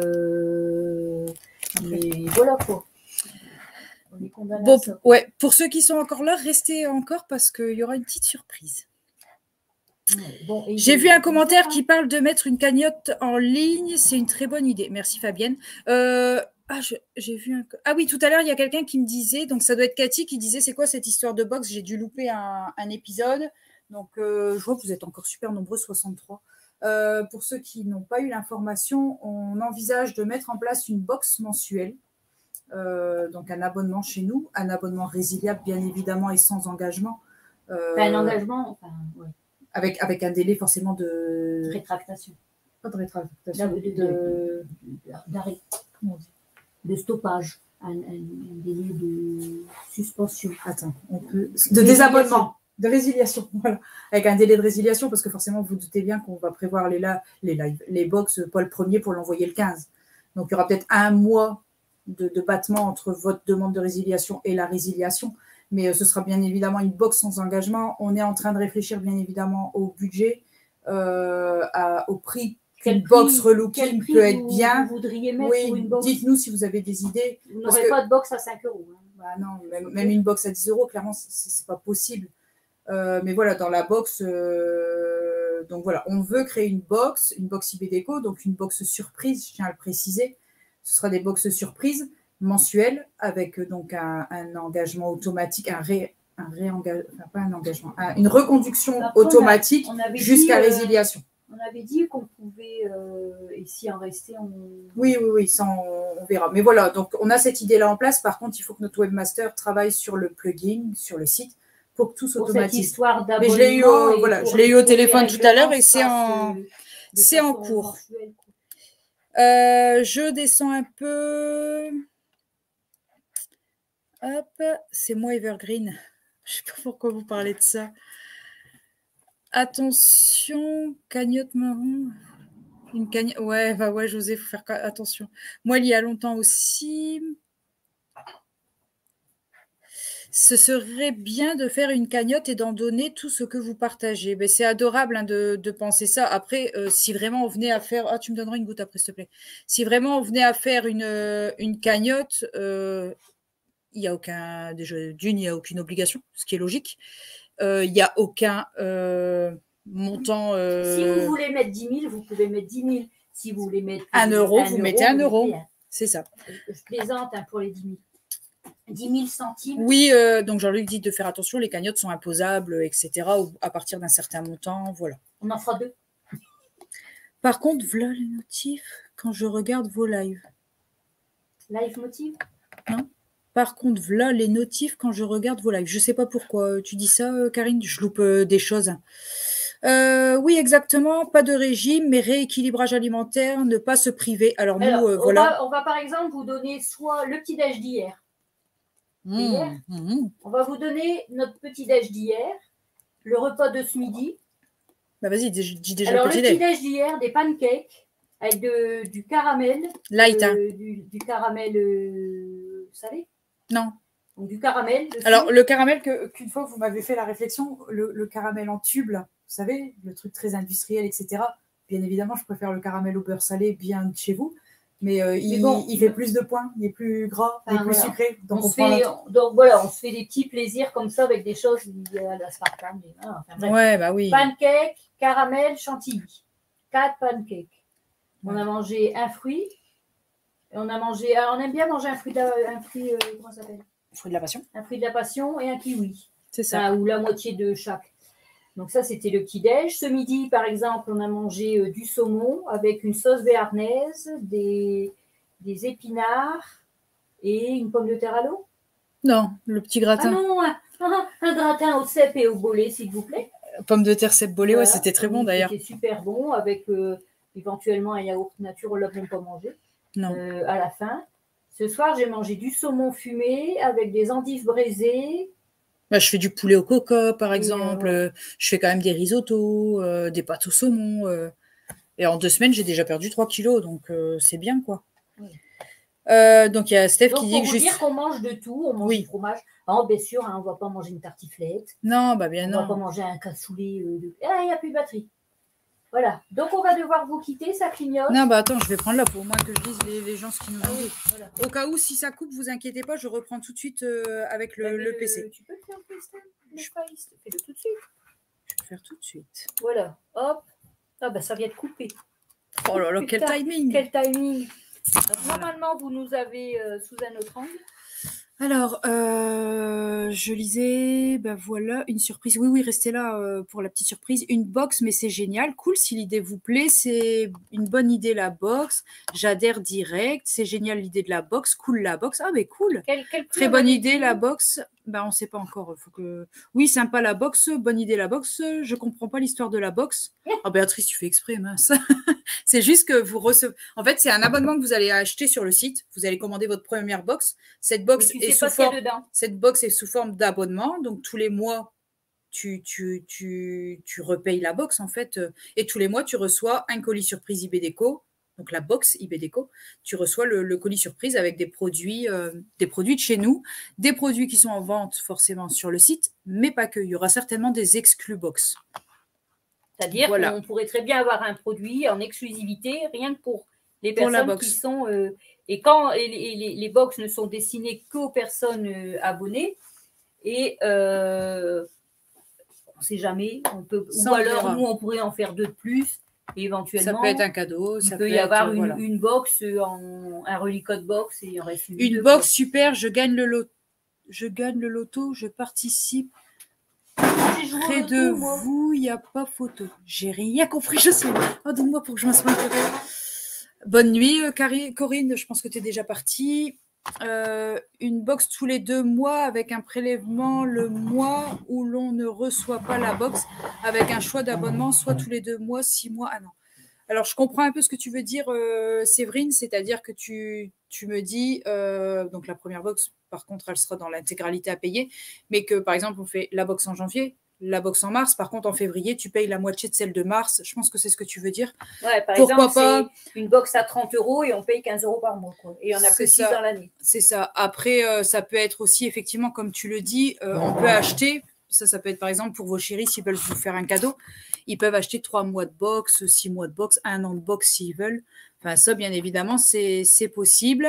voilà quoi. On est condamné à ça. Ouais, pour ceux qui sont encore là, restez encore parce qu'il y aura une petite surprise. Bon, j'ai vu un commentaire qui parle de mettre une cagnotte en ligne. C'est une très bonne idée. Merci Fabienne. J'ai vu un… Ah oui, tout à l'heure, il y a quelqu'un qui me disait, donc ça doit être Cathy qui disait, c'est quoi cette histoire de box? J'ai dû louper un épisode. Donc, je vois que vous êtes encore super nombreux, 63. Pour ceux qui n'ont pas eu l'information, on envisage de mettre en place une box mensuelle donc un abonnement chez nous, un abonnement résiliable bien évidemment et sans engagement. Un engagement, enfin, ouais. Avec un délai forcément de... Rétractation. Pas de rétractation. D'arrêt. De stoppage. Un délai de suspension. Attends, on peut... De désabonnement. De résiliation, voilà. Avec un délai de résiliation, parce que forcément, vous doutez bien qu'on va prévoir les box, pas le 1er pour l'envoyer le 15. Donc, il y aura peut-être un mois de battement entre votre demande de résiliation et la résiliation. Mais ce sera bien évidemment une box sans engagement. On est en train de réfléchir bien évidemment au budget, au prix qu'une box relooking peut être bien. Vous voudriez mettre pour une box? Dites-nous si vous avez des idées. Vous n'aurez pas de box à 5 €. Hein. Bah non, même une box à 10 €, clairement, c'est pas possible. Mais voilà, dans la box, donc voilà, on veut créer une box IBDéco, donc une box surprise, je tiens à le préciser. Ce sera des boxes surprises mensuelles avec donc un engagement automatique, une reconduction automatique jusqu'à résiliation. On avait dit qu'on pouvait, et si en restait, Oui, ça on verra. Mais voilà, donc on a cette idée-là en place. Par contre, il faut que notre webmaster travaille sur le plugin, sur le site, pour que tout s'automatise. Mais je l'ai eu au téléphone tout à l'heure et c'est en cours. Je descends un peu. Hop, c'est moi Evergreen. Je ne sais pas pourquoi vous parlez de ça. Attention, cagnotte marron. Une cagnotte. Ouais, José, il faut faire attention. Moi, il y a longtemps aussi. Ce serait bien de faire une cagnotte et d'en donner tout ce que vous partagez. Ben, c'est adorable hein, de penser ça. Après, si vraiment on venait à faire... Ah, tu me donneras une goutte après, s'il te plaît. Si vraiment on venait à faire une cagnotte, il n'y a aucun... Déjà, il n'y a aucune obligation, ce qui est logique. Il n'y a aucun montant... Si vous voulez mettre 10 000, vous pouvez mettre 10 000. Si vous voulez mettre 1 €, vous mettez 1 €. C'est ça. Je plaisante hein, pour les 10 000. 10 000 centimes. Oui, donc Jean-Luc dit de faire attention, les cagnottes sont imposables, etc. À partir d'un certain montant, voilà. On en fera 2. Par contre, voilà les notifs quand je regarde vos lives. Live motif? Non. Par contre, voilà les notifs quand je regarde vos lives. Je ne sais pas pourquoi tu dis ça, Karine. Je loupe des choses. Oui, exactement. Pas de régime, mais rééquilibrage alimentaire, ne pas se priver. Alors nous, voilà. On va par exemple vous donner soit le petit-déj d'hier. On va vous donner notre petit-déj d'hier, le repas de ce midi. Bah vas-y, dis déjà alors, le petit-déj d'hier, des pancakes avec du caramel. Light. Du caramel salé? Non. Donc, du caramel. Alors, le caramel, qu'une fois, vous m'avez fait la réflexion, le caramel en tube, là, vous savez, le truc très industriel, etc. Bien évidemment, je préfère le caramel au beurre salé bien de chez vous. Mais il fait plus de points, il est plus gras, il est plus sucré. Donc, donc voilà, on se fait des petits plaisirs comme ça avec des choses liées à l'aspartame. Ouais, bah oui. Pancake, caramel, chantilly. 4 pancakes. On a mangé un fruit. Et on aime bien manger un fruit comment ça s'appelle? Fruit de la passion. Un fruit de la passion et un kiwi. C'est ça. Ou la moitié de chaque. Donc ça, c'était le petit-déj. Ce midi, par exemple, on a mangé du saumon avec une sauce béarnaise, des épinards et une pomme de terre à l'eau. Non, le petit gratin. Ah non, un gratin au cèpe et au bolé, s'il vous plaît. Pomme de terre, cèpe, bolé, voilà. Ouais, c'était très bon d'ailleurs. C'était super bon avec éventuellement un yaourt nature, on ne l'a même pas mangé. Non. À la fin. Ce soir, j'ai mangé du saumon fumé avec des endives braisées. Bah, je fais du poulet au coca, par exemple. Je fais quand même des risottos, des pâtes au saumon. Et en 2 semaines, j'ai déjà perdu 3 kilos. Donc, c'est bien, quoi. Oui. Donc, il y a Steph qui dit que juste... dire qu'on mange de tout. On mange du fromage. Alors, bien sûr, on ne va pas manger une tartiflette. Non, bah bien non. On ne va pas manger un cassoulet. Ah, il n'y a plus de batterie. Voilà. Donc, on va devoir vous quitter. Ça clignote. Non, bah attends, je vais prendre là pour au moins que je lise les gens ce qui nous ont dit. Voilà. Au cas où, si ça coupe, vous inquiétez pas, je reprends tout de suite avec le PC. Tu peux le faire, Christelle? Fais-le tout de suite. Je vais faire tout de suite. Voilà. Hop. Ah, bah ça vient de couper. Oh là là, quel timing! Quel timing! Donc, normalement, vous nous avez sous un autre angle. Alors, je lisais, ben voilà, une surprise. Oui, oui, restez là pour la petite surprise. Une box, mais c'est génial, cool. Si l'idée vous plaît, c'est une bonne idée la box. J'adhère direct. C'est génial l'idée de la box, cool la box. Ah, mais cool. Très bonne idée la box. Ben, on ne sait pas encore. Faut que. Oui, sympa la box. Bonne idée la box. Je comprends pas l'histoire de la box. Ah, Béatrice, tu fais exprès, mince. C'est juste que vous recevez. En fait, c'est un abonnement que vous allez acheter sur le site. Vous allez commander votre première box. Cette box est sous forme d'abonnement. Donc, tous les mois, tu repayes la box, en fait. Et tous les mois, tu reçois un colis surprise IB Déco. Donc, la box IB Déco. Tu reçois le colis surprise avec des produits de chez nous. Des produits qui sont en vente forcément sur le site, mais pas que. Il y aura certainement des exclus box. C'est-à-dire qu'on pourrait très bien avoir un produit en exclusivité, rien que pour les personnes qui sont... et quand les box ne sont destinées qu'aux personnes abonnées, et on ne sait jamais, on peut, ou alors nous, on pourrait en faire 2 de plus, et éventuellement... Ça peut être un cadeau. Il peut y avoir une box, un reliquat box, et il en reste une box super, je gagne le loto, je participe. Près de vous, il n'y a pas photo. J'ai rien compris, je sais. Oh, donne-moi pour que je m'en sois. Bonne nuit, Corinne. Je pense que tu es déjà partie. Une box tous les 2 mois avec un prélèvement le mois où l'on ne reçoit pas la box, avec un choix d'abonnement, soit tous les 2 mois, 6 mois. Ah non. Alors, je comprends un peu ce que tu veux dire, Séverine, c'est-à-dire que tu me dis, donc la première box, par contre, elle sera dans l'intégralité à payer, mais que, par exemple, on fait la box en janvier, la box en mars, par contre, en février, tu payes la moitié de celle de mars. Je pense que c'est ce que tu veux dire. Ouais, par exemple, c'est une box à 30 € et on paye 15 € par mois, quoi. Et on a que 6 dans l'année. C'est ça. Après, ça peut être aussi, effectivement, comme tu le dis, on peut acheter... Ça peut être par exemple pour vos chéris, s'ils veulent vous faire un cadeau, ils peuvent acheter 3 mois de box, 6 mois de box, 1 an de box s'ils veulent. Enfin, ça, bien évidemment, c'est possible.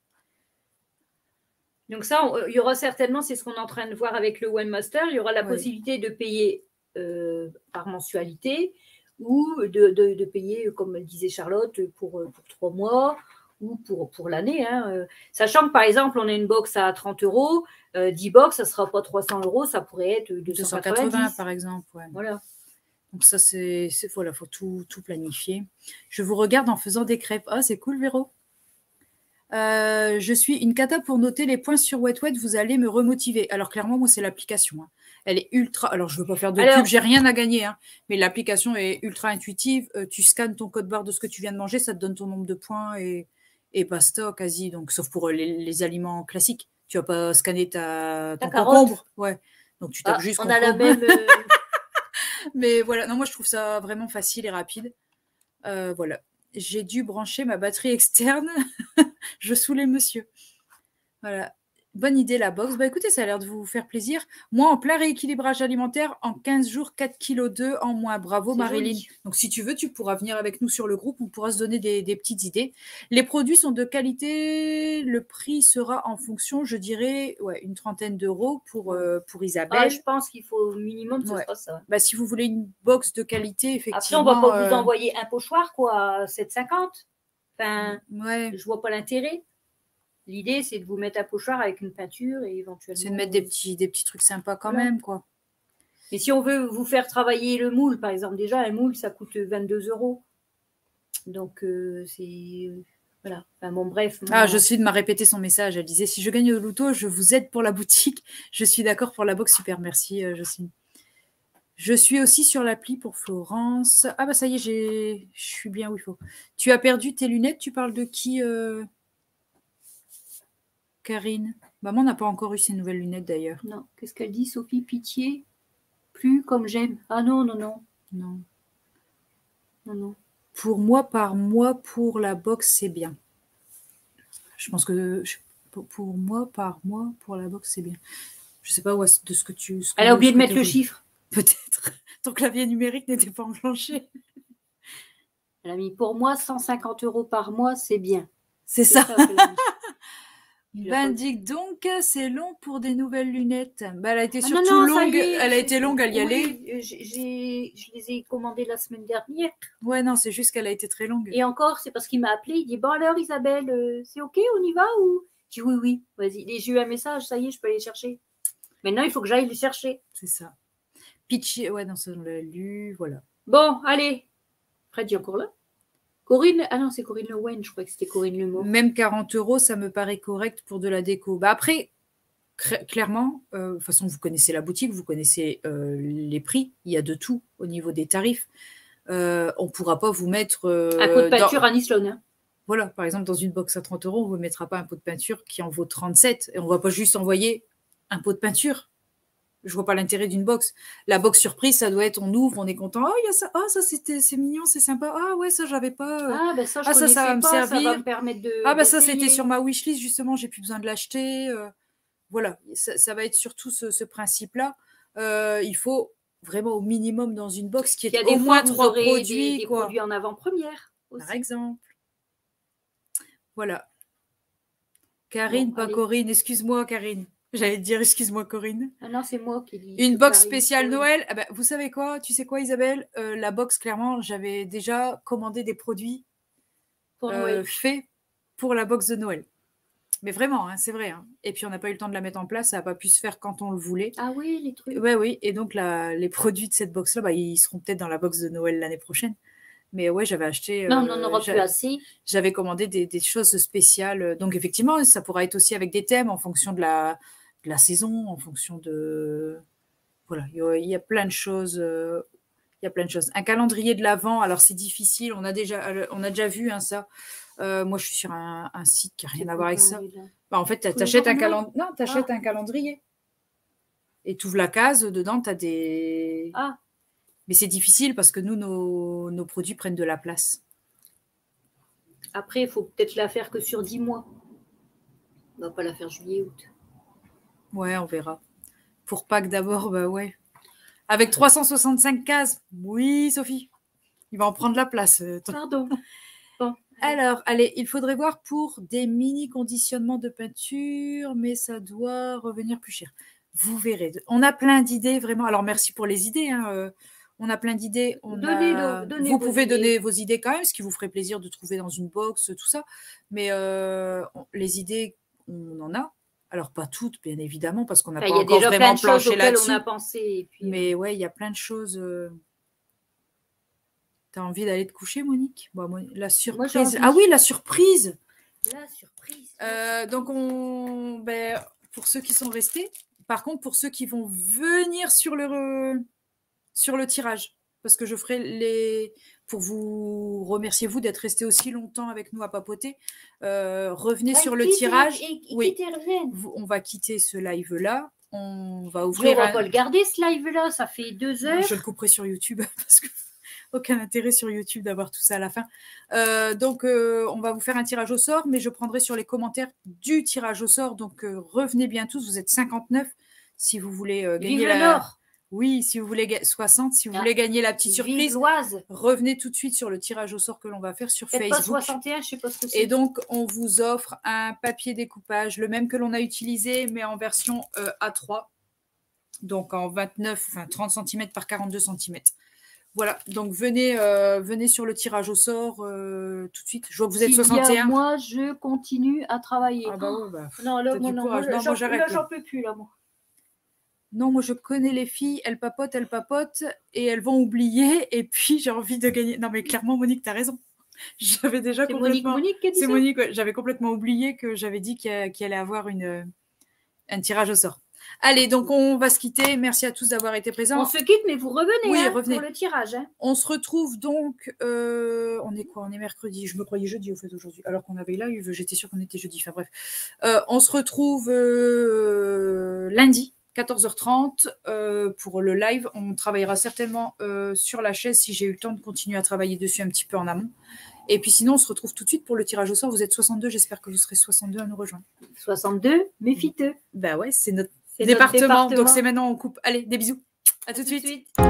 Donc ça, il y aura certainement, c'est ce qu'on est en train de voir avec le Webmaster, il y aura la possibilité de payer par mensualité ou de payer, comme le disait Charlotte, pour 3 mois ou pour l'année. Sachant que, par exemple, on a une box à 30 €, 10 box, ça ne sera pas 300 €, ça pourrait être 280 par exemple. Ouais. Voilà. Donc ça, voilà, faut tout planifier. Je vous regarde en faisant des crêpes. Ah, c'est cool, Véro. Je suis une cata pour noter les points sur WetWet. Vous allez me remotiver. Alors, clairement, moi, c'est l'application. Elle est ultra... Alors, je ne veux pas faire de pub, j'ai rien à gagner. Mais l'application est ultra intuitive. Tu scannes ton code barre de ce que tu viens de manger, ça te donne ton nombre de points et basta, quasi. Donc, sauf pour les aliments classiques. Tu vas pas scanner ton concombre. Ouais. Donc, tu tapes juste concombre. On a la même... Mais voilà, non, moi, je trouve ça vraiment facile et rapide. Voilà. J'ai dû brancher ma batterie externe. Je saoulais monsieur. Voilà. Bonne idée, la box. Bah écoutez, ça a l'air de vous faire plaisir. Moi, en plein rééquilibrage alimentaire, en 15 jours, 4,2 kg en moins. Bravo, Marilyn. Joli. Donc, si tu veux, tu pourras venir avec nous sur le groupe. On pourra se donner des petites idées. Les produits sont de qualité. Le prix sera en fonction, je dirais, une 30aine d'euros pour Isabelle. Je pense qu'il faut au minimum, ce sera ça. Bah, si vous voulez une box de qualité, effectivement. Après, on ne va pas vous envoyer un pochoir, quoi, 7,50. Enfin, je vois pas l'intérêt. L'idée, c'est de vous mettre un pochoir avec une peinture et éventuellement... C'est de mettre des petits trucs sympas quand même, quoi. Et si on veut vous faire travailler le moule, par exemple, déjà, un moule, ça coûte 22 €. Donc, c'est... Voilà. Enfin, bon, bref. Jocelyne m'a répété son message. Elle disait, si je gagne au loto, je vous aide pour la boutique. Je suis d'accord pour la box. Super, merci, Jocelyne. Je suis aussi sur l'appli pour Florence. Ah bah ça y est, je suis bien où il faut. Tu as perdu tes lunettes, tu parles de qui Karine. Maman n'a pas encore eu ses nouvelles lunettes d'ailleurs. Non, qu'est-ce qu'elle dit, Sophie? Pitié. Plus comme j'aime. Ah non. Non. Pour moi, par mois, pour la box, c'est bien. Je pense que pour moi, par mois, pour la box, c'est bien. Je sais pas de ce que tu... Elle a oublié de mettre le chiffre. Peut-être. Ton clavier numérique n'était pas enclenché. Elle a mis pour moi 150 € par mois, c'est bien. C'est ça. Ben dis donc, c'est long pour des nouvelles lunettes. Ben, elle a été surtout longue. Elle a été longue à y aller. Je les ai commandées la semaine dernière. Ouais, non, c'est juste qu'elle a été très longue. Et encore, c'est parce qu'il m'a appelé. Il dit, bon alors Isabelle, c'est ok, on y va ou dis oui, oui, vas-y. J'ai eu un message, ça y est, je peux aller chercher. Maintenant, il faut que j'aille le chercher. C'est ça. Pitchy, ouais, non, ça on l'a lu, voilà. Bon, allez. Fred, est encore là? Corinne, ah non, c'est Corinne Le Wen, je crois que c'était Corinne Le Mot. Même 40 €, ça me paraît correct pour de la déco. Bah après, clairement, de toute façon, vous connaissez la boutique, vous connaissez les prix, il y a de tout au niveau des tarifs. On ne pourra pas vous mettre... un pot de peinture à Nislone. Hein. Voilà, par exemple, dans une box à 30 €, on ne vous mettra pas un pot de peinture qui en vaut 37. Et on ne va pas juste envoyer un pot de peinture. Je vois pas l'intérêt d'une box. La box surprise, ça doit être, on ouvre, on est content. Oh, il y a ça. Ah, ça, c'est mignon, c'est sympa. Ah, ouais, ça, j'avais pas. Ah, ben ça, ça va me servir. Ça va me permettre de. Ah, ben ça, c'était sur ma wishlist, justement, j'ai plus besoin de l'acheter. Voilà, ça va être surtout ce principe-là. Il faut vraiment au minimum dans une box qui est au moins 3 produits. Des produits en avant-première. Par exemple. Voilà. Karine, pas Corinne. Excuse-moi, Karine. J'allais te dire, excuse-moi, Corinne. Ah non, c'est moi qui dis. Une box spéciale Noël. Ah ben, vous savez quoi? Tu sais quoi, Isabelle? La box, clairement, j'avais déjà commandé des produits faits pour la box de Noël. Mais vraiment, hein, c'est vrai. Hein. Et puis, on n'a pas eu le temps de la mettre en place. Ça n'a pas pu se faire quand on le voulait. Ah oui, les trucs. Ouais, oui. Et donc, les produits de cette box-là, bah, ils seront peut-être dans la box de Noël l'année prochaine. Mais ouais, j'avais acheté. Non, on n'en aura plus assez. J'avais commandé des choses spéciales. Donc, effectivement, ça pourra être aussi avec des thèmes en fonction de la saison, en fonction de... Voilà, il y a plein de choses. Il y a plein de choses. Un calendrier de l'Avent, alors c'est difficile. On a déjà vu hein, ça. Moi, je suis sur un site qui n'a rien à voir avec ça. Bah, en fait, tu achètes un calendrier. Et tu ouvres la case, dedans, tu as des... Ah. Mais c'est difficile parce que nous, nos produits prennent de la place. Après, il faut peut-être la faire que sur 10 mois. On ne va pas la faire juillet-août. Ouais, on verra. Pour Pâques d'abord, bah ouais. Avec 365 cases. Oui, Sophie. Il va en prendre la place. Pardon. Bon. Alors, allez, il faudrait voir pour des mini-conditionnements de peinture, mais ça doit revenir plus cher. Vous verrez. On a plein d'idées, vraiment. Alors, merci pour les idées. Hein. On a plein d'idées. Vous pouvez donner vos idées quand même, ce qui vous ferait plaisir de trouver dans une box, tout ça. Mais les idées, on en a. Alors, pas toutes, bien évidemment, parce qu'on n'a pas encore vraiment planché là-dessus. On a pensé. Et puis, mais ouais, il y a plein de choses. T'as envie d'aller te coucher, Monique? Bon, la surprise. Ah oui, la surprise. La surprise. Donc, pour ceux qui sont restés, par contre, pour ceux qui vont venir sur le tirage, parce que je ferai pour vous remercier, vous, d'être restés aussi longtemps avec nous à papoter. Revenez sur le tirage. Oui, on va quitter ce live-là. On va ouvrir. On va pas le garder, ce live-là. Ça fait 2 heures. Je le couperai sur YouTube parce que aucun intérêt sur YouTube d'avoir tout ça à la fin. Donc, on va vous faire un tirage au sort, mais je prendrai sur les commentaires du tirage au sort. Donc, revenez bien tous. Vous êtes 59 si vous voulez gagner l'or. Oui, si vous voulez 60, si vous voulez gagner la petite surprise, revenez tout de suite sur le tirage au sort que l'on va faire sur Facebook. Pas 61, je sais pas ce que c'est. Et donc, on vous offre un papier découpage, le même que l'on a utilisé, mais en version A3. Donc, en 30 cm par 42 cm. Voilà, donc venez sur le tirage au sort tout de suite. Je vois que vous êtes 61. Moi, je continue à travailler. Ah bah ouais, bah, non, là, moi, j'en peux plus, là, moi. Non, moi, je connais les filles, elles papotent, et elles vont oublier, et puis j'ai envie de gagner. Non, mais clairement, Monique, tu as raison. J'avais déjà complètement... Monique qui a dit ça. C'est Monique, ouais. J'avais complètement oublié que j'avais dit qu'il allait avoir un tirage au sort. Allez, donc on va se quitter. Merci à tous d'avoir été présents. On se quitte, mais vous revenez, oui, revenez. Pour le tirage. Hein. On se retrouve donc... on est quoi? On est mercredi. Je me croyais jeudi, au fait, aujourd'hui. Alors qu'on avait live, j'étais sûre qu'on était jeudi. Enfin bref. On se retrouve lundi. 14h30 pour le live. On travaillera certainement sur la chaise si j'ai eu le temps de continuer à travailler dessus un petit peu en amont. Et puis sinon, on se retrouve tout de suite pour le tirage au sort. Vous êtes 62, j'espère que vous serez 62 à nous rejoindre. 62, méfiteux. Bah ouais, c'est notre département. Donc c'est maintenant, on coupe. Allez, des bisous. À tout de suite.